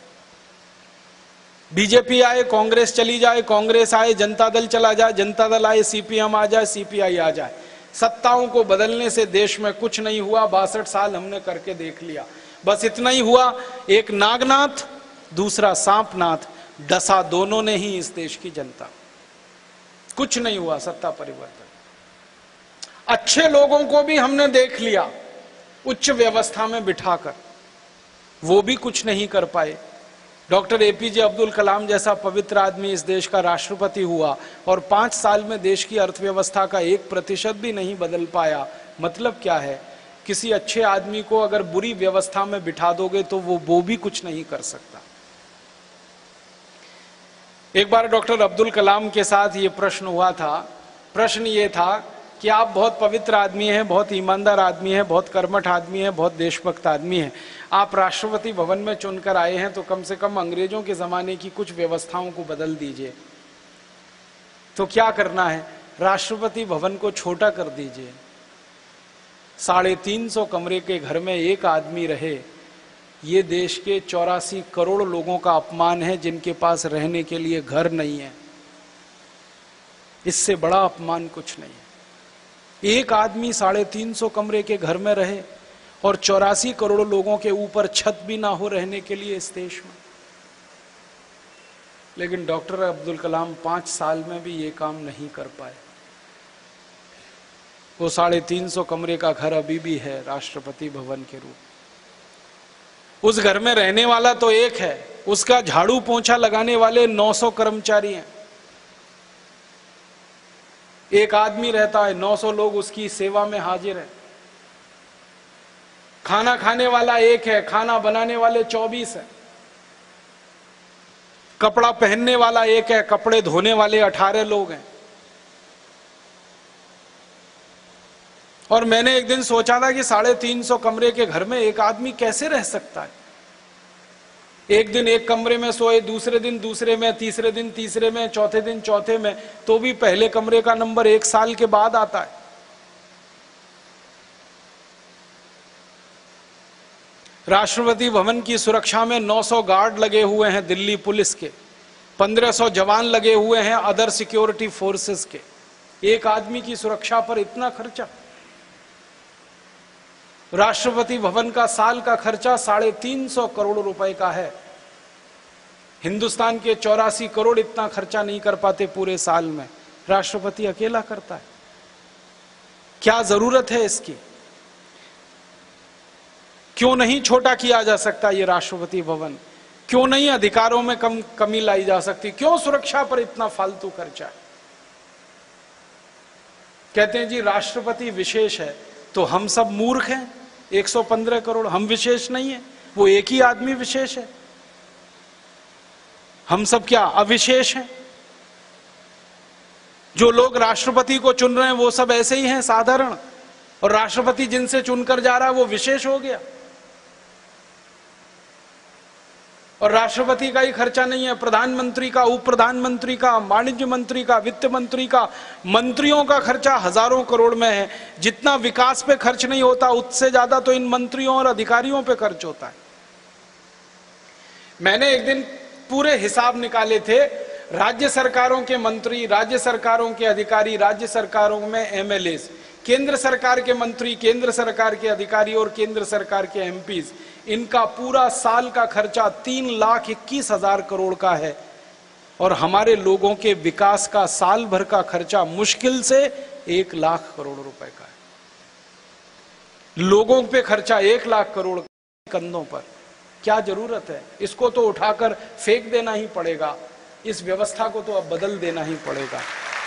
बीजेपी आए कांग्रेस चली जाए, कांग्रेस आए जनता दल चला जाए, जनता दल आए सीपीएम आ जाए, सीपीआई आ जाए। सत्ताओं को बदलने से देश में कुछ नहीं हुआ। 62 साल हमने करके देख लिया। बस इतना ही हुआ, एक नागनाथ दूसरा सांपनाथ, डसा दोनों ने ही इस देश की जनता। कुछ नहीं हुआ सत्ता परिवर्तन। अच्छे लोगों को भी हमने देख लिया उच्च व्यवस्था में बिठाकर, वो भी कुछ नहीं कर पाए। डॉक्टर एपीजे अब्दुल कलाम जैसा पवित्र आदमी इस देश का राष्ट्रपति हुआ और 5 साल में देश की अर्थव्यवस्था का 1% भी नहीं बदल पाया। मतलब क्या है? किसी अच्छे आदमी को अगर बुरी व्यवस्था में बिठा दोगे तो वो भी कुछ नहीं कर सकता। एक बार डॉक्टर अब्दुल कलाम के साथ ये प्रश्न हुआ था। प्रश्न ये था कि आप बहुत पवित्र आदमी हैं, बहुत ईमानदार आदमी हैं, बहुत कर्मठ आदमी हैं, बहुत देशभक्त आदमी हैं। आप राष्ट्रपति भवन में चुनकर आए हैं तो कम से कम अंग्रेजों के ज़माने की कुछ व्यवस्थाओं को बदल दीजिए। तो क्या करना है? राष्ट्रपति भवन को छोटा कर दीजिए। 350 कमरे के घर में एक आदमी रहे, ये देश के 84 करोड़ लोगों का अपमान है जिनके पास रहने के लिए घर नहीं है। इससे बड़ा अपमान कुछ नहीं है। एक आदमी 350 कमरे के घर में रहे और 84 करोड़ लोगों के ऊपर छत भी ना हो रहने के लिए इस देश में। लेकिन डॉक्टर अब्दुल कलाम 5 साल में भी ये काम नहीं कर पाए। वो 350 कमरे का घर अभी भी है राष्ट्रपति भवन के रूप। उस घर में रहने वाला तो एक है, उसका झाड़ू पोंछा लगाने वाले 900 कर्मचारी हैं। एक आदमी रहता है, 900 लोग उसकी सेवा में हाजिर हैं। खाना खाने वाला एक है, खाना बनाने वाले 24 हैं। कपड़ा पहनने वाला एक है, कपड़े धोने वाले 18 लोग हैं। और मैंने एक दिन सोचा था कि 350 कमरे के घर में एक आदमी कैसे रह सकता है। एक दिन एक कमरे में सोए, दूसरे दिन दूसरे में, तीसरे दिन तीसरे में, चौथे दिन चौथे में, तो भी पहले कमरे का नंबर 1 साल के बाद आता है। राष्ट्रपति भवन की सुरक्षा में 900 गार्ड लगे हुए हैं दिल्ली पुलिस के, 1500 जवान लगे हुए हैं अदर सिक्योरिटी फोर्सेस के। एक आदमी की सुरक्षा पर इतना खर्चा। राष्ट्रपति भवन का साल का खर्चा 350 करोड़ रुपए का है। हिंदुस्तान के 84 करोड़ इतना खर्चा नहीं कर पाते पूरे साल में, राष्ट्रपति अकेला करता है। क्या जरूरत है इसकी? क्यों नहीं छोटा किया जा सकता ये राष्ट्रपति भवन? क्यों नहीं अधिकारों में कमी लाई जा सकती? क्यों सुरक्षा पर इतना फालतू खर्चा है? कहते हैं जी राष्ट्रपति विशेष है, तो हम सब मूर्ख हैं। 115 करोड़ हम विशेष नहीं है, वो एक ही आदमी विशेष है। हम सब क्या अविशेष हैं? जो लोग राष्ट्रपति को चुन रहे हैं वो सब ऐसे ही हैं, साधारण, और राष्ट्रपति जिनसे चुनकर जा रहा है वो विशेष हो गया। और राष्ट्रपति का ही खर्चा नहीं है, प्रधानमंत्री का, उप प्रधानमंत्री का, वाणिज्य मंत्री का, वित्त मंत्री का, मंत्रियों का खर्चा हजारों करोड़ में है। जितना विकास पे खर्च नहीं होता उससे ज्यादा तो इन मंत्रियों और अधिकारियों पे खर्च होता है। मैंने एक दिन पूरे हिसाब निकाले थे, राज्य सरकारों के मंत्री, राज्य सरकारों के अधिकारी, राज्य सरकारों में एमएलएस, केंद्र सरकार के मंत्री, केंद्र सरकार के अधिकारी और केंद्र सरकार के एमपीज, इनका पूरा साल का खर्चा 3,21,000 करोड़ का है। और हमारे लोगों के विकास का साल भर का खर्चा मुश्किल से 1 लाख करोड़ रुपए का है। लोगों पे खर्चा 1 लाख करोड़ कंधों पर, क्या जरूरत है? इसको तो उठाकर फेंक देना ही पड़ेगा, इस व्यवस्था को तो अब बदल देना ही पड़ेगा।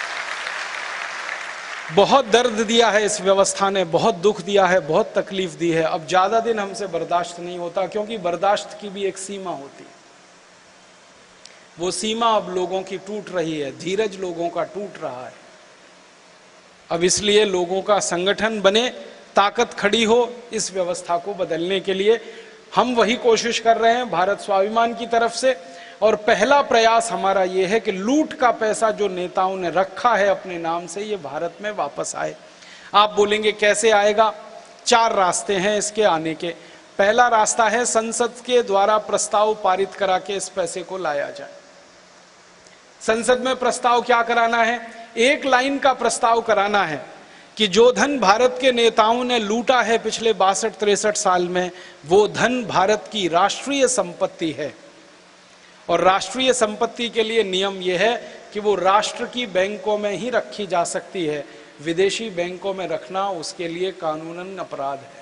बहुत दर्द दिया है इस व्यवस्था ने, बहुत दुख दिया है, बहुत तकलीफ दी है। अब ज्यादा दिन हमसे बर्दाश्त नहीं होता, क्योंकि बर्दाश्त की भी एक सीमा होती है। वो सीमा अब लोगों की टूट रही है, धीरज लोगों का टूट रहा है। अब इसलिए लोगों का संगठन बने, ताकत खड़ी हो इस व्यवस्था को बदलने के लिए। हम वही कोशिश कर रहे हैं भारत स्वाभिमान की तरफ से। और पहला प्रयास हमारा ये है कि लूट का पैसा जो नेताओं ने रखा है अपने नाम से, ये भारत में वापस आए। आप बोलेंगे कैसे आएगा? 4 रास्ते हैं इसके आने के। पहला रास्ता है संसद के द्वारा प्रस्ताव पारित करा के इस पैसे को लाया जाए। संसद में प्रस्ताव क्या कराना है? एक लाइन का प्रस्ताव कराना है कि जो धन भारत के नेताओं ने लूटा है पिछले 62-63 साल में, वो धन भारत की राष्ट्रीय संपत्ति है। और राष्ट्रीय संपत्ति के लिए नियम यह है कि वो राष्ट्र की बैंकों में ही रखी जा सकती है, विदेशी बैंकों में रखना उसके लिए कानूनन अपराध है।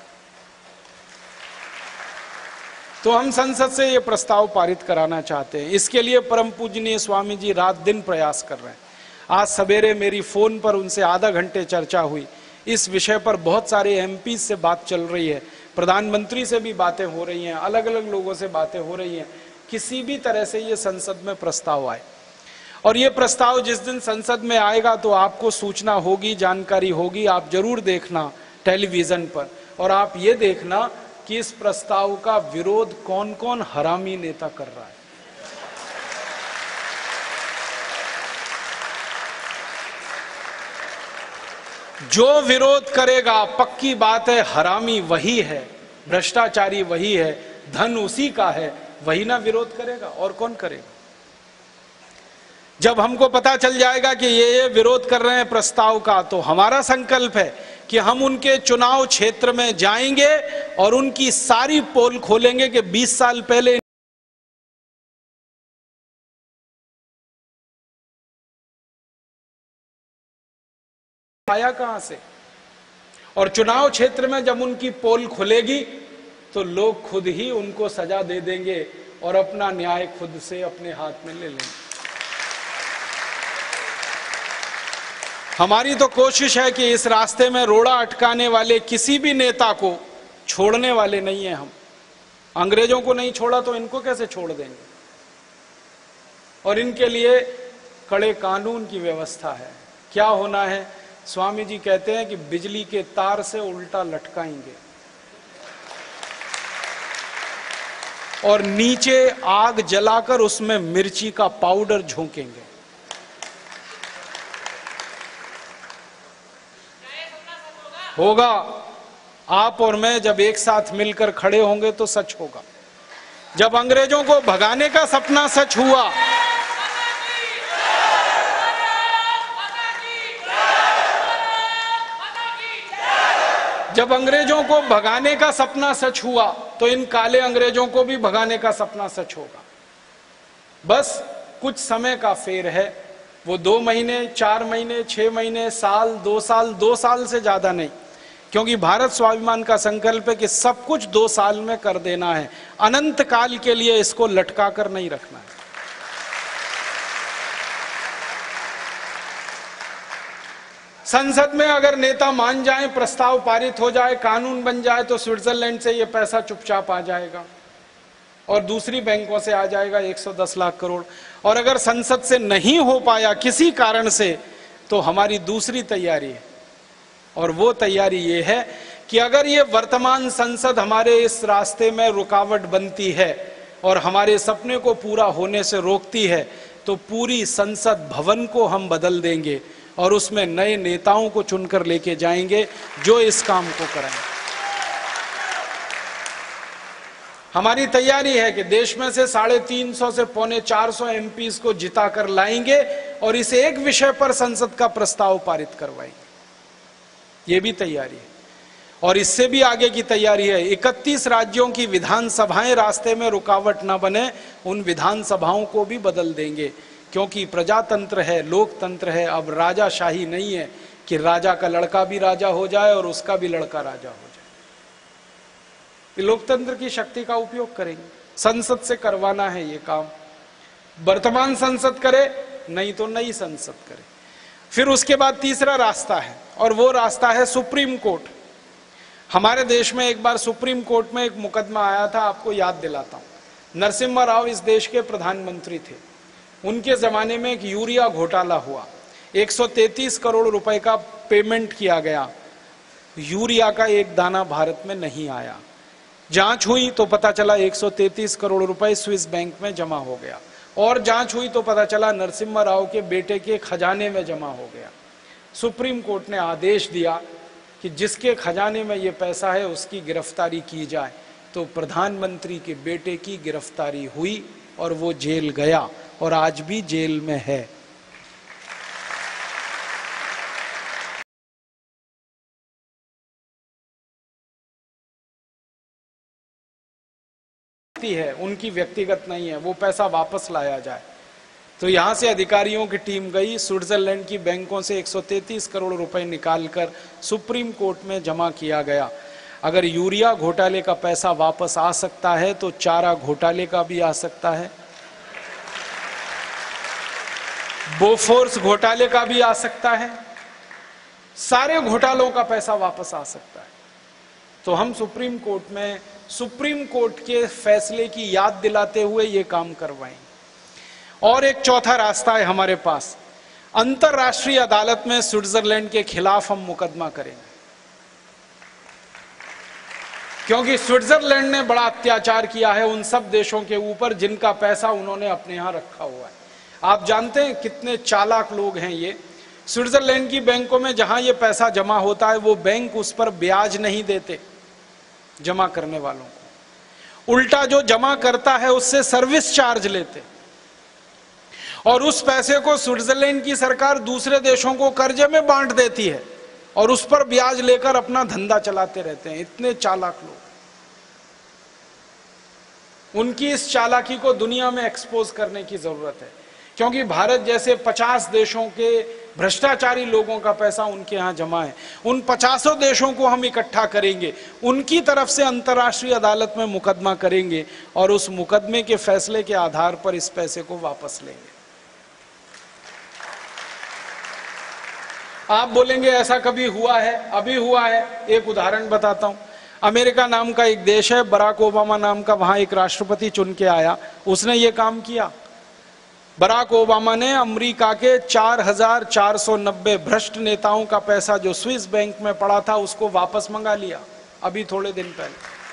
तो हम संसद से ये प्रस्ताव पारित कराना चाहते हैं। इसके लिए परम पूजनीय स्वामी जी रात दिन प्रयास कर रहे हैं। आज सवेरे मेरी फोन पर उनसे आधा घंटे चर्चा हुई। इस विषय पर बहुत सारे एमपी से बात चल रही है, प्रधानमंत्री से भी बातें हो रही हैं, अलग अलग लोगों से बातें हो रही हैं। किसी भी तरह से ये संसद में प्रस्ताव आए, और ये प्रस्ताव जिस दिन संसद में आएगा तो आपको सूचना होगी, जानकारी होगी। आप जरूर देखना टेलीविजन पर, और आप ये देखना कि इस प्रस्ताव का विरोध कौन कौन हरामी नेता कर रहा है। जो विरोध करेगा, पक्की बात है, हरामी वही है, भ्रष्टाचारी वही है, धन उसी का है, वही ना विरोध करेगा, और कौन करेगा? जब हमको पता चल जाएगा कि ये विरोध कर रहे हैं प्रस्ताव का, तो हमारा संकल्प है कि हम उनके चुनाव क्षेत्र में जाएंगे और उनकी सारी पोल खोलेंगे कि 20 साल पहले आया कहां से। और चुनाव क्षेत्र में जब उनकी पोल खुलेगी तो लोग खुद ही उनको सजा दे देंगे और अपना न्याय खुद से अपने हाथ में ले लेंगे। हमारी तो कोशिश है कि इस रास्ते में रोड़ा अटकाने वाले किसी भी नेता को छोड़ने वाले नहीं है हम। अंग्रेजों को नहीं छोड़ा तो इनको कैसे छोड़ देंगे? और इनके लिए कड़े कानून की व्यवस्था है। क्या होना है? स्वामी जी कहते हैं कि बिजली के तार से उल्टा लटकाएंगे और नीचे आग जलाकर उसमें मिर्ची का पाउडर झोंकेंगे। होगा। आप और मैं जब एक साथ मिलकर खड़े होंगे तो सच होगा। जब अंग्रेजों को भगाने का सपना सच हुआ, जब अंग्रेजों को भगाने का सपना सच हुआ, तो इन काले अंग्रेजों को भी भगाने का सपना सच होगा। बस कुछ समय का फेर है। वो 2 महीने, 4 महीने, 6 महीने, साल, 2 साल, 2 साल से ज्यादा नहीं। क्योंकि भारत स्वाभिमान का संकल्प है कि सब कुछ 2 साल में कर देना है। अनंत काल के लिए इसको लटका कर नहीं रखना है। संसद में अगर नेता मान जाए, प्रस्ताव पारित हो जाए, कानून बन जाए, तो स्विट्जरलैंड से ये पैसा चुपचाप आ जाएगा और दूसरी बैंकों से आ जाएगा 110 लाख करोड़। और अगर संसद से नहीं हो पाया किसी कारण से, तो हमारी दूसरी तैयारी है, और वो तैयारी ये है कि अगर ये वर्तमान संसद हमारे इस रास्ते में रुकावट बनती है और हमारे सपने को पूरा होने से रोकती है, तो पूरी संसद भवन को हम बदल देंगे और उसमें नए नेताओं को चुनकर लेके जाएंगे जो इस काम को करेंगे। हमारी तैयारी है कि देश में से 350 से 450 एमपीज को जिताकर लाएंगे और इस एक विषय पर संसद का प्रस्ताव पारित करवाएंगे। ये भी तैयारी है। और इससे भी आगे की तैयारी है, 31 राज्यों की विधानसभाएं रास्ते में रुकावट ना बने, उन विधानसभाओं को भी बदल देंगे। क्योंकि प्रजातंत्र है, लोकतंत्र है। अब राजाशाही नहीं है कि राजा का लड़का भी राजा हो जाए और उसका भी लड़का राजा हो जाए। कि लोकतंत्र की शक्ति का उपयोग करेंगे, संसद से करवाना है ये काम, वर्तमान संसद करे नहीं तो नई संसद करे। फिर उसके बाद तीसरा रास्ता है, और वो रास्ता है सुप्रीम कोर्ट। हमारे देश में एक बार सुप्रीम कोर्ट में एक मुकदमा आया था, आपको याद दिलाता हूं। नरसिम्हा राव इस देश के प्रधानमंत्री थे, उनके जमाने में एक यूरिया घोटाला हुआ, 133 करोड़ रुपए का पेमेंट किया गया, यूरिया का एक दाना भारत में नहीं आया। जांच हुई तो पता चला 133 करोड़ रुपए स्विस बैंक में जमा हो गया, और जांच हुई तो पता चला नरसिम्हा राव के बेटे के खजाने में जमा हो गया। सुप्रीम कोर्ट ने आदेश दिया कि जिसके खजाने में ये पैसा है उसकी गिरफ्तारी की जाए, तो प्रधानमंत्री के बेटे की गिरफ्तारी हुई और वो जेल गया और आज भी जेल में है। है उनकी व्यक्तिगत नहीं है, वो पैसा वापस लाया जाए। तो यहां से अधिकारियों की टीम गई, स्विट्जरलैंड की बैंकों से 133 करोड़ रुपए निकालकर सुप्रीम कोर्ट में जमा किया गया। अगर यूरिया घोटाले का पैसा वापस आ सकता है तो चारा घोटाले का भी आ सकता है, बोफोर्स घोटाले का भी आ सकता है, सारे घोटालों का पैसा वापस आ सकता है। तो हम सुप्रीम कोर्ट में सुप्रीम कोर्ट के फैसले की याद दिलाते हुए ये काम करवाएंगे। और एक चौथा रास्ता है हमारे पास, अंतरराष्ट्रीय अदालत में स्विट्जरलैंड के खिलाफ हम मुकदमा करेंगे, क्योंकि स्विट्जरलैंड ने बड़ा अत्याचार किया है उन सब देशों के ऊपर जिनका पैसा उन्होंने अपने यहां रखा हुआ है। आप जानते हैं कितने चालाक लोग हैं ये। स्विट्जरलैंड की बैंकों में जहां ये पैसा जमा होता है वो बैंक उस पर ब्याज नहीं देते जमा करने वालों को, उल्टा जो जमा करता है उससे सर्विस चार्ज लेते, और उस पैसे को स्विट्जरलैंड की सरकार दूसरे देशों को कर्जे में बांट देती है और उस पर ब्याज लेकर अपना धंधा चलाते रहते हैं। इतने चालाक लोग, उनकी इस चालाकी को दुनिया में एक्सपोज करने की जरूरत है, क्योंकि भारत जैसे 50 देशों के भ्रष्टाचारी लोगों का पैसा उनके यहां जमा है। उन 50 देशों को हम इकट्ठा करेंगे, उनकी तरफ से अंतर्राष्ट्रीय अदालत में मुकदमा करेंगे और उस मुकदमे के फैसले के आधार पर इस पैसे को वापस लेंगे। आप बोलेंगे ऐसा कभी हुआ है? अभी हुआ है। एक उदाहरण बताता हूं। अमेरिका नाम का एक देश है, बराक ओबामा नाम का, वहां एक राष्ट्रपति चुन के आया, उसने ये काम किया। बराक ओबामा ने अमेरिका के 4490 भ्रष्ट नेताओं का पैसा जो स्विस बैंक में पड़ा था उसको वापस मंगा लिया अभी थोड़े दिन पहले।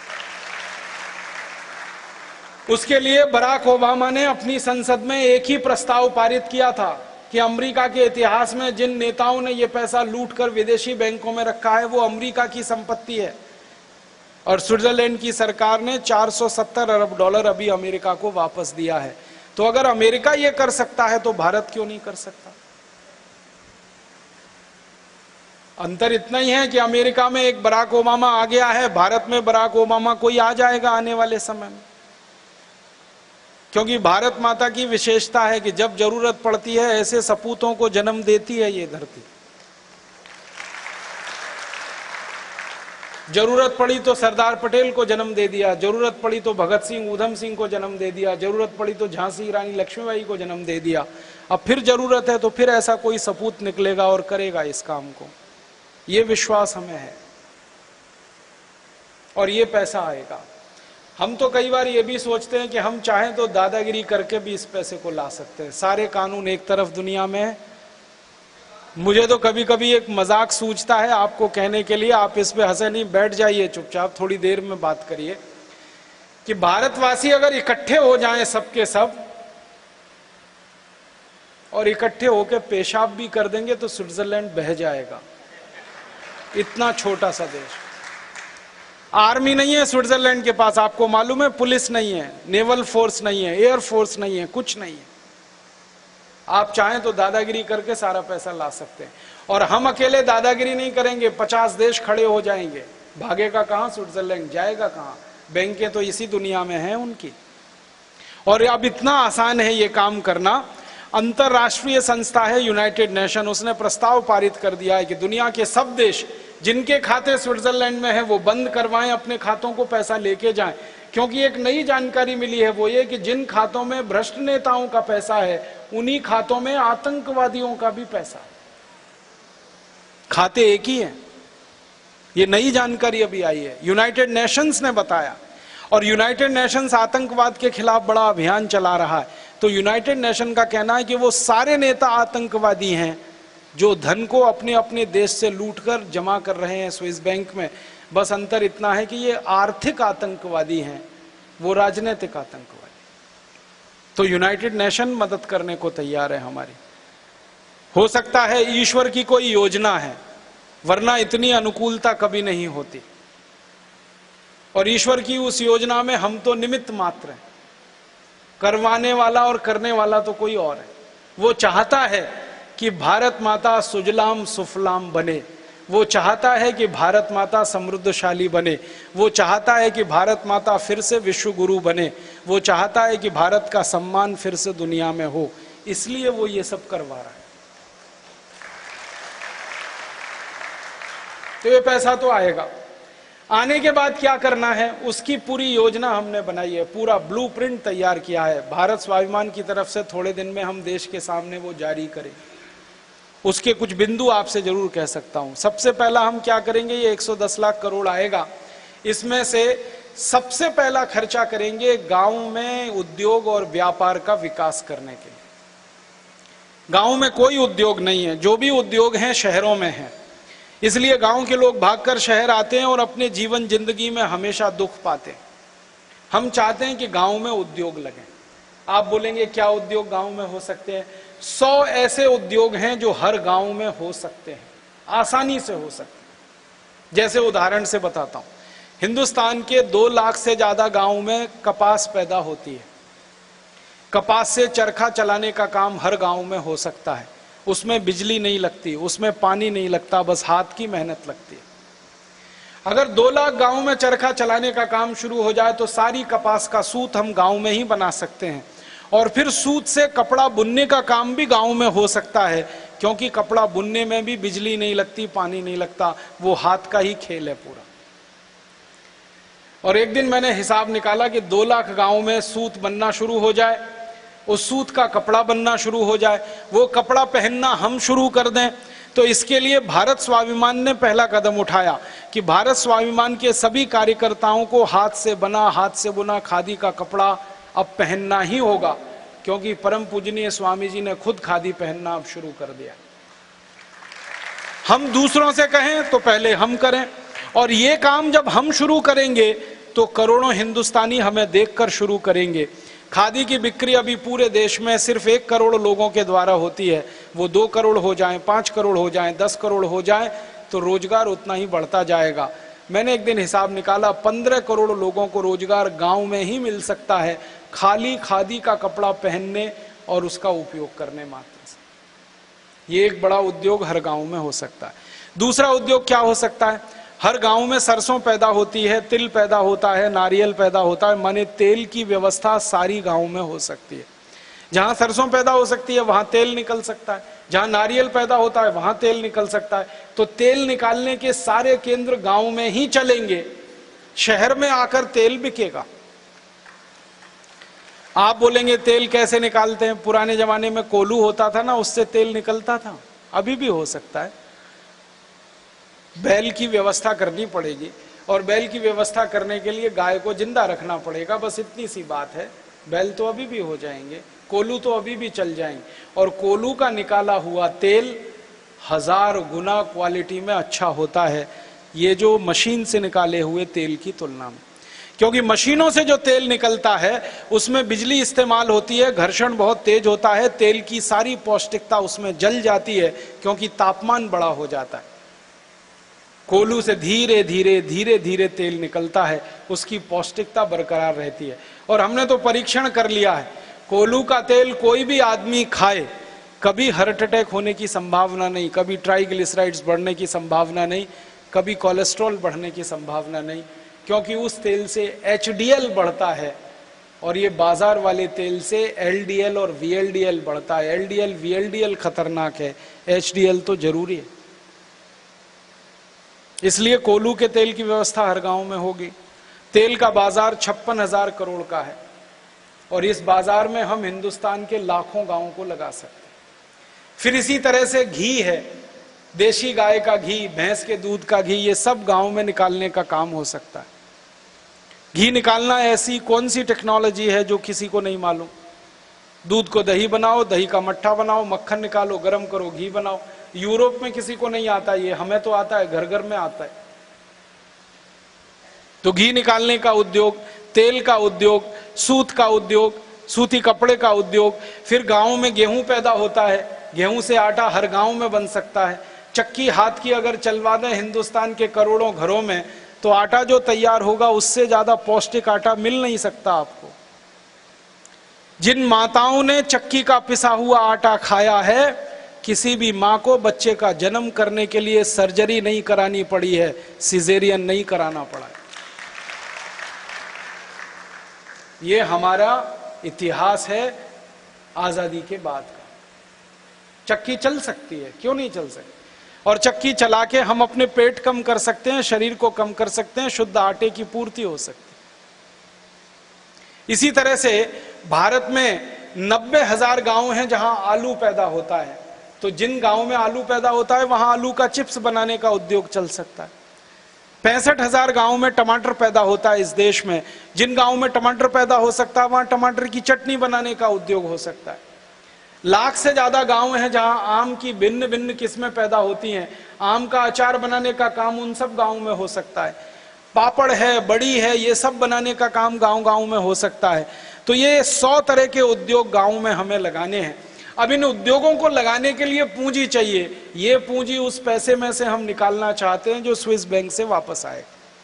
उसके लिए बराक ओबामा ने अपनी संसद में एक ही प्रस्ताव पारित किया था कि अमेरिका के इतिहास में जिन नेताओं ने यह पैसा लूटकर विदेशी बैंकों में रखा है वो अमेरिका की संपत्ति है, और स्विट्जरलैंड की सरकार ने 470 अरब डॉलर अभी अमेरिका को वापस दिया है। तो अगर अमेरिका ये कर सकता है तो भारत क्यों नहीं कर सकता? अंतर इतना ही है कि अमेरिका में एक बराक ओबामा आ गया है, भारत में बराक ओबामा कोई आ जाएगा आने वाले समय में, क्योंकि भारत माता की विशेषता है कि जब जरूरत पड़ती है ऐसे सपूतों को जन्म देती है ये धरती। जरूरत पड़ी तो सरदार पटेल को जन्म दे दिया, जरूरत पड़ी तो भगत सिंह ऊधम सिंह को जन्म दे दिया, जरूरत पड़ी तो झांसी रानी लक्ष्मीबाई को जन्म दे दिया। अब फिर जरूरत है तो फिर ऐसा कोई सपूत निकलेगा और करेगा इस काम को। ये विश्वास हमें है और ये पैसा आएगा। हम तो कई बार ये भी सोचते हैं कि हम चाहें तो दादागिरी करके भी इस पैसे को ला सकते हैं। सारे कानून एक तरफ दुनिया में है। मुझे तो कभी कभी एक मजाक सूझता है आपको कहने के लिए, आप इस पे हंसे नहीं, बैठ जाइए चुपचाप, थोड़ी देर में बात करिए, कि भारतवासी अगर इकट्ठे हो जाएं सबके सब और इकट्ठे होकर पेशाब भी कर देंगे तो स्विट्जरलैंड बह जाएगा। इतना छोटा सा देश, आर्मी नहीं है स्विट्जरलैंड के पास, आपको मालूम है, पुलिस नहीं है, नेवल फोर्स नहीं है, एयर फोर्स नहीं है, कुछ नहीं है। आप चाहें तो दादागिरी करके सारा पैसा ला सकते हैं, और हम अकेले दादागिरी नहीं करेंगे, 50 देश खड़े हो जाएंगे। भागेगा कहां स्विट्जरलैंड, जाएगा कहां? बैंकें तो इसी दुनिया में हैं उनकी। और अब इतना आसान है ये काम करना। अंतरराष्ट्रीय संस्था है यूनाइटेड नेशन, उसने प्रस्ताव पारित कर दिया है कि दुनिया के सब देश जिनके खाते स्विट्जरलैंड में है वो बंद करवाएं, अपने खातों को पैसा लेके जाएं। क्योंकि एक नई जानकारी मिली है, वो ये कि जिन खातों में भ्रष्ट नेताओं का पैसा है उन्हीं खातों में आतंकवादियों का भी पैसा है। खाते एक ही हैं। ये नई जानकारी अभी आई है, यूनाइटेड नेशंस ने बताया। और यूनाइटेड नेशंस आतंकवाद के खिलाफ बड़ा अभियान चला रहा है। तो यूनाइटेड नेशन का कहना है कि वो सारे नेता आतंकवादी हैं जो धन को अपने अपने देश से लूटकर जमा कर रहे हैं स्विस बैंक में। बस अंतर इतना है कि ये आर्थिक आतंकवादी हैं, वो राजनीतिक आतंकवादी। तो यूनाइटेड नेशन मदद करने को तैयार है हमारी। हो सकता है ईश्वर की कोई योजना है, वरना इतनी अनुकूलता कभी नहीं होती। और ईश्वर की उस योजना में हम तो निमित्त मात्र हैं, करवाने वाला और करने वाला तो कोई और है। वो चाहता है कि भारत माता सुजलाम सुफलाम बने, वो चाहता है कि भारत माता समृद्धशाली बने, वो चाहता है कि भारत माता फिर से विश्व गुरु बने, वो चाहता है कि भारत का सम्मान फिर से दुनिया में हो, इसलिए वो ये सब करवा रहा है। तो ये पैसा तो आएगा, आने के बाद क्या करना है उसकी पूरी योजना हमने बनाई है, पूरा ब्लूप्रिंट तैयार किया है। भारत स्वाभिमान की तरफ से थोड़े दिन में हम देश के सामने वो जारी करें। उसके कुछ बिंदु आपसे जरूर कह सकता हूं। सबसे पहला हम क्या करेंगे, ये 110 लाख करोड़ आएगा, इसमें से सबसे पहला खर्चा करेंगे गांव में उद्योग और व्यापार का विकास करने के लिए। गांव में कोई उद्योग नहीं है, जो भी उद्योग हैं शहरों में हैं, इसलिए गांव के लोग भागकर शहर आते हैं और अपने जीवन जिंदगी में हमेशा दुख पाते हैं। हम चाहते हैं कि गांव में उद्योग लगें। आप बोलेंगे क्या उद्योग गांव में हो सकते हैं? 100 ऐसे उद्योग हैं जो हर गांव में हो सकते हैं, आसानी से हो सकते हैं। जैसे उदाहरण से बताता हूं, हिंदुस्तान के 2 लाख से ज्यादा गांव में कपास पैदा होती है। कपास से चरखा चलाने का काम हर गांव में हो सकता है। उसमें बिजली नहीं लगती, उसमें पानी नहीं लगता, बस हाथ की मेहनत लगती है। अगर 2 लाख गांव में चरखा चलाने का काम शुरू हो जाए तो सारी कपास का सूत हम गांव में ही बना सकते हैं। और फिर सूत से कपड़ा बुनने का काम भी गांव में हो सकता है, क्योंकि कपड़ा बुनने में भी बिजली नहीं लगती, पानी नहीं लगता, वो हाथ का ही खेल है पूरा। और एक दिन मैंने हिसाब निकाला कि 2 लाख गांव में सूत बनना शुरू हो जाए, उस सूत का कपड़ा बनना शुरू हो जाए, वो कपड़ा पहनना हम शुरू कर दें। तो इसके लिए भारत स्वाभिमान ने पहला कदम उठाया कि भारत स्वाभिमान के सभी कार्यकर्ताओं को हाथ से बना, हाथ से बुना खादी का कपड़ा अब पहनना ही होगा, क्योंकि परम पूजनीय स्वामी जी ने खुद खादी पहनना अब शुरू कर दिया। हम दूसरों से कहें तो पहले हम करें, और ये काम जब हम शुरू करेंगे तो करोड़ों हिंदुस्तानी हमें देखकर शुरू करेंगे। खादी की बिक्री अभी पूरे देश में सिर्फ 1 करोड़ लोगों के द्वारा होती है, वो 2 करोड़ हो जाएं, 5 करोड़ हो जाएं, 10 करोड़ हो जाएं तो रोजगार उतना ही बढ़ता जाएगा। मैंने एक दिन हिसाब निकाला, 15 करोड़ लोगों को रोजगार गांव में ही मिल सकता है, खाली खादी का कपड़ा पहनने और उसका उपयोग करने मात्र से। ये एक बड़ा उद्योग हर गांव में हो सकता है। दूसरा उद्योग क्या हो सकता है? हर गांव में सरसों पैदा होती है, तिल पैदा होता है, नारियल पैदा होता है, माने तेल की व्यवस्था सारी गांव में हो सकती है। जहां सरसों पैदा हो सकती है वहां तेल निकल सकता है, जहां नारियल पैदा होता है वहां तेल निकल सकता है। तो तेल निकालने के सारे केंद्र गांव में ही चलेंगे, शहर में आकर तेल बिकेगा। आप बोलेंगे तेल कैसे निकालते हैं? पुराने जमाने में कोलू होता था ना, उससे तेल निकलता था, अभी भी हो सकता है। बैल की व्यवस्था करनी पड़ेगी, और बैल की व्यवस्था करने के लिए गाय को जिंदा रखना पड़ेगा, बस इतनी सी बात है। बैल तो अभी भी हो जाएंगे, कोलू तो अभी भी चल जाएंगे। और कोलू का निकाला हुआ तेल 1000 गुना क्वालिटी में अच्छा होता है ये जो मशीन से निकाले हुए तेल की तुलना में। क्योंकि मशीनों से जो तेल निकलता है उसमें बिजली इस्तेमाल होती है, घर्षण बहुत तेज होता है, तेल की सारी पौष्टिकता उसमें जल जाती है क्योंकि तापमान बड़ा हो जाता है। कोलू से धीरे धीरे धीरे धीरे तेल निकलता है, उसकी पौष्टिकता बरकरार रहती है। और हमने तो परीक्षण कर लिया है, कोलू का तेल कोई भी आदमी खाए कभी हार्ट अटैक होने की संभावना नहीं, कभी ट्राइग्लिसराइड्स बढ़ने की संभावना नहीं, कभी कोलेस्ट्रॉल बढ़ने की संभावना नहीं, क्योंकि उस तेल से HDL बढ़ता है, और ये बाजार वाले तेल से LDL और VLDL बढ़ता है। LDL VLDL खतरनाक है, HDL तो जरूरी है। इसलिए कोल्हू के तेल की व्यवस्था हर गांव में होगी। तेल का बाजार 56,000 करोड़ का है और इस बाजार में हम हिंदुस्तान के लाखों गांवों को लगा सकते हैं। फिर इसी तरह से घी है, देशी गाय का घी, भैंस के दूध का घी, ये सब गांव में निकालने का काम हो सकता है। घी निकालना ऐसी कौन सी टेक्नोलॉजी है जो किसी को नहीं मालूम। दूध को दही बनाओ, दही का मट्ठा बनाओ, मक्खन निकालो, गरम करो, घी बनाओ। यूरोप में किसी को नहीं आता ये, हमें तो आता है, घर घर में आता है। तो घी निकालने का उद्योग, तेल का उद्योग, सूत का उद्योग, सूती कपड़े का उद्योग। फिर गांव में गेहूं पैदा होता है, गेहूं से आटा हर गांव में बन सकता है। चक्की हाथ की अगर चलवा दें हिंदुस्तान के करोड़ों घरों में, तो आटा जो तैयार होगा उससे ज्यादा पौष्टिक आटा मिल नहीं सकता आपको। जिन माताओं ने चक्की का पिसा हुआ आटा खाया है, किसी भी मां को बच्चे का जन्म करने के लिए सर्जरी नहीं करानी पड़ी है, सिजेरियन नहीं कराना पड़ा है। ये हमारा इतिहास है आजादी के बाद का। चक्की चल सकती है, क्यों नहीं चल सकती? और चक्की चला के हम अपने पेट कम कर सकते हैं, शरीर को कम कर सकते हैं, शुद्ध आटे की पूर्ति हो सकती है। इसी तरह से भारत में 90,000 गांव हैं जहां आलू पैदा होता है। तो जिन गांव में आलू पैदा होता है वहां आलू का चिप्स बनाने का उद्योग चल सकता है। 65,000 गांव में टमाटर पैदा होता है इस देश में। जिन गांव में टमाटर पैदा हो सकता है वहां टमाटर की चटनी बनाने का उद्योग हो सकता है। लाख से ज्यादा गांव हैं जहां आम की भिन्न भिन्न किस्में पैदा होती हैं। आम का अचार बनाने का काम उन सब गांव में हो सकता है। पापड़ है, बड़ी है, ये सब बनाने का काम गांव गांव में हो सकता है। तो ये 100 तरह के उद्योग गांव में हमें लगाने हैं। अब इन उद्योगों को लगाने के लिए पूंजी चाहिए। ये पूंजी उस पैसे में से हम निकालना चाहते हैं जो स्विस बैंक से वापस आए।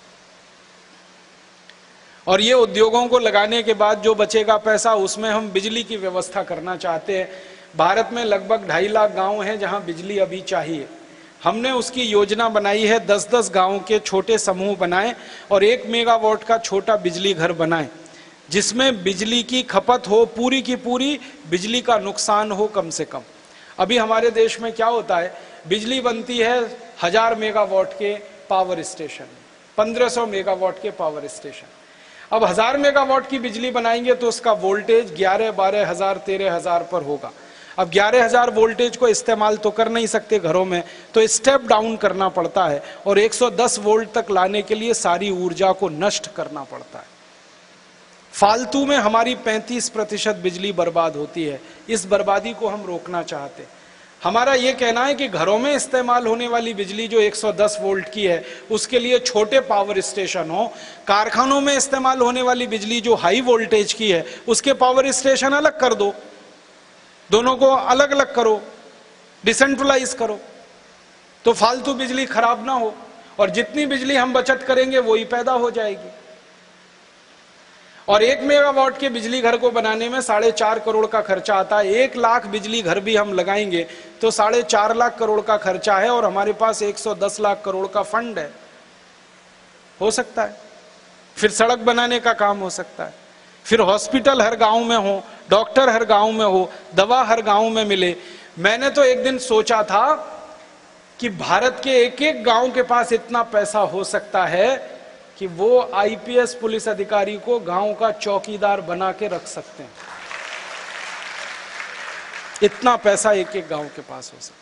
और ये उद्योगों को लगाने के बाद जो बचेगा पैसा, उसमें हम बिजली की व्यवस्था करना चाहते हैं। भारत में लगभग 2.5 लाख गांव हैं जहां बिजली अभी चाहिए। हमने उसकी योजना बनाई है, 10-10 गांव के छोटे समूह बनाए और 1 मेगावाट का छोटा बिजली घर बनाए, जिसमें बिजली की खपत हो, पूरी की पूरी बिजली का नुकसान हो कम से कम। अभी हमारे देश में क्या होता है, बिजली बनती है 1000 मेगावाट के पावर स्टेशन, 1500 मेगावाट के पावर स्टेशन। अब 1000 मेगावाट की बिजली बनाएंगे तो उसका वोल्टेज 11-12 हजार 13 हजार पर होगा। अब 11,000 वोल्टेज को इस्तेमाल तो कर नहीं सकते घरों में, तो स्टेप डाउन करना पड़ता है और 110 वोल्ट तक लाने के लिए सारी ऊर्जा को नष्ट करना पड़ता है। फालतू में हमारी 35% बिजली बर्बाद होती है। इस बर्बादी को हम रोकना चाहते हैं। हमारा ये कहना है कि घरों में इस्तेमाल होने वाली बिजली जो 110 वोल्ट की है उसके लिए छोटे पावर स्टेशन हो। कारखानों में इस्तेमाल होने वाली बिजली जो हाई वोल्टेज की है उसके पावर स्टेशन अलग कर दो, दोनों को अलग अलग करो, डिसेंट्रलाइज करो, तो फालतू बिजली खराब ना हो और जितनी बिजली हम बचत करेंगे वही पैदा हो जाएगी। और 1 मेगावाट के बिजली घर को बनाने में 4.5 करोड़ का खर्चा आता है। 1 लाख बिजली घर भी हम लगाएंगे तो 4.5 लाख करोड़ का खर्चा है और हमारे पास 110 लाख करोड़ का फंड है, हो सकता है। फिर सड़क बनाने का काम हो सकता है, फिर हॉस्पिटल हर गांव में हो, डॉक्टर हर गांव में हो, दवा हर गांव में मिले। मैंने तो एक दिन सोचा था कि भारत के एक एक गांव के पास इतना पैसा हो सकता है कि वो IPS पुलिस अधिकारी को गांव का चौकीदार बना के रख सकते हैं। इतना पैसा एक एक गांव के पास हो सकता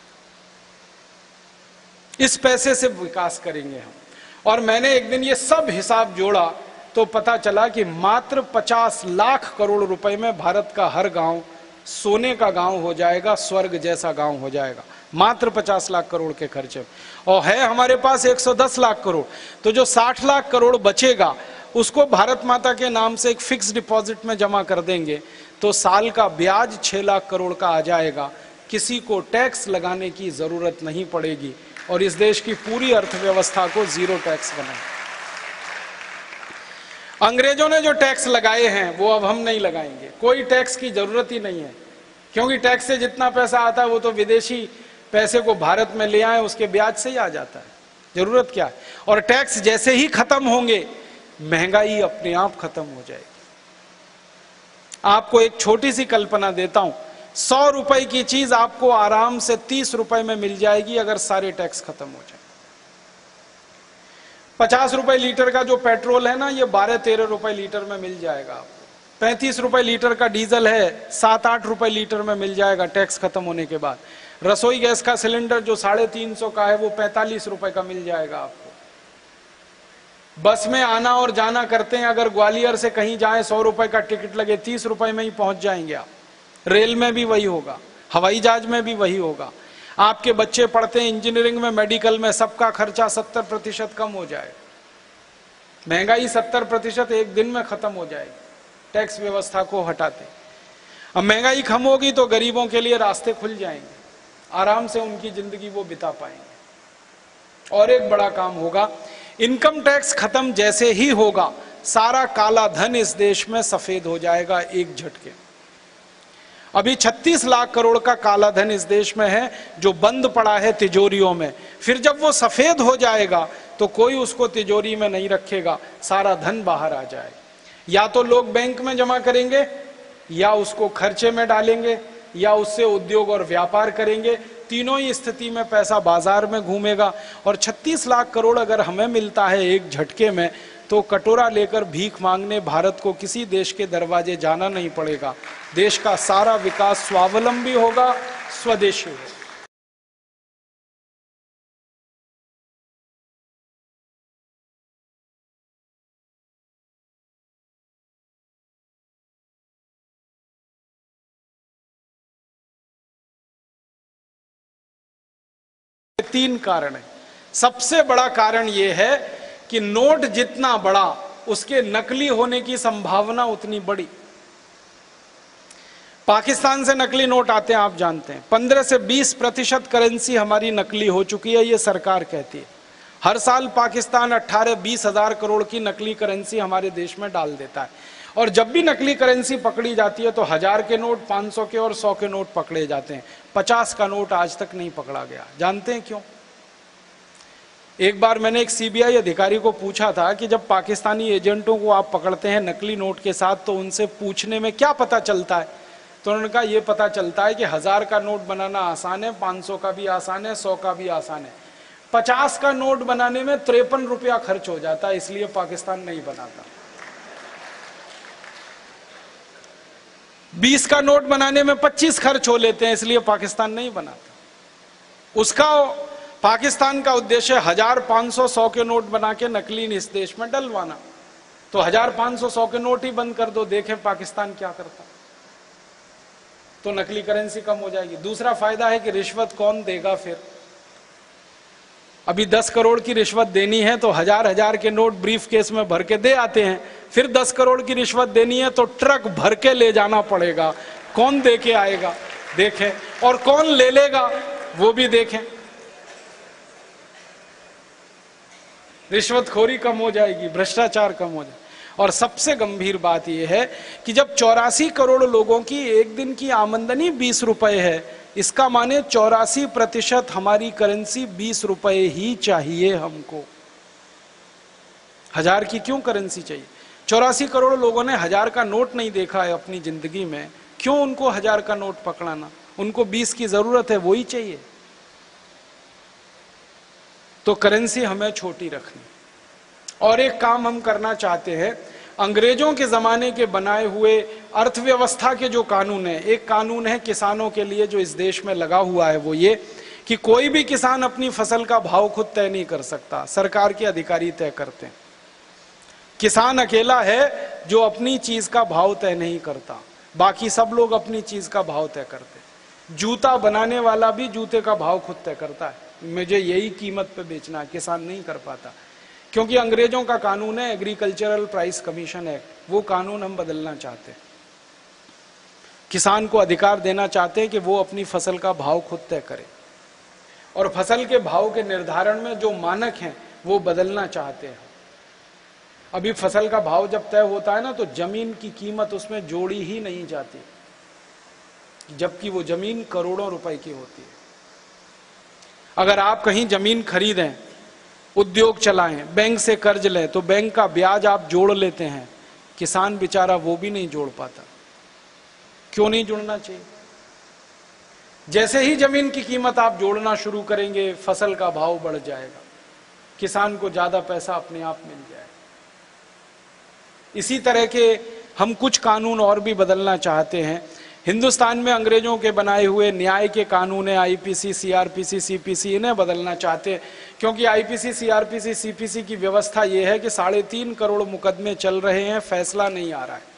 है। इस पैसे से विकास करेंगे हम। और मैंने एक दिन ये सब हिसाब जोड़ा तो पता चला कि मात्र 50 लाख करोड़ रुपए में भारत का हर गांव सोने का गांव हो जाएगा, स्वर्ग जैसा गांव हो जाएगा, मात्र 50 लाख करोड़ के खर्चे। और है हमारे पास 110 लाख करोड़, तो जो 60 लाख करोड़ बचेगा उसको भारत माता के नाम से एक फिक्स डिपॉजिट में जमा कर देंगे तो साल का ब्याज 6 लाख करोड़ का आ जाएगा। किसी को टैक्स लगाने की जरूरत नहीं पड़ेगी और इस देश की पूरी अर्थव्यवस्था को जीरो टैक्स बनाए। अंग्रेजों ने जो टैक्स लगाए हैं वो अब हम नहीं लगाएंगे। कोई टैक्स की जरूरत ही नहीं है, क्योंकि टैक्स से जितना पैसा आता है वो तो विदेशी पैसे को भारत में ले आए उसके ब्याज से ही आ जाता है। जरूरत क्या है? और टैक्स जैसे ही खत्म होंगे महंगाई अपने आप खत्म हो जाएगी। आपको एक छोटी सी कल्पना देता हूं, 100 रुपए की चीज आपको आराम से 30 रुपए में मिल जाएगी अगर सारे टैक्स खत्म हो जाए। 50 रुपए लीटर का जो पेट्रोल है ना, ये 12-13 रुपए लीटर में मिल जाएगा आपको। 35 रुपए लीटर का डीजल है, 7-8 रुपए लीटर में मिल जाएगा टैक्स खत्म होने के बाद। रसोई गैस का सिलेंडर जो 350 का है वो 45 रुपए का मिल जाएगा आपको। बस में आना और जाना करते हैं, अगर ग्वालियर से कहीं जाएं 100 रुपए का टिकट लगे, 30 रुपए में ही पहुंच जाएंगे आप। रेल में भी वही होगा, हवाई जहाज में भी वही होगा। आपके बच्चे पढ़ते हैं इंजीनियरिंग में, मेडिकल में, सबका खर्चा 70% कम हो जाए। महंगाई 70% एक दिन में खत्म हो जाएगी टैक्स व्यवस्था को हटाते। अब महंगाई कम होगी तो गरीबों के लिए रास्ते खुल जाएंगे, आराम से उनकी जिंदगी वो बिता पाएंगे। और एक बड़ा काम होगा, इनकम टैक्स खत्म जैसे ही होगा, सारा काला धन इस देश में सफेद हो जाएगा एक झटके। अभी 36 लाख करोड़ का काला धन इस देश में है जो बंद पड़ा है तिजोरियों में। फिर जब वो सफेद हो जाएगा तो कोई उसको तिजोरी में नहीं रखेगा, सारा धन बाहर आ जाएगा। या तो लोग बैंक में जमा करेंगे, या उसको खर्चे में डालेंगे, या उससे उद्योग और व्यापार करेंगे। तीनों ही स्थिति में पैसा बाजार में घूमेगा। और 36 लाख करोड़ अगर हमें मिलता है एक झटके में, तो कटोरा लेकर भीख मांगने भारत को किसी देश के दरवाजे जाना नहीं पड़ेगा। देश का सारा विकास स्वावलंबी होगा, स्वदेशी होगा। तीन कारण है। सबसे बड़ा कारण यह है कि नोट जितना बड़ा, उसके नकली होने की संभावना उतनी बड़ी। पाकिस्तान से नकली नोट आते हैं, आप जानते हैं। 15 से 20% करेंसी हमारी नकली हो चुकी है, ये सरकार कहती है। हर साल पाकिस्तान 18-20 हजार करोड़ की नकली करेंसी हमारे देश में डाल देता है। और जब भी नकली करेंसी पकड़ी जाती है तो 1000 के नोट, 500 के और 100 के नोट पकड़े जाते हैं। 50 का नोट आज तक नहीं पकड़ा गया। जानते हैं क्यों? एक बार मैंने एक सीबीआई अधिकारी को पूछा था कि जब पाकिस्तानी एजेंटों को आप पकड़ते हैं नकली नोट के साथ, तो उनसे पूछने में क्या पता चलता है? तो उन्होंने कहा, यह पता चलता है कि 1000 का नोट बनाना आसान है, 500 का भी आसान है, 100 का भी आसान है। 50 का नोट बनाने में 53 रुपया खर्च हो जाता है, इसलिए पाकिस्तान नहीं बनाता। 20 का नोट बनाने में 25 खर्च हो लेते हैं, इसलिए पाकिस्तान नहीं बनाता। उसका पाकिस्तान का उद्देश्य 1000, 500, 100 के नोट बना के नकली इस देश में डलवाना। तो 1000, 500, 100 के नोट ही बंद कर दो, देखें पाकिस्तान क्या करता। तो नकली करेंसी कम हो जाएगी। दूसरा फायदा है कि रिश्वत कौन देगा फिर? अभी 10 करोड़ की रिश्वत देनी है तो 1000 के नोट ब्रीफ केस में भर के दे आते हैं। फिर 10 करोड़ की रिश्वत देनी है तो ट्रक भर के ले जाना पड़ेगा। कौन दे के आएगा? देखें। और कौन ले लेगा वो भी देखें। रिश्वतखोरी कम हो जाएगी, भ्रष्टाचार कम हो जाएगा। और सबसे गंभीर बात यह है कि जब 84 करोड़ लोगों की एक दिन की आमदनी 20 रुपए है, इसका माने 84% हमारी करेंसी 20 रुपए ही चाहिए हमको। 1000 की क्यों करेंसी चाहिए? 84 करोड़ लोगों ने 1000 का नोट नहीं देखा है अपनी जिंदगी में, क्यों उनको 1000 का नोट पकड़ाना? उनको 20 की जरूरत है, वो ही चाहिए। तो करेंसी हमें छोटी रखनी। और एक काम हम करना चाहते हैं, अंग्रेजों के जमाने के बनाए हुए अर्थव्यवस्था के जो कानून है, एक कानून है किसानों के लिए जो इस देश में लगा हुआ है, वो ये कि कोई भी किसान अपनी फसल का भाव खुद तय नहीं कर सकता, सरकार के अधिकारी तय करते हैं। किसान अकेला है जो अपनी चीज का भाव तय नहीं करता, बाकी सब लोग अपनी चीज का भाव तय करते हैं। जूता बनाने वाला भी जूते का भाव खुद तय करता है, मुझे यही कीमत पे बेचना है, किसान नहीं कर पाता। क्योंकि अंग्रेजों का कानून है एग्रीकल्चरल प्राइस कमीशन एक्ट, वो कानून हम बदलना चाहते हैं। किसान को अधिकार देना चाहते हैं कि वो अपनी फसल का भाव खुद तय करे। और फसल के भाव के निर्धारण में जो मानक हैं वो बदलना चाहते हैं। अभी फसल का भाव जब तय होता है ना, तो जमीन की कीमत उसमें जोड़ी ही नहीं जाती, जबकि वो जमीन करोड़ों रुपए की होती है। अगर आप कहीं जमीन खरीदें, उद्योग चलाएं, बैंक से कर्ज लें, तो बैंक का ब्याज आप जोड़ लेते हैं, किसान बेचारा वो भी नहीं जोड़ पाता। क्यों नहीं जुड़ना चाहिए? जैसे ही जमीन की कीमत आप जोड़ना शुरू करेंगे, फसल का भाव बढ़ जाएगा, किसान को ज्यादा पैसा अपने आप मिल जाएगा। इसी तरह के हम कुछ कानून और भी बदलना चाहते हैं। हिंदुस्तान में अंग्रेजों के बनाए हुए न्याय के कानून है, आईपीसी, सीआरपीसी, सीपीसी, इन्हें बदलना चाहते हैं, क्योंकि आईपीसी, सीआरपीसी, सीपीसी की व्यवस्था यह है कि 3.5 करोड़ मुकदमे चल रहे हैं, फैसला नहीं आ रहा है।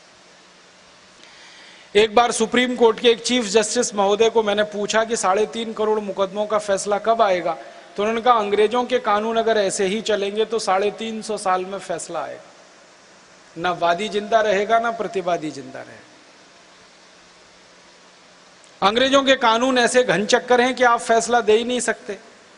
एक बार सुप्रीम कोर्ट के एक चीफ जस्टिस महोदय को मैंने पूछा कि 3.5 करोड़ मुकदमों का फैसला कब आएगा, तो उन्होंने कहा अंग्रेजों के कानून अगर ऐसे ही चलेंगे तो 350 साल में फैसला आएगा, ना वादी जिंदा रहेगा ना प्रतिवादी जिंदा रहेगा। अंग्रेजों के कानून ऐसे घनचक्कर हैं कि आप फैसला दे ही नहीं सकते।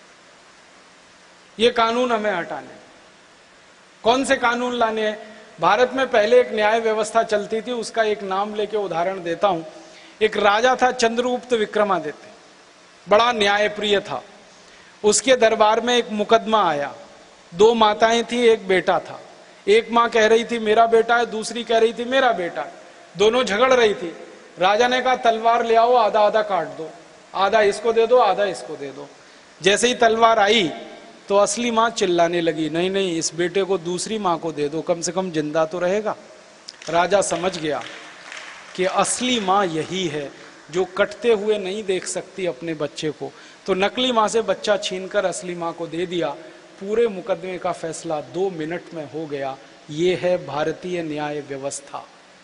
ये कानून हमें हटाने। कौन से कानून लाने हैं? भारत में पहले एक न्याय व्यवस्था चलती थी, उसका एक नाम लेके उदाहरण देता हूं। एक राजा था चंद्रगुप्त विक्रमादित्य, बड़ा न्यायप्रिय था। उसके दरबार में एक मुकदमा आया, 2 माताएं थी, एक बेटा था। एक मां कह रही थी मेरा बेटा है, दूसरी कह रही थी मेरा बेटा है, दोनों झगड़ रही थी। राजा ने कहा तलवार ले आओ, आधा आधा काट दो, आधा इसको दे दो, आधा इसको दे दो। जैसे ही तलवार आई तो असली मां चिल्लाने लगी, नहीं नहीं, इस बेटे को दूसरी मां को दे दो, कम से कम जिंदा तो रहेगा। राजा समझ गया कि असली मां यही है जो कटते हुए नहीं देख सकती अपने बच्चे को, तो नकली मां से बच्चा छीनकर असली मां को दे दिया। पूरे मुकदमे का फैसला 2 मिनट में हो गया। ये है भारतीय न्याय व्यवस्था।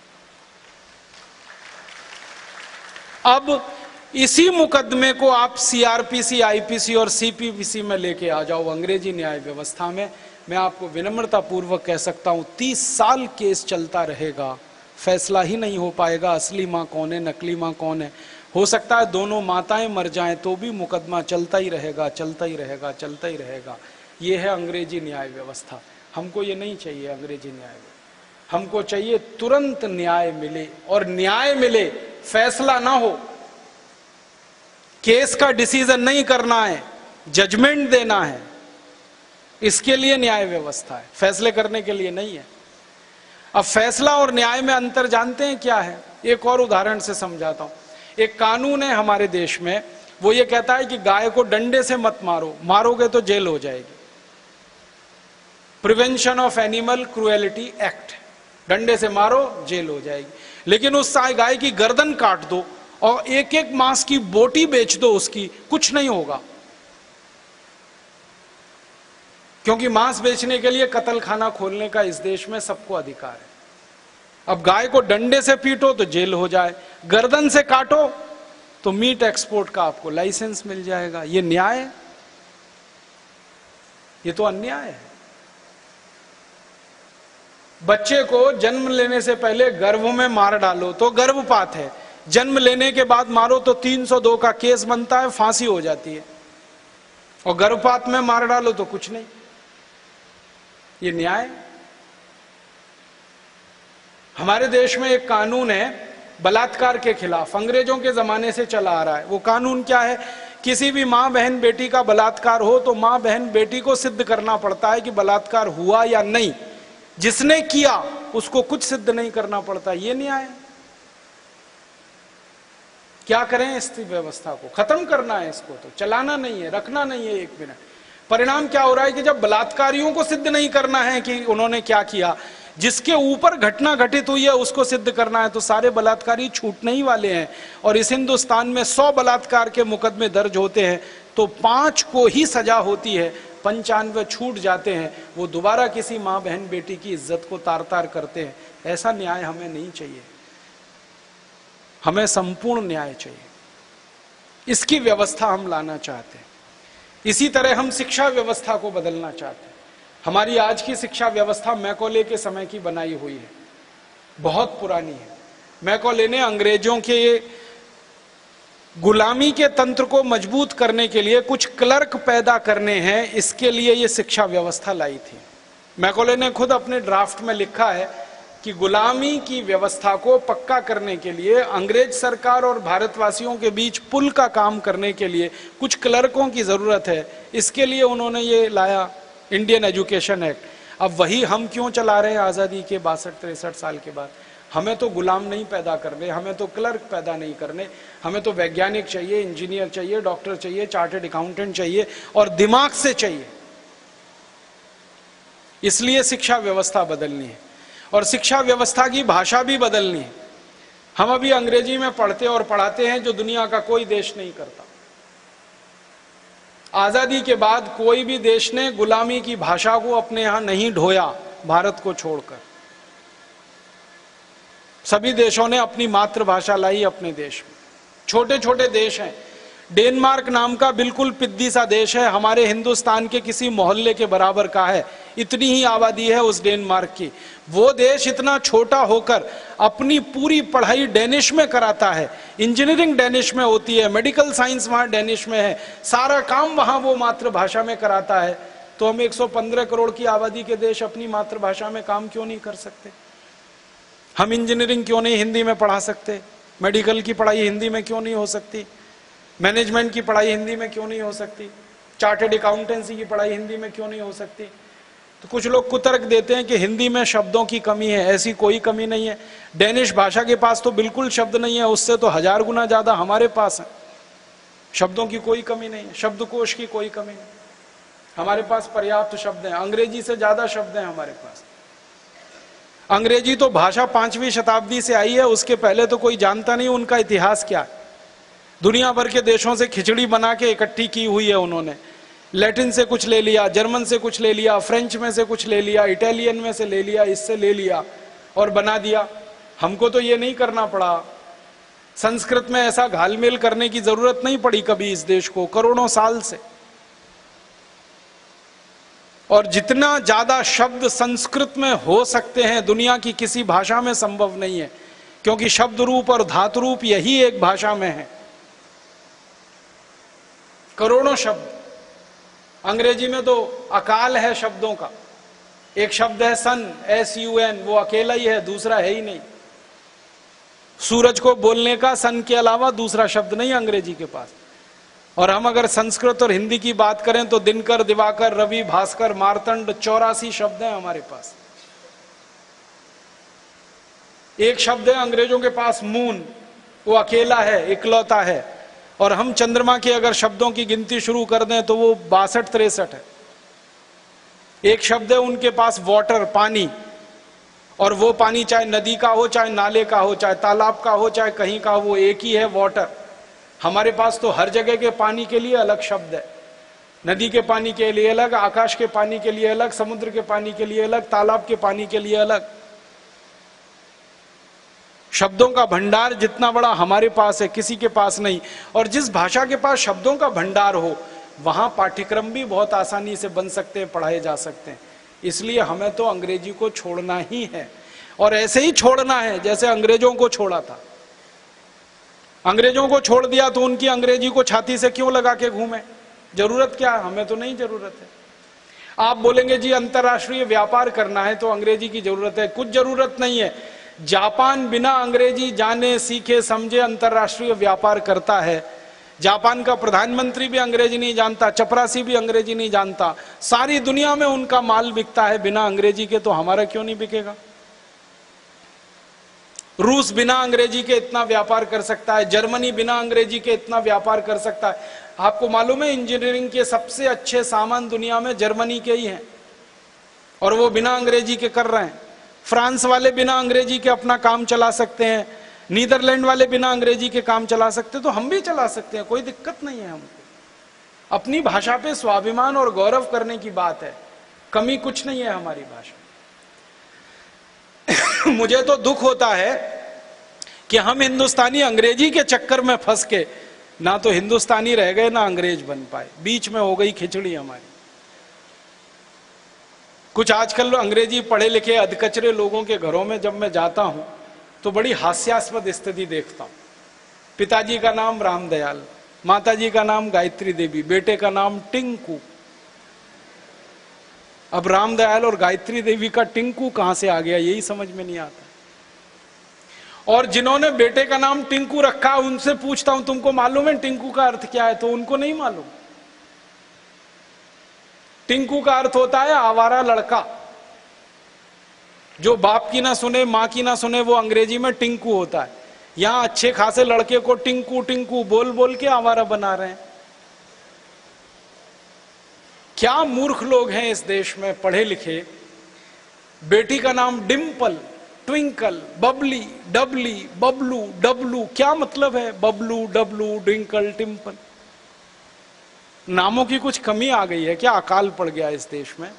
अब इसी मुकदमे को आप सीआरपीसी, आईपीसी और सीपीसी में लेके आ जाओ, अंग्रेजी न्याय व्यवस्था में। मैं आपको विनम्रता पूर्वक कह सकता हूं 30 साल केस चलता रहेगा, फैसला ही नहीं हो पाएगा असली मां कौन है, नकली मां कौन है। हो सकता है दोनों माताएं मर जाएं तो भी मुकदमा चलता ही रहेगा, चलता ही रहेगा, चलता ही रहेगा। ये है अंग्रेजी न्याय व्यवस्था। हमको ये नहीं चाहिए अंग्रेजी न्याय, हमको चाहिए तुरंत न्याय मिले, और न्याय मिले, फैसला ना हो। केस का डिसीजन नहीं करना है, जजमेंट देना है, इसके लिए न्याय व्यवस्था है, फैसले करने के लिए नहीं है। अब फैसला और न्याय में अंतर जानते हैं क्या है? एक और उदाहरण से समझाता हूं। एक कानून है हमारे देश में, वो ये कहता है कि गाय को डंडे से मत मारो, मारोगे तो जेल हो जाएगी। Prevention of animal cruelty act, डंडे से मारो जेल हो जाएगी। लेकिन उस गाय की गर्दन काट दो और एक एक मांस की बोटी बेच दो उसकी, कुछ नहीं होगा, क्योंकि मांस बेचने के लिए कत्ल खाना खोलने का इस देश में सबको अधिकार है। अब गाय को डंडे से पीटो तो जेल हो जाए, गर्दन से काटो तो मीट एक्सपोर्ट का आपको लाइसेंस मिल जाएगा। ये न्याय है? ये तो अन्याय है। बच्चे को जन्म लेने से पहले गर्भ में मार डालो तो गर्भपात है, जन्म लेने के बाद मारो तो 302 का केस बनता है, फांसी हो जाती है, और गर्भपात में मार डालो तो कुछ नहीं। ये न्याय? हमारे देश में एक कानून है बलात्कार के खिलाफ, अंग्रेजों के जमाने से चला आ रहा है। वो कानून क्या है? किसी भी मां बहन बेटी का बलात्कार हो तो मां बहन बेटी को सिद्ध करना पड़ता है कि बलात्कार हुआ या नहीं। जिसने किया उसको कुछ सिद्ध नहीं करना पड़ता। ये न्याय है? क्या करें? इस व्यवस्था को खत्म करना है, इसको तो चलाना नहीं है, रखना नहीं है 1 मिनट। परिणाम क्या हो रहा है कि जब बलात्कारियों को सिद्ध नहीं करना है कि उन्होंने क्या किया, जिसके ऊपर घटना घटित हुई है उसको सिद्ध करना है, तो सारे बलात्कारी छूटने ही वाले हैं। और इस हिंदुस्तान में 100 बलात्कार के मुकदमे दर्ज होते हैं तो 5 को ही सजा होती है, 95 छूट जाते हैं। वो दोबारा किसी मां बहन बेटी की इज्जत को तार तार करते हैं। ऐसा न्याय हमें नहीं चाहिए, हमें संपूर्ण न्याय चाहिए। इसकी व्यवस्था हम लाना चाहते हैं। इसी तरह हम शिक्षा व्यवस्था को बदलना चाहते हैं। हमारी आज की शिक्षा व्यवस्था मैकॉले के समय की बनाई हुई है, बहुत पुरानी है। मैकॉले ने अंग्रेजों के गुलामी के तंत्र को मजबूत करने के लिए कुछ क्लर्क पैदा करने हैं, इसके लिए ये शिक्षा व्यवस्था लाई थी। मैकॉले ने खुद अपने ड्राफ्ट में लिखा है कि गुलामी की व्यवस्था को पक्का करने के लिए, अंग्रेज सरकार और भारतवासियों के बीच पुल का काम करने के लिए कुछ क्लर्कों की जरूरत है। इसके लिए उन्होंने ये लाया इंडियन एजुकेशन एक्ट। अब वही हम क्यों चला रहे हैं आज़ादी के 62-63 साल के बाद? हमें तो गुलाम नहीं पैदा करने, हमें तो क्लर्क पैदा नहीं करने, हमें तो वैज्ञानिक चाहिए, इंजीनियर चाहिए, डॉक्टर चाहिए, चार्टर्ड अकाउंटेंट चाहिए और दिमाग से चाहिए। इसलिए शिक्षा व्यवस्था बदलनी है और शिक्षा व्यवस्था की भाषा भी बदलनी है। हम अभी अंग्रेजी में पढ़ते और पढ़ाते हैं जो दुनिया का कोई देश नहीं करता। आजादी के बाद कोई भी देश ने गुलामी की भाषा को अपने यहां नहीं ढोया, भारत को छोड़कर। सभी देशों ने अपनी मातृभाषा लाई अपने देश में। छोटे छोटे देश हैं, डेनमार्क नाम का बिल्कुल पिद्दी सा देश है, हमारे हिंदुस्तान के किसी मोहल्ले के बराबर का है, इतनी ही आबादी है उस डेनमार्क की। वो देश इतना छोटा होकर अपनी पूरी पढ़ाई डेनिश में कराता है, इंजीनियरिंग डेनिश में होती है, मेडिकल साइंस वहां डेनिश में है, सारा काम वहां वो मातृभाषा में कराता है। तो हम 115 करोड़ की आबादी के देश अपनी मातृभाषा में काम क्यों नहीं कर सकते? हम इंजीनियरिंग क्यों नहीं हिंदी में पढ़ा सकते? मेडिकल की पढ़ाई हिंदी में क्यों नहीं हो सकती? मैनेजमेंट की पढ़ाई हिंदी में क्यों नहीं हो सकती? चार्टर्ड अकाउंटेंसी की पढ़ाई हिंदी में क्यों नहीं हो सकती? तो कुछ लोग कुतर्क देते हैं कि हिंदी में शब्दों की कमी है, ऐसी कोई कमी नहीं है। डेनिश भाषा के पास तो बिल्कुल शब्द नहीं है, उससे तो 1000 गुना ज्यादा हमारे पास है। शब्दों की कोई कमी नहीं है, शब्दकोश की कोई कमी नहीं, हमारे पास पर्याप्त शब्द हैं, अंग्रेजी से ज्यादा शब्द हैं हमारे पास। अंग्रेजी तो भाषा 5वीं शताब्दी से आई है, उसके पहले तो कोई जानता नहीं उनका इतिहास क्या है। दुनिया भर के देशों से खिचड़ी बना के इकट्ठी की हुई है उन्होंने। लैटिन से कुछ ले लिया, जर्मन से कुछ ले लिया, फ्रेंच में से कुछ ले लिया, इटालियन में से ले लिया, इससे ले लिया और बना दिया। हमको तो ये नहीं करना पड़ा। संस्कृत में ऐसा घालमेल करने की जरूरत नहीं पड़ी कभी इस देश को, करोड़ों साल से। और जितना ज्यादा शब्द संस्कृत में हो सकते हैं दुनिया की किसी भाषा में संभव नहीं है, क्योंकि शब्द रूप और धातु रूप यही एक भाषा में है। करोड़ों शब्द। अंग्रेजी में तो अकाल है शब्दों का। एक शब्द है सन, SUN, वो अकेला ही है, दूसरा है ही नहीं। सूरज को बोलने का सन के अलावा दूसरा शब्द नहीं अंग्रेजी के पास। और हम अगर संस्कृत और हिंदी की बात करें तो दिनकर, दिवाकर, रवि, भास्कर, मार्तंड, 84 शब्द हैं हमारे पास। एक शब्द है अंग्रेजों के पास मून, वो अकेला है, इकलौता है। और हम चंद्रमा के अगर शब्दों की गिनती शुरू कर दें तो वो 62-63 है। एक शब्द है उनके पास वाटर, पानी, और वो पानी चाहे नदी का हो, चाहे नाले का हो, चाहे तालाब का हो, चाहे कहीं का हो, वो एक ही है, वाटर। हमारे पास तो हर जगह के पानी के लिए अलग शब्द है। नदी के पानी के लिए अलग, आकाश के पानी के लिए अलग, समुद्र के पानी के लिए अलग, तालाब के पानी के लिए अलग। शब्दों का भंडार जितना बड़ा हमारे पास है, किसी के पास नहीं। और जिस भाषा के पास शब्दों का भंडार हो वहां पाठ्यक्रम भी बहुत आसानी से बन सकते हैं, पढ़ाए जा सकते हैं। इसलिए हमें तो अंग्रेजी को छोड़ना ही है, और ऐसे ही छोड़ना है जैसे अंग्रेजों को छोड़ा था। अंग्रेजों को छोड़ दिया तो उनकी अंग्रेजी को छाती से क्यों लगा के घूमे? जरूरत क्या है? हमें तो नहीं जरूरत है। आप बोलेंगे जी अंतरराष्ट्रीय व्यापार करना है तो अंग्रेजी की जरूरत है। कुछ जरूरत नहीं है। जापान बिना अंग्रेजी जाने, सीखे, समझे अंतरराष्ट्रीय व्यापार करता है। जापान का प्रधानमंत्री भी अंग्रेजी नहीं जानता, चपरासी भी अंग्रेजी नहीं जानता। सारी दुनिया में उनका माल बिकता है बिना अंग्रेजी के, तो हमारा क्यों नहीं बिकेगा? रूस बिना अंग्रेजी के इतना व्यापार कर सकता है, जर्मनी बिना अंग्रेजी के इतना व्यापार कर सकता है। आपको मालूम है इंजीनियरिंग के सबसे अच्छे सामान दुनिया में जर्मनी के ही हैं, और वो बिना अंग्रेजी के कर रहे हैं। फ्रांस वाले बिना अंग्रेजी के अपना काम चला सकते हैं, नीदरलैंड वाले बिना अंग्रेजी के काम चला सकते हैं, तो हम भी चला सकते हैं, कोई दिक्कत नहीं है हमको। अपनी भाषा पे स्वाभिमान और गौरव करने की बात है, कमी कुछ नहीं है हमारी भाषा। मुझे तो दुख होता है कि हम हिंदुस्तानी अंग्रेजी के चक्कर में फंस के ना तो हिंदुस्तानी रह गए ना अंग्रेज बन पाए, बीच में हो गई खिचड़ी हमारी। कुछ आजकल अंग्रेजी पढ़े लिखे अधकचरे लोगों के घरों में जब मैं जाता हूं तो बड़ी हास्यास्पद स्थिति देखता हूं। पिताजी का नाम रामदयाल, माताजी का नाम गायत्री देवी, बेटे का नाम टिंकू। अब रामदयाल और गायत्री देवी का टिंकू कहां से आ गया यही समझ में नहीं आता। और जिन्होंने बेटे का नाम टिंकू रखा उनसे पूछता हूं तुमको मालूम है टिंकू का अर्थ क्या है, तो उनको नहीं मालूम। टिंकू का अर्थ होता है आवारा लड़का। जो बाप की ना सुने, माँ की ना सुने, वो अंग्रेजी में टिंकू होता है। यहां अच्छे खासे लड़के को टिंकू टिंकू बोल बोल के आवारा बना रहे हैं। क्या मूर्ख लोग हैं इस देश में, पढ़े लिखे। बेटी का नाम डिंपल, ट्विंकल, बबली, डबली, बबलू, डबलू, क्या मतलब है बबलू, डबलू, ट्विंकल, टिंपल? नामों की कुछ कमी आ गई है क्या? अकाल पड़ गया इस देश में।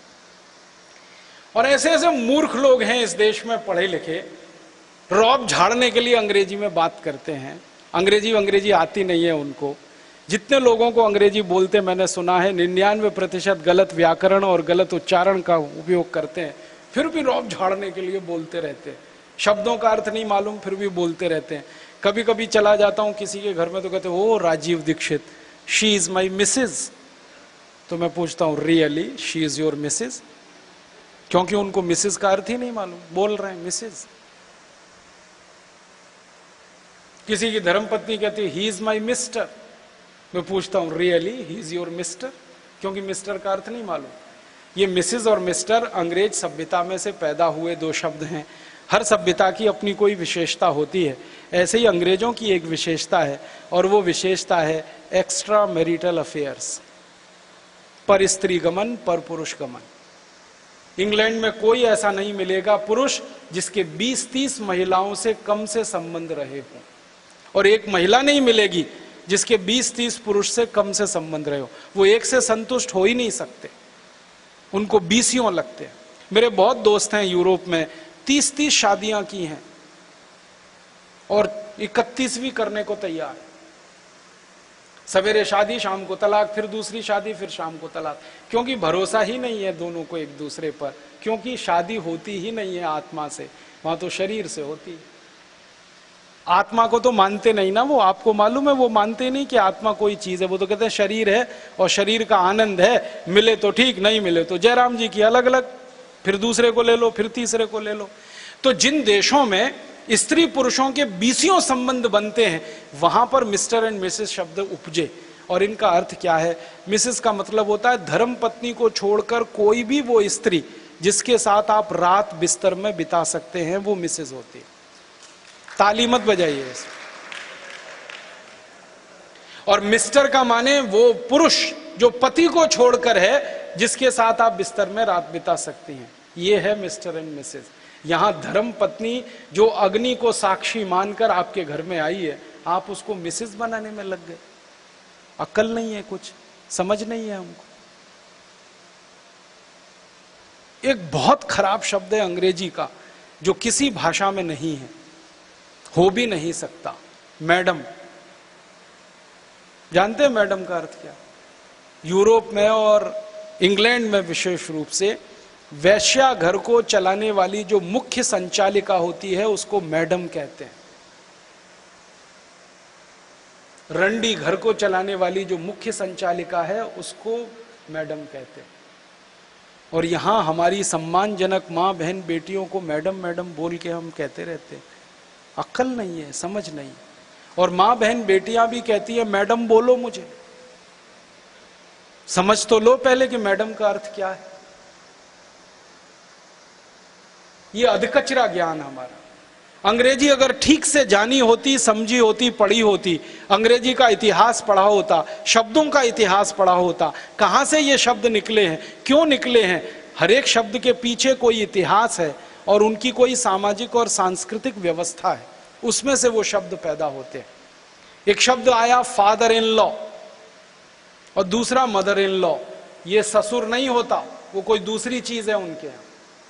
और ऐसे ऐसे मूर्ख लोग हैं इस देश में, पढ़े लिखे, रौब झाड़ने के लिए अंग्रेजी में बात करते हैं। अंग्रेजी आती नहीं है उनको। जितने लोगों को अंग्रेजी बोलते मैंने सुना है, 99% गलत व्याकरण और गलत उच्चारण का उपयोग करते हैं, फिर भी रौब झाड़ने के लिए बोलते रहते हैं। शब्दों का अर्थ नहीं मालूम, फिर भी बोलते रहते हैं। कभी कभी चला जाता हूं किसी के घर में तो कहते हैं, ओ Rajiv Dixit, she is my Mrs. तो मैं पूछता हूं, really she is your Mrs? क्योंकि उनको मिसेज का अर्थ ही नहीं मालूम, बोल रहे हैं मिसेज। किसी की धर्मपत्नी कहती है, ही इज माई मिस्टर। मैं पूछता हूं, really he is your Mr? क्योंकि मिस्टर का अर्थ नहीं मालूम। ये मिसेज और मिस्टर अंग्रेज सभ्यता में से पैदा हुए दो शब्द हैं। हर सभ्यता की अपनी कोई विशेषता होती है, ऐसे ही अंग्रेजों की एक विशेषता है, और वो विशेषता है एक्स्ट्रा मैरिटल अफेयर्स, पर स्त्री गमन, पर पुरुष गमन। इंग्लैंड में कोई ऐसा नहीं मिलेगा पुरुष जिसके 20-30 महिलाओं से कम से संबंध रहे हों, और एक महिला नहीं मिलेगी जिसके 20-30 पुरुष से कम से संबंध रहे हो। वो एक से संतुष्ट हो ही नहीं सकते, उनको 20 लगते हैं। मेरे बहुत दोस्त हैं यूरोप में, 30-30 शादियां की हैं और 31वीं करने को तैयार है। सवेरे शादी, शाम को तलाक, फिर दूसरी शादी, फिर शाम को तलाक। क्योंकि भरोसा ही नहीं है दोनों को एक दूसरे पर, क्योंकि शादी होती ही नहीं है आत्मा से, वहां तो शरीर से होती है। आत्मा को तो मानते नहीं ना वो, आपको मालूम है, वो मानते नहीं कि आत्मा कोई चीज है। वो तो कहते हैं शरीर है और शरीर का आनंद है, मिले तो ठीक, नहीं मिले तो जयराम जी की अलग अलग, फिर दूसरे को ले लो, फिर तीसरे को ले लो। तो जिन देशों में स्त्री पुरुषों के 20 संबंध बनते हैं, वहां पर मिस्टर एंड मिसेस शब्द उपजे। और इनका अर्थ क्या है? मिसेस का मतलब होता है धर्म पत्नी को छोड़कर कोई भी वो स्त्री जिसके साथ आप रात बिस्तर में बिता सकते हैं, वो मिसेस होती है। ताली मत बजाइए। और मिस्टर का माने वो पुरुष जो पति को छोड़कर है, जिसके साथ आप बिस्तर में रात बिता सकती हैं, ये है मिस्टर एंड मिसेस। यहां धर्म पत्नी जो अग्नि को साक्षी मानकर आपके घर में आई है, आप उसको मिसेस बनाने में लग गए। अक्ल नहीं है, कुछ समझ नहीं है हमको। एक बहुत खराब शब्द है अंग्रेजी का, जो किसी भाषा में नहीं है, हो भी नहीं सकता, मैडम। जानते हैं मैडम का अर्थ क्या? यूरोप में और इंग्लैंड में विशेष रूप से वैश्या घर को चलाने वाली जो मुख्य संचालिका होती है, उसको मैडम कहते हैं। रंडी घर को चलाने वाली जो मुख्य संचालिका है, उसको मैडम कहते हैं। और यहां हमारी सम्मानजनक मां बहन बेटियों को मैडम मैडम बोल के हम कहते रहते हैं। अक्ल नहीं है, समझ नहीं। और मां बहन बेटियां भी कहती है, मैडम बोलो मुझे। समझ तो लो पहले कि मैडम का अर्थ क्या है। ये अधकचरा ज्ञान हमारा। अंग्रेजी अगर ठीक से जानी होती, समझी होती, पढ़ी होती, अंग्रेजी का इतिहास पढ़ा होता, शब्दों का इतिहास पढ़ा होता, कहां से ये शब्द निकले हैं, क्यों निकले हैं, हर एक शब्द के पीछे कोई इतिहास है और उनकी कोई सामाजिक और सांस्कृतिक व्यवस्था है, उसमें से वो शब्द पैदा होते हैं। एक शब्द आया फादर इन लॉ और दूसरा मदर इन लॉ। ये ससुर नहीं होता, वो कोई दूसरी चीज है उनके यहां।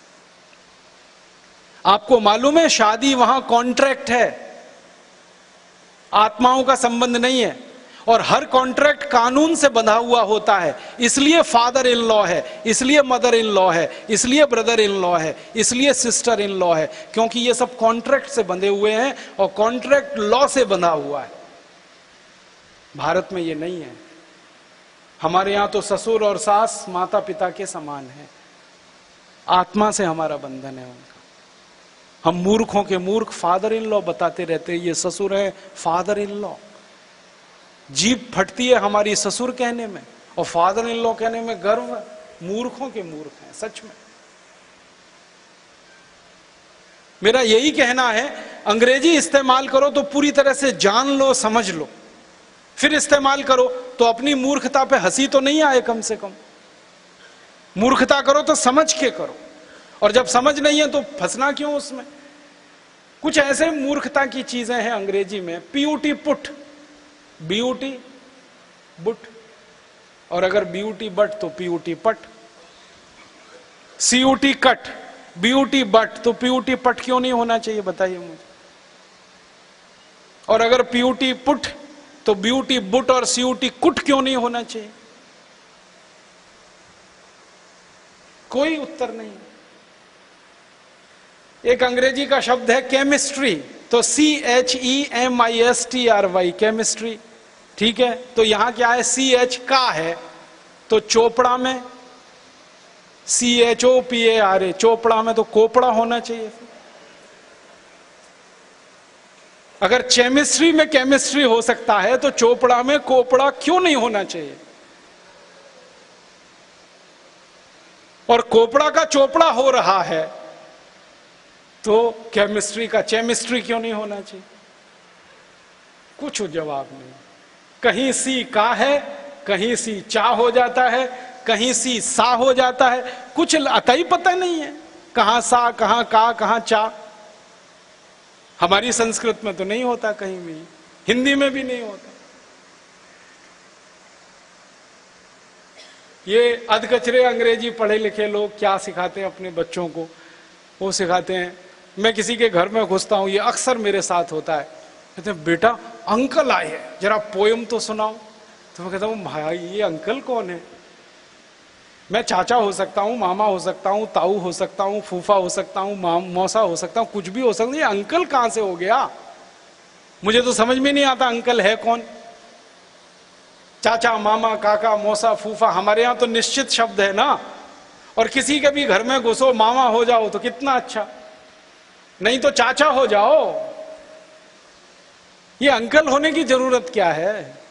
आपको मालूम है, शादी वहां कॉन्ट्रैक्ट है, आत्माओं का संबंध नहीं है। और हर कॉन्ट्रैक्ट कानून से बंधा हुआ होता है। इसलिए फादर इन लॉ है, इसलिए मदर इन लॉ है, इसलिए ब्रदर इन लॉ है, इसलिए सिस्टर इन लॉ है, क्योंकि ये सब कॉन्ट्रैक्ट से बंधे हुए हैं और कॉन्ट्रैक्ट लॉ से बंधा हुआ है। भारत में ये नहीं है। हमारे यहां तो ससुर और सास माता पिता के समान है, आत्मा से हमारा बंधन है उनका। हम मूर्खों के मूर्ख फादर इन लॉ बताते रहते हैं, ये ससुर है, फादर इन लॉ। जीभ फटती है हमारी ससुर कहने में और फादर इन लॉ कहने में गर्व। मूर्खों के मूर्ख हैं सच में। मेरा यही कहना है, अंग्रेजी इस्तेमाल करो तो पूरी तरह से जान लो, समझ लो, फिर इस्तेमाल करो तो अपनी मूर्खता पे हंसी तो नहीं आए। कम से कम मूर्खता करो तो समझ के करो, और जब समझ नहीं है तो फंसना क्यों उसमें। कुछ ऐसे मूर्खता की चीजें हैं अंग्रेजी में, पीयूटी पुट, बीयूटी बुट, और अगर बीयूटी बट तो P U T put, C U T cut, B U T but तो पीयूटी पट क्यों नहीं होना चाहिए, बताइए मुझे। और अगर पीयूटी पुट तो ब्यूटी बुट और सीयूटी कुट क्यों नहीं होना चाहिए? कोई उत्तर नहीं। एक अंग्रेजी का शब्द है केमिस्ट्री, तो CHEMISTRY, केमिस्ट्री, ठीक है। तो यहां क्या है, CH का है, तो चोपड़ा में CHOPARA, चोपड़ा में तो कोपड़ा होना चाहिए। अगर केमिस्ट्री में केमिस्ट्री हो सकता है तो चोपड़ा में कोपड़ा क्यों नहीं होना चाहिए? और कोपड़ा का चोपड़ा हो रहा है तो केमिस्ट्री का केमिस्ट्री क्यों नहीं होना चाहिए? कुछ जवाब नहीं। कहीं सी का है, कहीं सी चा हो जाता है, कहीं सी सा हो जाता है, कुछ अता ही पता नहीं है, कहां सा, कहां का, कहां चा। हमारी संस्कृत में तो नहीं होता, कहीं भी, हिंदी में भी नहीं होता। ये अधकचरे अंग्रेजी पढ़े लिखे लोग क्या सिखाते हैं अपने बच्चों को? वो सिखाते हैं, मैं किसी के घर में घुसता हूं, ये अक्सर मेरे साथ होता है, कहते हैं बेटा अंकल आए हैं, जरा पोयम तो सुनाओ। तो मैं कहता हूं भाई ये अंकल कौन है? मैं चाचा हो सकता हूं, मामा हो सकता हूं, ताऊ हो सकता हूं, फूफा हो सकता हूं, मौसा हो सकता हूं, कुछ भी हो सकता है, ये अंकल कहां से हो गया? मुझे तो समझ में नहीं आता अंकल है कौन। चाचा, मामा, काका, मौसा, फूफा हमारे यहां तो निश्चित शब्द है ना। और किसी के भी घर में घुसो, मामा हो जाओ तो कितना अच्छा, नहीं तो चाचा हो जाओ। ये अंकल होने की जरूरत क्या है?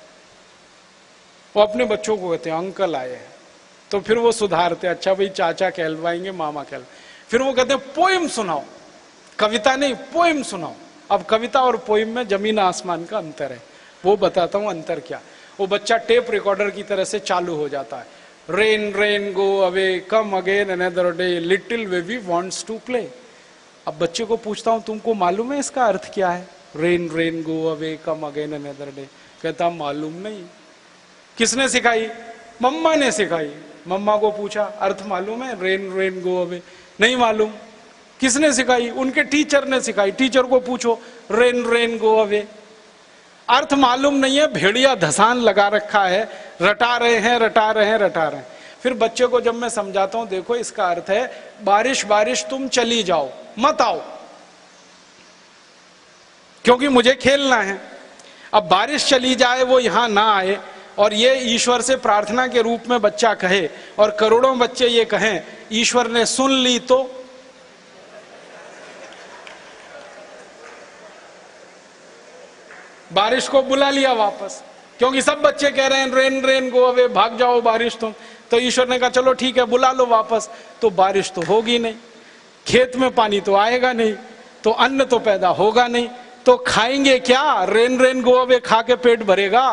वो अपने बच्चों को कहते हैं अंकल आए हैं, तो फिर वो सुधारते, अच्छा भाई चाचा कहलवाएंगे, मामा कहलवाएंगे। फिर वो कहते हैं पोएम सुनाओ, कविता नहीं पोएम सुनाओ। अब कविता और पोएम में जमीन आसमान का अंतर है, वो बताता हूं अंतर क्या। वो बच्चा टेप रिकॉर्डर की तरह से चालू हो जाता है, rain rain go away come again another day little baby wants to play. अब बच्चे को पूछता हूं तुमको मालूम है इसका अर्थ क्या है? Rain rain go away come again another day. कहता मालूम नहीं। किसने सिखाई? मम्मा ने सिखाई। मम्मा को पूछा अर्थ मालूम है? रेन रेन गो अवे, नहीं मालूम। किसने सिखाई? उनके टीचर ने सिखाई। टीचर को पूछो रेन रेन गो अवे, अर्थ मालूम नहीं है, भेड़िया धसान लगा रखा है, रटा रहे हैं रटा रहे हैं रटा रहे हैं। फिर बच्चे को जब मैं समझाता हूं देखो इसका अर्थ है बारिश बारिश तुम चली जाओ, मत आओ, क्योंकि मुझे खेलना है। अब बारिश चली जाए, वो यहां ना आए, और ये ईश्वर से प्रार्थना के रूप में बच्चा कहे, और करोड़ों बच्चे ये कहें ईश्वर ने सुन ली तो बारिश को बुला लिया वापस, क्योंकि सब बच्चे कह रहे हैं रेन रेन गो अवे, भाग जाओ बारिश तुम। तो ईश्वर ने कहा चलो ठीक है बुला लो वापस। तो बारिश तो होगी नहीं, खेत में पानी तो आएगा नहीं, तो अन्न तो पैदा होगा नहीं, तो खाएंगे क्या? रेन रेन गो अवे खा के पेट भरेगा?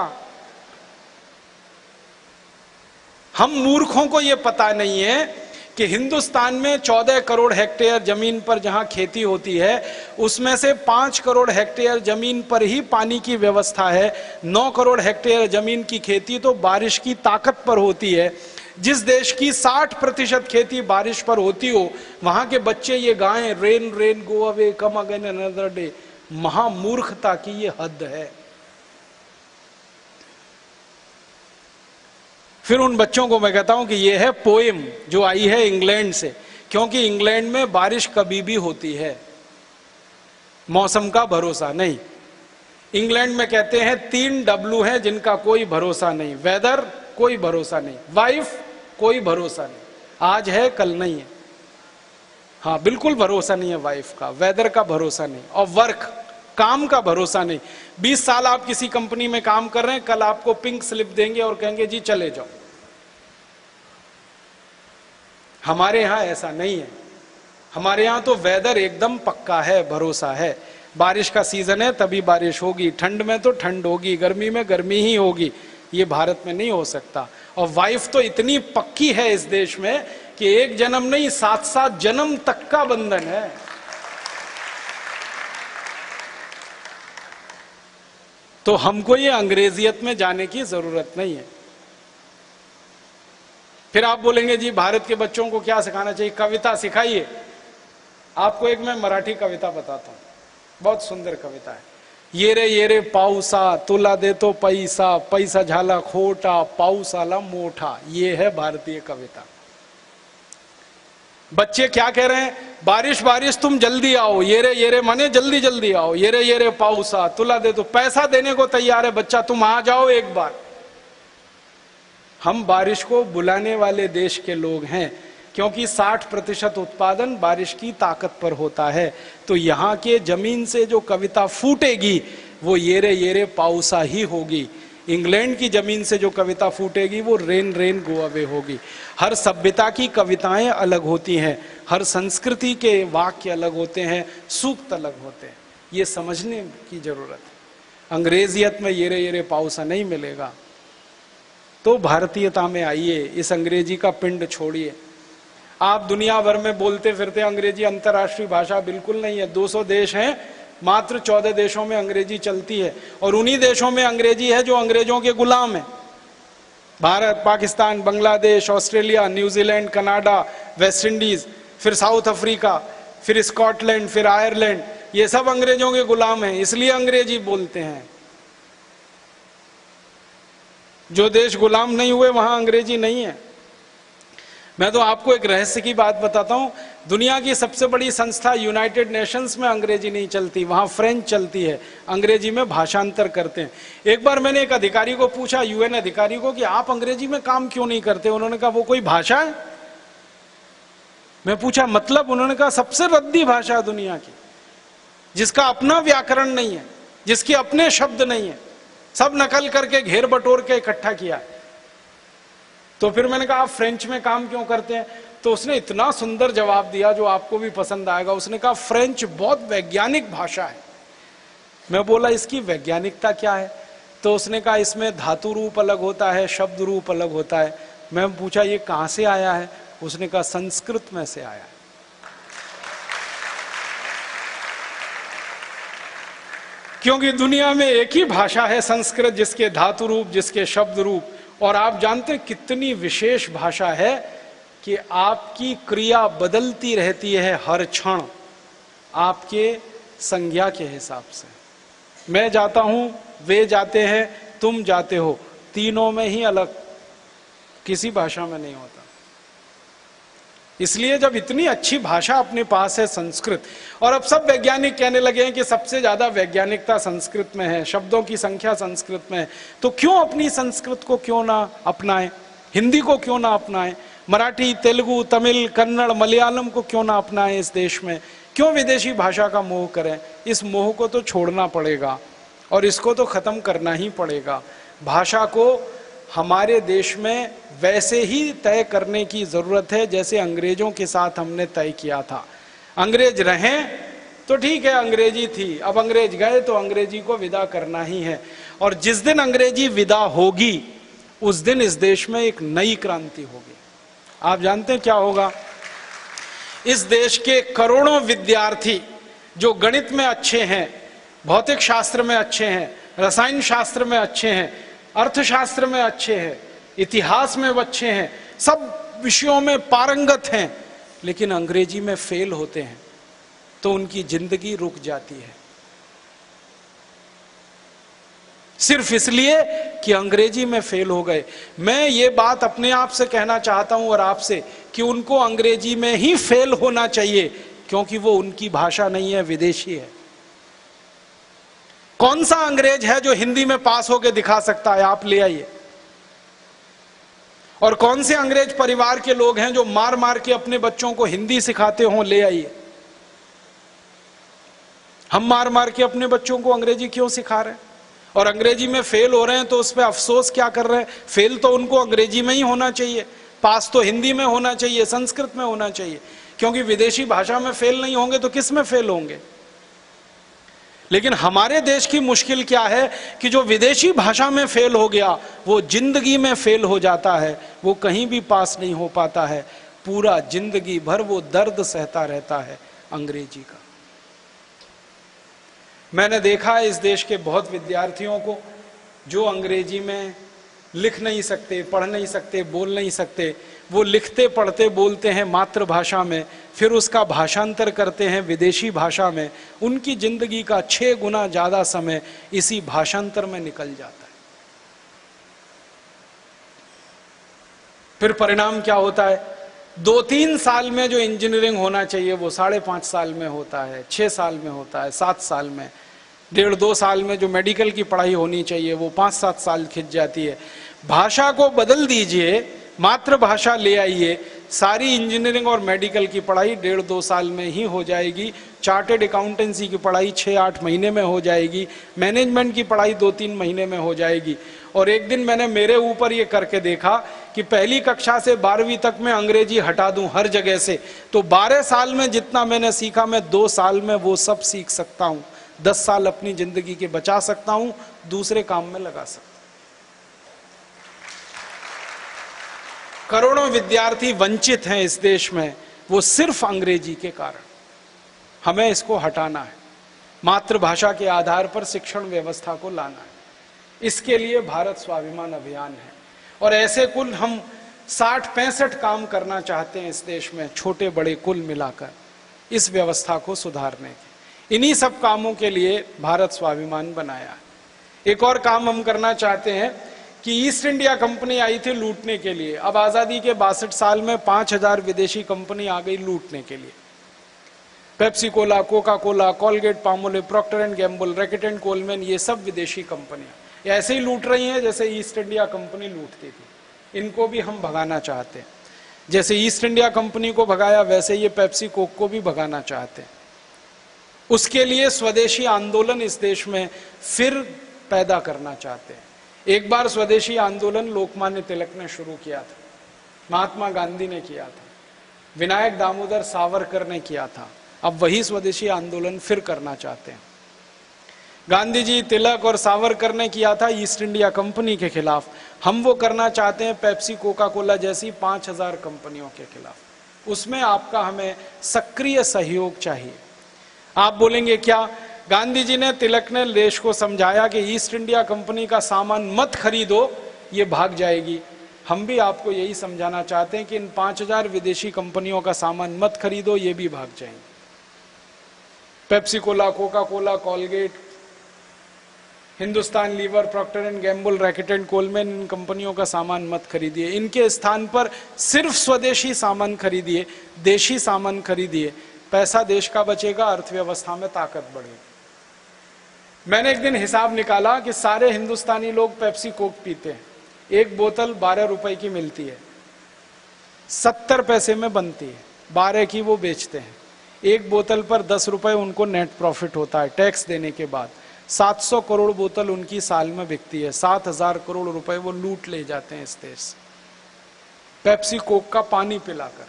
हम मूर्खों को यह पता नहीं है कि हिंदुस्तान में 14 करोड़ हेक्टेयर जमीन पर जहां खेती होती है, उसमें से 5 करोड़ हेक्टेयर जमीन पर ही पानी की व्यवस्था है। 9 करोड़ हेक्टेयर जमीन की खेती तो बारिश की ताकत पर होती है। जिस देश की 60% खेती बारिश पर होती हो, वहां के बच्चे ये गाएं rain rain go away come again another day, महामूर्खता की ये हद है। फिर उन बच्चों को मैं कहता हूं कि यह है पोएम जो आई है इंग्लैंड से, क्योंकि इंग्लैंड में बारिश कभी भी होती है, मौसम का भरोसा नहीं। इंग्लैंड में कहते हैं 3 W हैं जिनका कोई भरोसा नहीं, वेदर कोई भरोसा नहीं, वाइफ कोई भरोसा नहीं, आज है कल नहीं है। हाँ बिल्कुल भरोसा नहीं है वाइफ का, वेदर का भरोसा नहीं, और वर्क काम का भरोसा नहीं। 20 साल आप किसी कंपनी में काम कर रहे हैं, कल आपको पिंक स्लिप देंगे और कहेंगे जी चले जाओ। हमारे यहां ऐसा नहीं है। हमारे यहाँ तो वेदर एकदम पक्का है, भरोसा है। बारिश का सीजन है तभी बारिश होगी, ठंड में तो ठंड होगी, गर्मी में गर्मी ही होगी। ये भारत में नहीं हो सकता। और वाइफ तो इतनी पक्की है इस देश में कि एक जन्म नहीं, 7-7 जन्म तक का बंधन है। तो हमको ये अंग्रेजियत में जाने की जरूरत नहीं है। फिर आप बोलेंगे जी भारत के बच्चों को क्या सिखाना चाहिए? कविता सिखाइए। आपको एक मैं मराठी कविता बताता हूं, बहुत सुंदर कविता है। ये रे पाऊसा तुला देतो पैसा, पैसा झाला खोटा, पाऊस आला मोठा। ये है भारतीय कविता। बच्चे क्या कह रहे हैं? बारिश बारिश तुम जल्दी आओ, ये रे माने जल्दी जल्दी आओ, ये रे पाऊसा तुला दे तो पैसा देने को तैयार है बच्चा, तुम आ जाओ एक बार। हम बारिश को बुलाने वाले देश के लोग हैं, क्योंकि 60% उत्पादन बारिश की ताकत पर होता है। तो यहाँ के जमीन से जो कविता फूटेगी वो ये रे पाऊसा ही होगी। इंग्लैंड की जमीन से जो कविता फूटेगी वो रेन रेन गो अवे होगी। हर सभ्यता की कविताएं अलग होती हैं, हर संस्कृति के वाक्य अलग होते हैं, सूक्त अलग होते हैं। ये समझने की जरूरत है। अंग्रेजियत में ये रे पाऊसा नहीं मिलेगा। तो भारतीयता में आइए, इस अंग्रेजी का पिंड छोड़िए। आप दुनिया भर में बोलते फिरते अंग्रेजी अंतर्राष्ट्रीय भाषा बिल्कुल नहीं है। 200 देश हैं, मात्र 14 देशों में अंग्रेजी चलती है, और उन्हीं देशों में अंग्रेजी है जो अंग्रेजों के गुलाम है। Bharat, Pakistan, Bangladesh, Australia, New Zealand, Canada, West Indies, फिर साउथ अफ्रीका, फिर स्कॉटलैंड, फिर आयरलैंड, ये सब अंग्रेजों के गुलाम हैं, इसलिए अंग्रेजी बोलते हैं। जो देश गुलाम नहीं हुए वहां अंग्रेजी नहीं है। मैं तो आपको एक रहस्य की बात बताता हूं, दुनिया की सबसे बड़ी संस्था यूनाइटेड नेशंस में अंग्रेजी नहीं चलती, वहां फ्रेंच चलती है, अंग्रेजी में भाषांतर करते हैं। एक बार मैंने एक अधिकारी को पूछा, यूएन अधिकारी को, कि आप अंग्रेजी में काम क्यों नहीं करते? उन्होंने कहा वो कोई भाषा है? मैं पूछा मतलब? उन्होंने कहा सबसे रद्दी भाषा है दुनिया की, जिसका अपना व्याकरण नहीं है, जिसके अपने शब्द नहीं है, सब नकल करके घेर बटोर के इकट्ठा किया है। तो फिर मैंने कहा आप फ्रेंच में काम क्यों करते हैं? तो उसने इतना सुंदर जवाब दिया जो आपको भी पसंद आएगा। उसने कहा फ्रेंच बहुत वैज्ञानिक भाषा है। मैं बोला इसकी वैज्ञानिकता क्या है? तो उसने कहा इसमें धातु रूप अलग होता है, शब्द रूप अलग होता है। मैं पूछा ये कहां से आया है? उसने कहा संस्कृत में से आया है। क्योंकि दुनिया में एक ही भाषा है संस्कृत, जिसके धातु रूप, जिसके शब्द रूप, और आप जानते हैं कितनी विशेष भाषा है कि आपकी क्रिया बदलती रहती है हर क्षण आपके संज्ञा के हिसाब से। मैं जाता हूं, वे जाते हैं, तुम जाते हो, तीनों में ही अलग, किसी भाषा में नहीं होता। इसलिए जब इतनी अच्छी भाषा अपने पास है संस्कृत, और अब सब वैज्ञानिक कहने लगे हैं कि सबसे ज्यादा वैज्ञानिकता संस्कृत में है, शब्दों की संख्या संस्कृत में है, तो क्यों अपनी संस्कृत को क्यों ना अपनाएं, हिंदी को क्यों ना अपनाएं, मराठी, तेलुगु, तमिल, कन्नड़, मलयालम को क्यों ना अपनाएं? इस देश में क्यों विदेशी भाषा का मोह करें? इस मोह को तो छोड़ना पड़ेगा और इसको तो खत्म करना ही पड़ेगा। भाषा को हमारे देश में वैसे ही तय करने की जरूरत है जैसे अंग्रेजों के साथ हमने तय किया था। अंग्रेज रहें तो ठीक है, अंग्रेजी थी, अब अंग्रेज गए तो अंग्रेजी को विदा करना ही है। और जिस दिन अंग्रेजी विदा होगी उस दिन इस देश में एक नई क्रांति होगी। आप जानते हैं क्या होगा? इस देश के करोड़ों विद्यार्थी जो गणित में अच्छे हैं, भौतिक शास्त्र में अच्छे हैं, रसायन शास्त्र में अच्छे हैं, अर्थशास्त्र में अच्छे हैं, इतिहास में अच्छे हैं, सब विषयों में पारंगत हैं, लेकिन अंग्रेजी में फेल होते हैं तो उनकी जिंदगी रुक जाती है, सिर्फ इसलिए कि अंग्रेजी में फेल हो गए। मैं ये बात अपने आप से कहना चाहता हूं और आपसे कि उनको अंग्रेजी में ही फेल होना चाहिए, क्योंकि वो उनकी भाषा नहीं है, विदेशी है। कौन सा अंग्रेज है जो हिंदी में पास होकर दिखा सकता है? आप ले आइए। और कौन से अंग्रेज परिवार के लोग हैं जो मार मार के अपने बच्चों को हिंदी सिखाते हों? ले आइए। हम मार मार के अपने बच्चों को अंग्रेजी क्यों सिखा रहे हैं? और अंग्रेजी में फेल हो रहे हैं तो उस पर अफसोस क्या कर रहे हैं? फेल तो उनको अंग्रेजी में ही होना चाहिए, पास तो हिंदी में होना चाहिए, संस्कृत में होना चाहिए। क्योंकि विदेशी भाषा में फेल नहीं होंगे तो किस में फेल होंगे। लेकिन हमारे देश की मुश्किल क्या है कि जो विदेशी भाषा में फेल हो गया वो जिंदगी में फेल हो जाता है, वो कहीं भी पास नहीं हो पाता है, पूरा जिंदगी भर वो दर्द सहता रहता है अंग्रेजी का। मैंने देखा है इस देश के बहुत विद्यार्थियों को जो अंग्रेजी में लिख नहीं सकते, पढ़ नहीं सकते, बोल नहीं सकते, वो लिखते पढ़ते बोलते हैं मातृभाषा में, फिर उसका भाषांतर करते हैं विदेशी भाषा में, उनकी जिंदगी का 6 गुना ज्यादा समय इसी भाषांतर में निकल जाता है। फिर परिणाम क्या होता है, 2-3 साल में जो इंजीनियरिंग होना चाहिए वो 5.5 साल में होता है, 6 साल में होता है, 7 साल में, 1.5-2 साल में जो मेडिकल की पढ़ाई होनी चाहिए वो 5-7 साल खिंच जाती है। भाषा को बदल दीजिए, मातृभाषा ले आइए, सारी इंजीनियरिंग और मेडिकल की पढ़ाई 1.5-2 साल में ही हो जाएगी, चार्टेड अकाउंटेंसी की पढ़ाई 6-8 महीने में हो जाएगी, मैनेजमेंट की पढ़ाई 2-3 महीने में हो जाएगी। और एक दिन मैंने मेरे ऊपर ये करके देखा कि पहली कक्षा से 12वीं तक मैं अंग्रेजी हटा दूं हर जगह से, तो 12 साल में जितना मैंने सीखा मैं 2 साल में वो सब सीख सकता हूं, 10 साल अपनी जिंदगी के बचा सकता हूं, दूसरे काम में लगा सकता हूं। करोड़ों विद्यार्थी वंचित हैं इस देश में, वो सिर्फ अंग्रेजी के कारण। हमें इसको हटाना है, मातृभाषा के आधार पर शिक्षण व्यवस्था को लाना है। इसके लिए भारत स्वाभिमान अभियान है और ऐसे कुल हम 60-65 काम करना चाहते हैं इस देश में, छोटे बड़े कुल मिलाकर इस व्यवस्था को सुधारने के। इन्हीं सब कामों के लिए भारत स्वाभिमान बनाया है। एक और काम हम करना चाहते हैं कि ईस्ट इंडिया कंपनी आई थी लूटने के लिए, अब आजादी के 62 साल में 5000 विदेशी कंपनी आ गई लूटने के लिए। Pepsi cola, Coca Cola, Colgate, Palmolive, Procter and Gamble, Reckitt and Colman, ये सब विदेशी कंपनियां ऐसे ही लूट रही हैं जैसे ईस्ट इंडिया कंपनी लूटती थी। इनको भी हम भगाना चाहते हैं, जैसे ईस्ट इंडिया कंपनी को भगाया वैसे ये पेप्सी कोक को भी भगाना चाहते हैं। उसके लिए स्वदेशी आंदोलन इस देश में फिर पैदा करना चाहते हैं। एक बार स्वदेशी आंदोलन लोकमान्य तिलक ने शुरू किया था, महात्मा गांधी ने किया था, विनायक दामोदर सावरकर ने किया था, अब वही स्वदेशी आंदोलन फिर करना चाहते हैं। गांधी जी, तिलक और सावरकर ने किया था ईस्ट इंडिया कंपनी के खिलाफ, हम वो करना चाहते हैं पेप्सी, कोका कोला जैसी 5000 कंपनियों के खिलाफ। उसमें आपका हमें सक्रिय सहयोग चाहिए। आप बोलेंगे क्या? गांधी जी ने, तिलक ने देश को समझाया कि ईस्ट इंडिया कंपनी का सामान मत खरीदो, ये भाग जाएगी। हम भी आपको यही समझाना चाहते हैं कि इन 5000 विदेशी कंपनियों का सामान मत खरीदो, ये भी भाग जाएंगे। Pepsi cola, Coca Cola, Colgate, Hindustan Lever, Procter and Gamble, Reckitt and Colman, इन कंपनियों का सामान मत खरीदिए। इनके स्थान पर सिर्फ स्वदेशी सामान खरीदिए, देशी सामान खरीदिए। पैसा देश का बचेगा, अर्थव्यवस्था में ताकत बढ़ेगी। मैंने एक दिन हिसाब निकाला कि सारे हिंदुस्तानी लोग पेप्सी कोक पीते हैं, एक बोतल 12 रुपए की मिलती है, 70 पैसे में बनती है, 12 की वो बेचते हैं। एक बोतल पर 10 रुपए उनको नेट प्रॉफिट होता है टैक्स देने के बाद। 700 करोड़ बोतल उनकी साल में बिकती है, 7000 करोड़ रुपए वो लूट ले जाते हैं इस देश से पेप्सी कोक का पानी पिलाकर।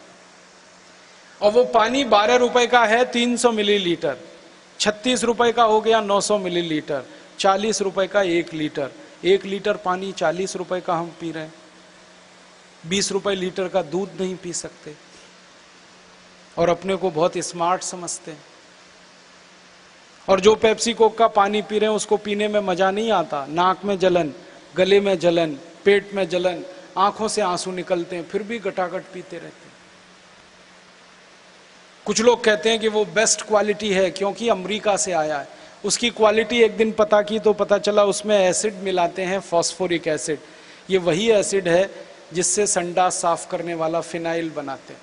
और वो पानी 12 रुपए का है 300 मिलीलीटर, 36 रुपए का हो गया 900 मिलीलीटर, 40 रुपए का 1 लीटर। 1 लीटर पानी 40 रुपए का हम पी रहे हैं, 20 रुपए लीटर का दूध नहीं पी सकते और अपने को बहुत स्मार्ट समझते हैं। और जो पेप्सी कोक का पानी पी रहे हैं उसको पीने में मजा नहीं आता, नाक में जलन, गले में जलन, पेट में जलन, आंखों से आंसू निकलते हैं, फिर भी गटागट पीते रहते हैं। कुछ लोग कहते हैं कि वो बेस्ट क्वालिटी है क्योंकि अमेरिका से आया है। उसकी क्वालिटी एक दिन पता की तो पता चला उसमें एसिड मिलाते हैं, फॉस्फोरिक एसिड। ये वही एसिड है जिससे संडास साफ करने वाला फिनाइल बनाते हैं।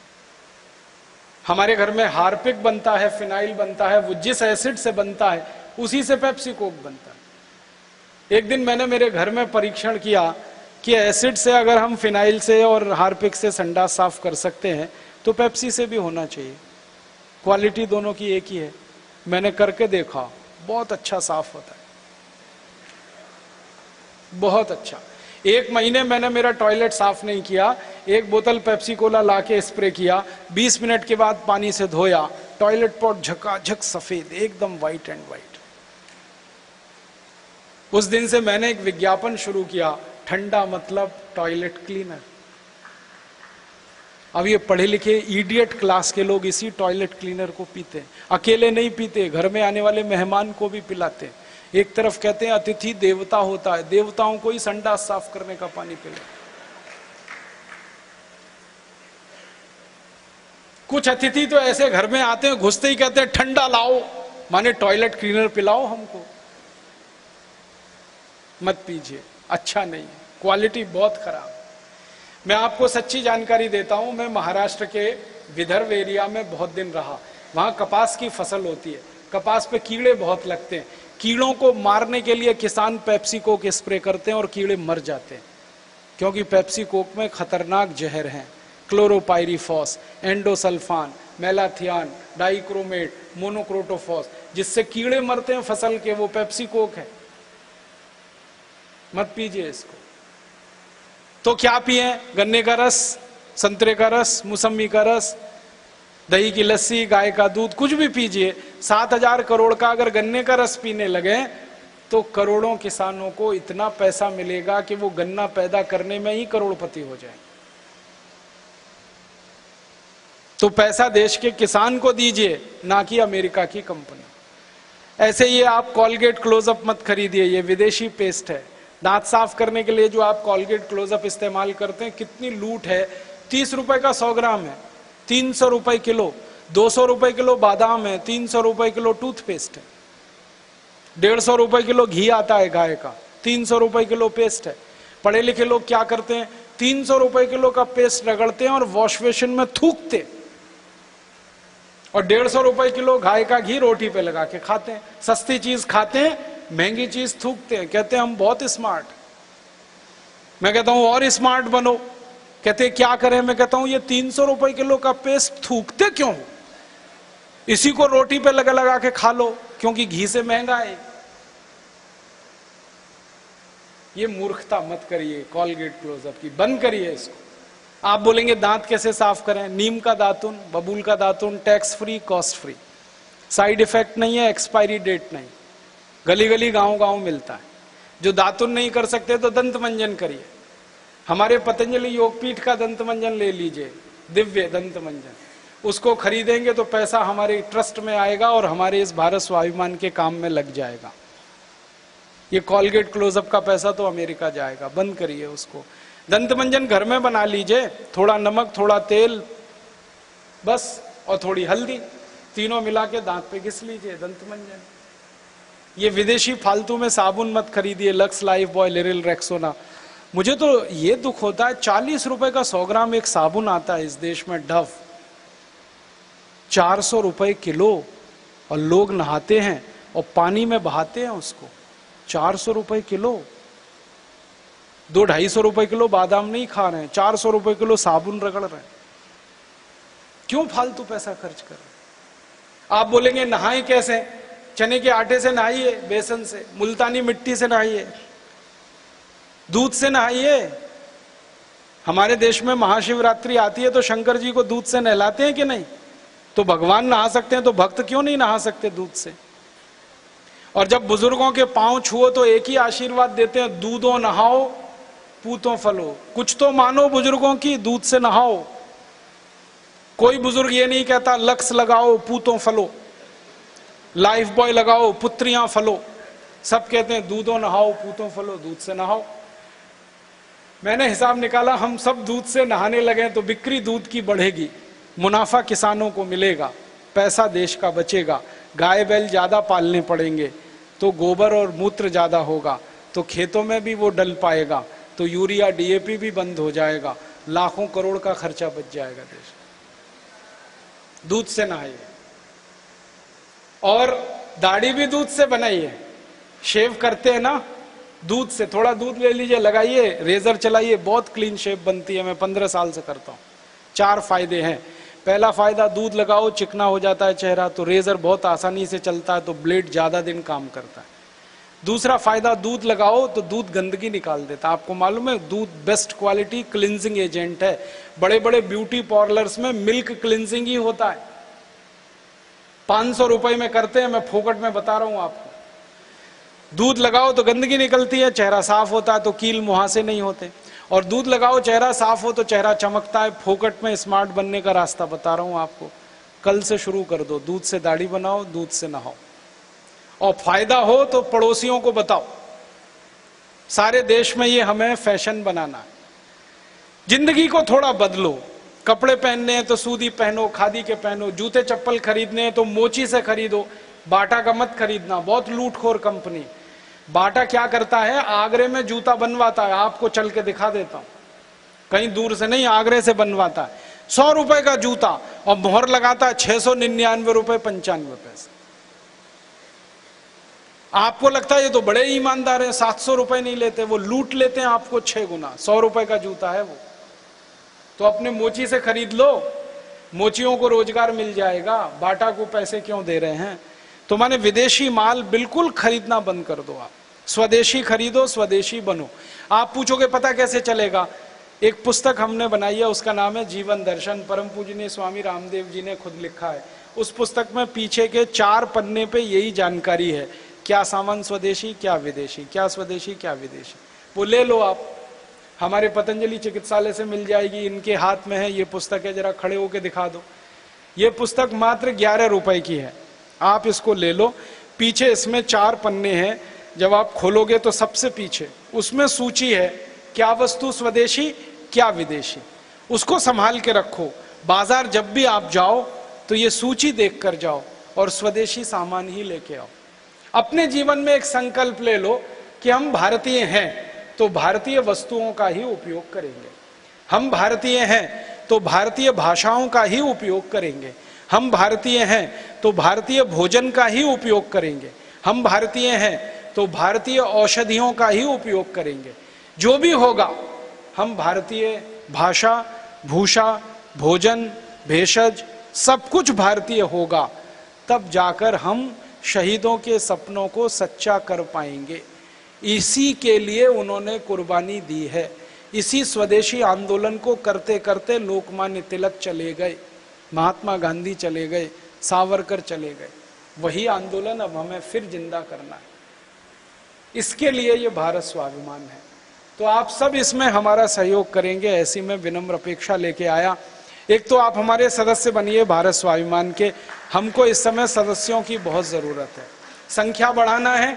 हमारे घर में हार्पिक बनता है, फिनाइल बनता है, वो जिस एसिड से बनता है उसी से पेप्सी कोक बनता है। एक दिन मैंने मेरे घर में परीक्षण किया कि एसिड से अगर हम फिनाइल से और हार्पिक से संडास साफ कर सकते हैं तो पेप्सी से भी होना चाहिए, क्वालिटी दोनों की एक ही है। मैंने करके देखा, बहुत अच्छा साफ होता है, बहुत अच्छा। 1 महीने मैंने मेरा टॉयलेट साफ नहीं किया, 1 बोतल पेप्सी कोला लाके स्प्रे किया, 20 मिनट के बाद पानी से धोया, टॉयलेट पॉट झकाझक सफेद, एकदम व्हाइट एंड व्हाइट। उस दिन से मैंने एक विज्ञापन शुरू किया, ठंडा मतलब टॉयलेट क्लीनर। अब ये पढ़े लिखे इडियट क्लास के लोग इसी टॉयलेट क्लीनर को पीते हैं। अकेले नहीं पीते, घर में आने वाले मेहमान को भी पिलाते हैं। एक तरफ कहते हैं अतिथि देवता होता है, देवताओं को ही संडास साफ करने का पानी पिलाए। कुछ अतिथि तो ऐसे घर में आते हैं, घुसते ही कहते हैं ठंडा लाओ, माने टॉयलेट क्लीनर पिलाओ हमको। मत पीजिए, अच्छा नहीं है, क्वालिटी बहुत खराब। मैं आपको सच्ची जानकारी देता हूं, मैं महाराष्ट्र के विदर्भ एरिया में बहुत दिन रहा। वहां कपास की फसल होती है, कपास पे कीड़े बहुत लगते हैं। कीड़ों को मारने के लिए किसान पेप्सी कोक स्प्रे करते हैं और कीड़े मर जाते हैं, क्योंकि पेप्सी कोक में खतरनाक जहर हैं, chlorpyrifos, endosulfan, malathion, dichromate, monocrotophos, जिससे कीड़े मरते हैं फसल के, वो पेप्सी कोक है। मत पीजिए इसको। तो क्या पिए? गन्ने का रस, संतरे का रस, मौसमी का रस, दही की लस्सी, गाय का दूध, कुछ भी पीजिए। 7,000 करोड़ का अगर गन्ने का रस पीने लगे तो करोड़ों किसानों को इतना पैसा मिलेगा कि वो गन्ना पैदा करने में ही करोड़पति हो जाए। तो पैसा देश के किसान को दीजिए, ना कि अमेरिका की कंपनी। ऐसे ये आप कॉलगेट क्लोजअप मत खरीदिए, ये विदेशी पेस्ट है। दांत साफ करने के लिए जो आप कॉलगेट क्लोजअप इस्तेमाल करते हैं, कितनी लूट है। 30 रुपए का 100 ग्राम है, 300 रुपए किलो। 200 रुपए किलो बादाम है, 300 रुपए किलो टूथपेस्ट है। 150 रुपए किलो घी आता है गाय का, 300 रुपए किलो पेस्ट है। पढ़े लिखे लोग क्या करते हैं? 300 रुपए किलो का पेस्ट रगड़ते हैं और वॉश बेसिन में थूकते, और 150 रुपए किलो गाय का घी रोटी पे लगा के खाते हैं। सस्ती चीज खाते हैं, महंगी चीज थूकते हैं, कहते हैं हम बहुत स्मार्ट। मैं कहता हूं और स्मार्ट बनो। कहते हैं क्या करें? मैं कहता हूं ये 300 रुपए किलो का पेस्ट थूकते क्यों? इसी को रोटी पे लगा लगा के खा लो, क्योंकि घी से महंगा है। ये मूर्खता मत करिए कॉलगेट क्लोजअप की, बंद करिए इसको। आप बोलेंगे दांत कैसे साफ करें? नीम का दातुन, बबूल का दातुन, tax free, cost free, side effect नहीं है, एक्सपायरी डेट नहीं, गली गली गांव गांव मिलता है। जो दातुन नहीं कर सकते तो दंत मंजन करिए। हमारे पतंजलि योगपीठ का दंत मंजन ले लीजिए, दिव्य दंत मंजन, उसको खरीदेंगे तो पैसा हमारे ट्रस्ट में आएगा और हमारे इस भारत स्वाभिमान के काम में लग जाएगा। ये कॉलगेट क्लोजअप का पैसा तो अमेरिका जाएगा, बंद करिए उसको। दंत मंजन घर में बना लीजिए, थोड़ा नमक, थोड़ा तेल बस, और थोड़ी हल्दी, तीनों मिला के दांत पे घिस लीजिए, दंत मंजन। ये विदेशी फालतू में साबुन मत खरीदिए, Lux, Lifebuoy, Liril, Rexona. मुझे तो ये दुख होता है, 40 रुपए का 100 ग्राम एक साबुन आता है इस देश में, डव, 400 रुपए किलो, और लोग नहाते हैं और पानी में बहाते हैं उसको। 400 रुपए किलो। 200-250 रुपए किलो बादाम नहीं खा रहे हैं, 400 रुपए किलो साबुन रगड़ रहे हैं। क्यों फालतू पैसा खर्च कर रहे हैं? आप बोलेंगे नहाए कैसे? चने के आटे से नहाइए, बेसन से, मुल्तानी मिट्टी से नहाइए, दूध से नहाइए। हमारे देश में महाशिवरात्रि आती है तो शंकर जी को दूध से नहलाते हैं कि नहीं? तो भगवान नहा सकते हैं तो भक्त क्यों नहीं नहा सकते दूध से? और जब बुजुर्गों के पांव छुओ तो एक ही आशीर्वाद देते हैं, दूधों नहाओ पूतों फलो। कुछ तो मानो बुजुर्गों की, दूध से नहाओ। कोई बुजुर्ग ये नहीं कहता लक्स लगाओ पूतों फलो, लाइफ बॉय लगाओ पुत्रियां फलो। सब कहते हैं दूधों नहाओ पूतों फलो, दूध से नहाओ। मैंने हिसाब निकाला, हम सब दूध से नहाने लगे तो बिक्री दूध की बढ़ेगी, मुनाफा किसानों को मिलेगा, पैसा देश का बचेगा, गाय बैल ज्यादा पालने पड़ेंगे तो गोबर और मूत्र ज्यादा होगा, तो खेतों में भी वो डल पाएगा, तो यूरिया डीएपी भी बंद हो जाएगा, लाखों करोड़ का खर्चा बच जाएगा देश। दूध से नहाइए, और दाढ़ी भी दूध से बनाइए। शेव करते हैं ना दूध से, थोड़ा दूध ले लीजिए, लगाइए, रेजर चलाइए, बहुत क्लीन शेव बनती है। मैं 15 साल से करता हूँ। 4 फायदे हैं। पहला फायदा, दूध लगाओ चिकना हो जाता है चेहरा, तो रेजर बहुत आसानी से चलता है, तो ब्लेड ज्यादा दिन काम करता है। दूसरा फायदा, दूध लगाओ तो दूध गंदगी निकाल देता। आपको मालूम है दूध बेस्ट क्वालिटी क्लिंजिंग एजेंट है। बड़े बड़े ब्यूटी पार्लर्स में मिल्क क्लिंजिंग ही होता है, 500 रुपए में करते हैं, मैं फोकट में बता रहा हूं आपको। दूध लगाओ तो गंदगी निकलती है, चेहरा साफ होता है, तो कील मुहासे नहीं होते। और दूध लगाओ, चेहरा साफ हो तो चेहरा चमकता है। फोकट में स्मार्ट बनने का रास्ता बता रहा हूं आपको। कल से शुरू कर दो, दूध से दाढ़ी बनाओ, दूध से नहाओ, और फायदा हो तो पड़ोसियों को बताओ। सारे देश में ये हमें फैशन बनाना है। जिंदगी को थोड़ा बदलो। कपड़े पहनने हैं तो सूदी पहनो, खादी के पहनो। जूते चप्पल खरीदने हैं तो मोची से खरीदो, बाटा का मत खरीदना, बहुत लूटखोर कंपनी। बाटा क्या करता है, आगरे में जूता बनवाता है, आपको चल के दिखा देता हूं, कहीं दूर से नहीं, आगरे से बनवाता है। 100 रुपए का जूता और मोहर लगाता है 699 रुपए 95 पैसे। आपको लगता है ये तो बड़े ईमानदार हैं, 700 रुपए नहीं लेते, वो लूट लेते हैं आपको 6 गुना। 100 रुपए का जूता है वो, तो अपने मोची से खरीद लो, मोचियों को रोजगार मिल जाएगा। बाटा को पैसे क्यों दे रहे हैं? तो माने विदेशी माल बिल्कुल खरीदना बंद कर दो। आप स्वदेशी खरीदो, स्वदेशी बनो। आप पूछोगे पता कैसे चलेगा? एक पुस्तक हमने बनाई है, उसका नाम है जीवन दर्शन, परम पूजनीय स्वामी रामदेव जी ने खुद लिखा है। उस पुस्तक में पीछे के 4 पन्ने पे यही जानकारी है, क्या सामान स्वदेशी, क्या विदेशी, क्या स्वदेशी, क्या विदेशी। वो ले लो आप, हमारे पतंजलि चिकित्सालय से मिल जाएगी, इनके हाथ में है ये पुस्तक है, जरा खड़े होके दिखा दो। ये पुस्तक मात्र 11 रुपए की है, आप इसको ले लो। पीछे इसमें 4 पन्ने हैं, जब आप खोलोगे तो सबसे पीछे उसमें सूची है, क्या वस्तु स्वदेशी, क्या विदेशी। उसको संभाल के रखो। बाजार जब भी आप जाओ तो ये सूची देख कर जाओ और स्वदेशी सामान ही लेके आओ। अपने जीवन में एक संकल्प ले लो कि हम भारतीय हैं तो भारतीय वस्तुओं का ही उपयोग करेंगे। हम भारतीय हैं तो भारतीय भाषाओं का ही उपयोग करेंगे। हम भारतीय हैं तो भारतीय भोजन का ही उपयोग करेंगे। हम भारतीय हैं तो भारतीय औषधियों का ही उपयोग करेंगे। जो भी होगा हम भारतीय भाषा, भूषा, भोजन, भेषज सब कुछ भारतीय होगा, तब जाकर हम शहीदों के सपनों को सच्चा कर पाएंगे। इसी के लिए उन्होंने कुर्बानी दी है। इसी स्वदेशी आंदोलन को करते करते लोकमान्य तिलक चले गए, महात्मा गांधी चले गए, सावरकर चले गए। वही आंदोलन अब हमें फिर जिंदा करना है। इसके लिए ये भारत स्वाभिमान है। तो आप सब इसमें हमारा सहयोग करेंगे, ऐसी मैं विनम्र अपेक्षा लेके आया। एक तो आप हमारे सदस्य बनिए भारत स्वाभिमान के। हमको इस समय सदस्यों की बहुत जरूरत है, संख्या बढ़ाना है,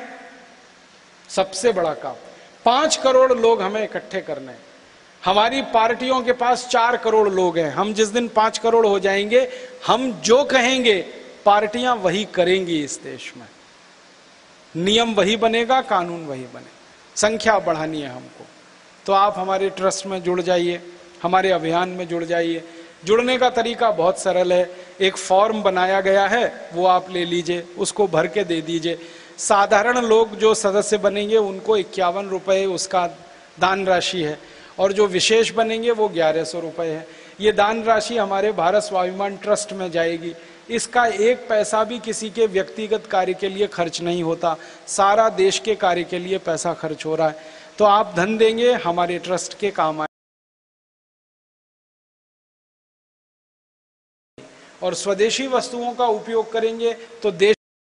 सबसे बड़ा काम। 5 करोड़ लोग हमें इकट्ठे करने हैं। हमारी पार्टियों के पास 4 करोड़ लोग हैं। हम जिस दिन 5 करोड़ हो जाएंगे, हम जो कहेंगे पार्टियां वही करेंगी। इस देश में नियम वही बनेगा, कानून वही बने। संख्या बढ़ानी है हमको, तो आप हमारे ट्रस्ट में जुड़ जाइए, हमारे अभियान में जुड़ जाइए। जुड़ने का तरीका बहुत सरल है, एक फॉर्म बनाया गया है, वो आप ले लीजिए, उसको भर के दे दीजिए। साधारण लोग जो सदस्य बनेंगे उनको 51 रुपये उसका दान राशि है, और जो विशेष बनेंगे वो 1100 रुपये है। ये दान राशि हमारे भारत स्वाभिमान ट्रस्ट में जाएगी। इसका 1 पैसा भी किसी के व्यक्तिगत कार्य के लिए खर्च नहीं होता, सारा देश के कार्य के लिए पैसा खर्च हो रहा है। तो आप धन देंगे, हमारे ट्रस्ट के काम आए, और स्वदेशी वस्तुओं का उपयोग करेंगे तो देश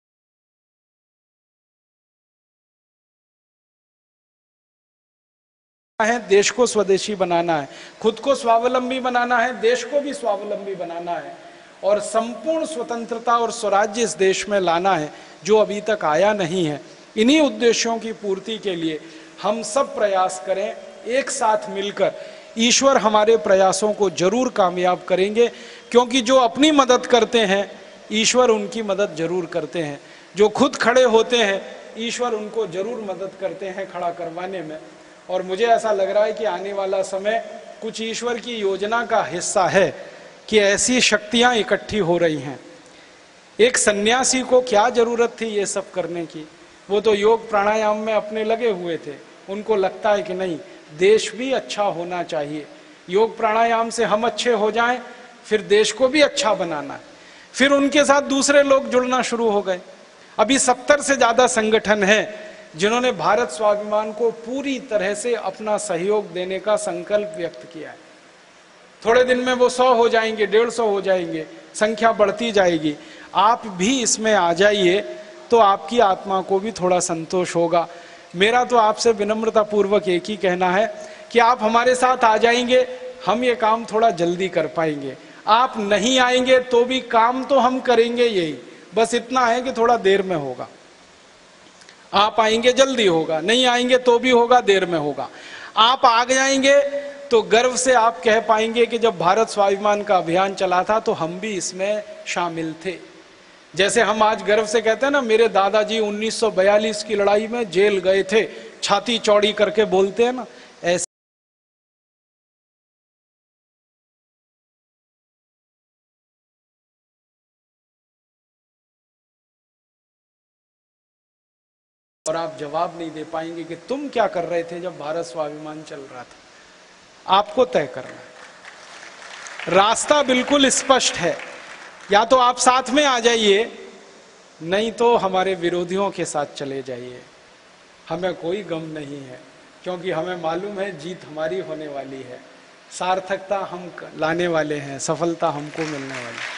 है, देश को स्वदेशी बनाना है, खुद को स्वावलंबी बनाना है, देश को भी स्वावलंबी बनाना है, और संपूर्ण स्वतंत्रता और स्वराज्य इस देश में लाना है, जो अभी तक आया नहीं है। इन्हीं उद्देश्यों की पूर्ति के लिए हम सब प्रयास करें, एक साथ मिलकर। ईश्वर हमारे प्रयासों को जरूर कामयाब करेंगे, क्योंकि जो अपनी मदद करते हैं ईश्वर उनकी मदद जरूर करते हैं। जो खुद खड़े होते हैं ईश्वर उनको जरूर मदद करते हैं खड़ा करवाने में। और मुझे ऐसा लग रहा है कि आने वाला समय कुछ ईश्वर की योजना का हिस्सा है कि ऐसी शक्तियां इकट्ठी हो रही हैं। एक सन्यासी को क्या जरूरत थी ये सब करने की? वो तो योग प्राणायाम में अपने लगे हुए थे। उनको लगता है कि नहीं, देश भी अच्छा होना चाहिए, योग प्राणायाम से हम अच्छे हो जाएं, फिर देश को भी अच्छा बनाना है। फिर उनके साथ दूसरे लोग जुड़ना शुरू हो गए। अभी 70 से ज्यादा संगठन हैं जिन्होंने भारत स्वाभिमान को पूरी तरह से अपना सहयोग देने का संकल्प व्यक्त किया है। थोड़े दिन में वो 100 हो जाएंगे, 150 हो जाएंगे, संख्या बढ़ती जाएगी। आप भी इसमें आ जाइए तो आपकी आत्मा को भी थोड़ा संतोष होगा। मेरा तो आपसे विनम्रता पूर्वक एक ही कहना है कि आप हमारे साथ आ जाएंगे, हम ये काम थोड़ा जल्दी कर पाएंगे। आप नहीं आएंगे तो भी काम तो हम करेंगे यही, बस इतना है कि थोड़ा देर में होगा। आप आएंगे जल्दी होगा, नहीं आएंगे तो भी होगा, देर में होगा। आप आ जाएंगे तो गर्व से आप कह पाएंगे कि जब भारत स्वाभिमान का अभियान चला था तो हम भी इसमें शामिल थे। जैसे हम आज गर्व से कहते हैं ना, मेरे दादाजी 1942 की लड़ाई में जेल गए थे, छाती चौड़ी करके बोलते हैं ना, ऐसे और आप जवाब नहीं दे पाएंगे कि तुम क्या कर रहे थे जब भारत स्वाभिमान चल रहा था। आपको तय करना है, रास्ता बिल्कुल स्पष्ट है। या तो आप साथ में आ जाइए, नहीं तो हमारे विरोधियों के साथ चले जाइए। हमें कोई गम नहीं है, क्योंकि हमें मालूम है जीत हमारी होने वाली है, सार्थकता हम लाने वाले हैं, सफलता हमको मिलने वाली है।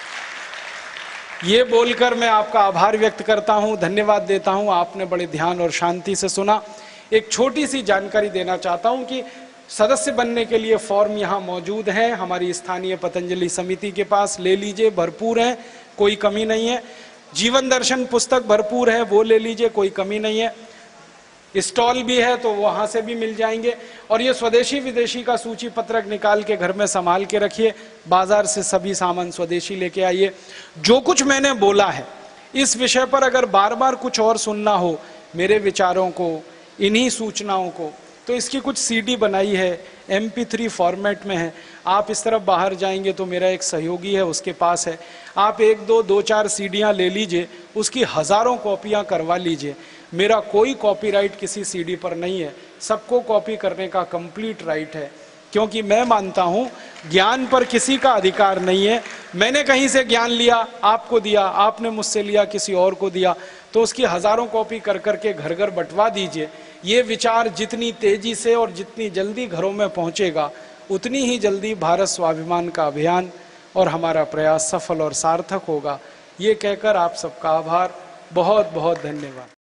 ये बोलकर मैं आपका आभार व्यक्त करता हूं, धन्यवाद देता हूं। आपने बड़े ध्यान और शांति से सुना। एक छोटी सी जानकारी देना चाहता हूं कि सदस्य बनने के लिए फॉर्म यहाँ मौजूद है हमारी स्थानीय पतंजलि समिति के पास, ले लीजिए, भरपूर है, कोई कमी नहीं है। जीवन दर्शन पुस्तक भरपूर है, वो ले लीजिए, कोई कमी नहीं है। स्टॉल भी है तो वहां से भी मिल जाएंगे। और ये स्वदेशी विदेशी का सूची पत्रक निकाल के घर में संभाल के रखिए, बाजार से सभी सामान स्वदेशी लेके आइए। जो कुछ मैंने बोला है इस विषय पर अगर बार बार कुछ और सुनना हो मेरे विचारों को, इन्हीं सूचनाओं को, तो इसकी कुछ सीडी बनाई है, MP3 फॉर्मेट में है। आप इस तरफ बाहर जाएंगे तो मेरा एक सहयोगी है, उसके पास है। आप 1-2-4 सीडियां ले लीजिए, उसकी हजारों कॉपियां करवा लीजिए। मेरा कोई कॉपीराइट किसी सीडी पर नहीं है, सबको कॉपी करने का कंप्लीट राइट है, क्योंकि मैं मानता हूं ज्ञान पर किसी का अधिकार नहीं है। मैंने कहीं से ज्ञान लिया, आपको दिया, आपने मुझसे लिया, किसी और को दिया, तो उसकी हजारों कॉपी कर करके घर घर बंटवा दीजिए। ये विचार जितनी तेजी से और जितनी जल्दी घरों में पहुंचेगा, उतनी ही जल्दी भारत स्वाभिमान का अभियान और हमारा प्रयास सफल और सार्थक होगा। ये कहकर आप सबका आभार, बहुत बहुत धन्यवाद।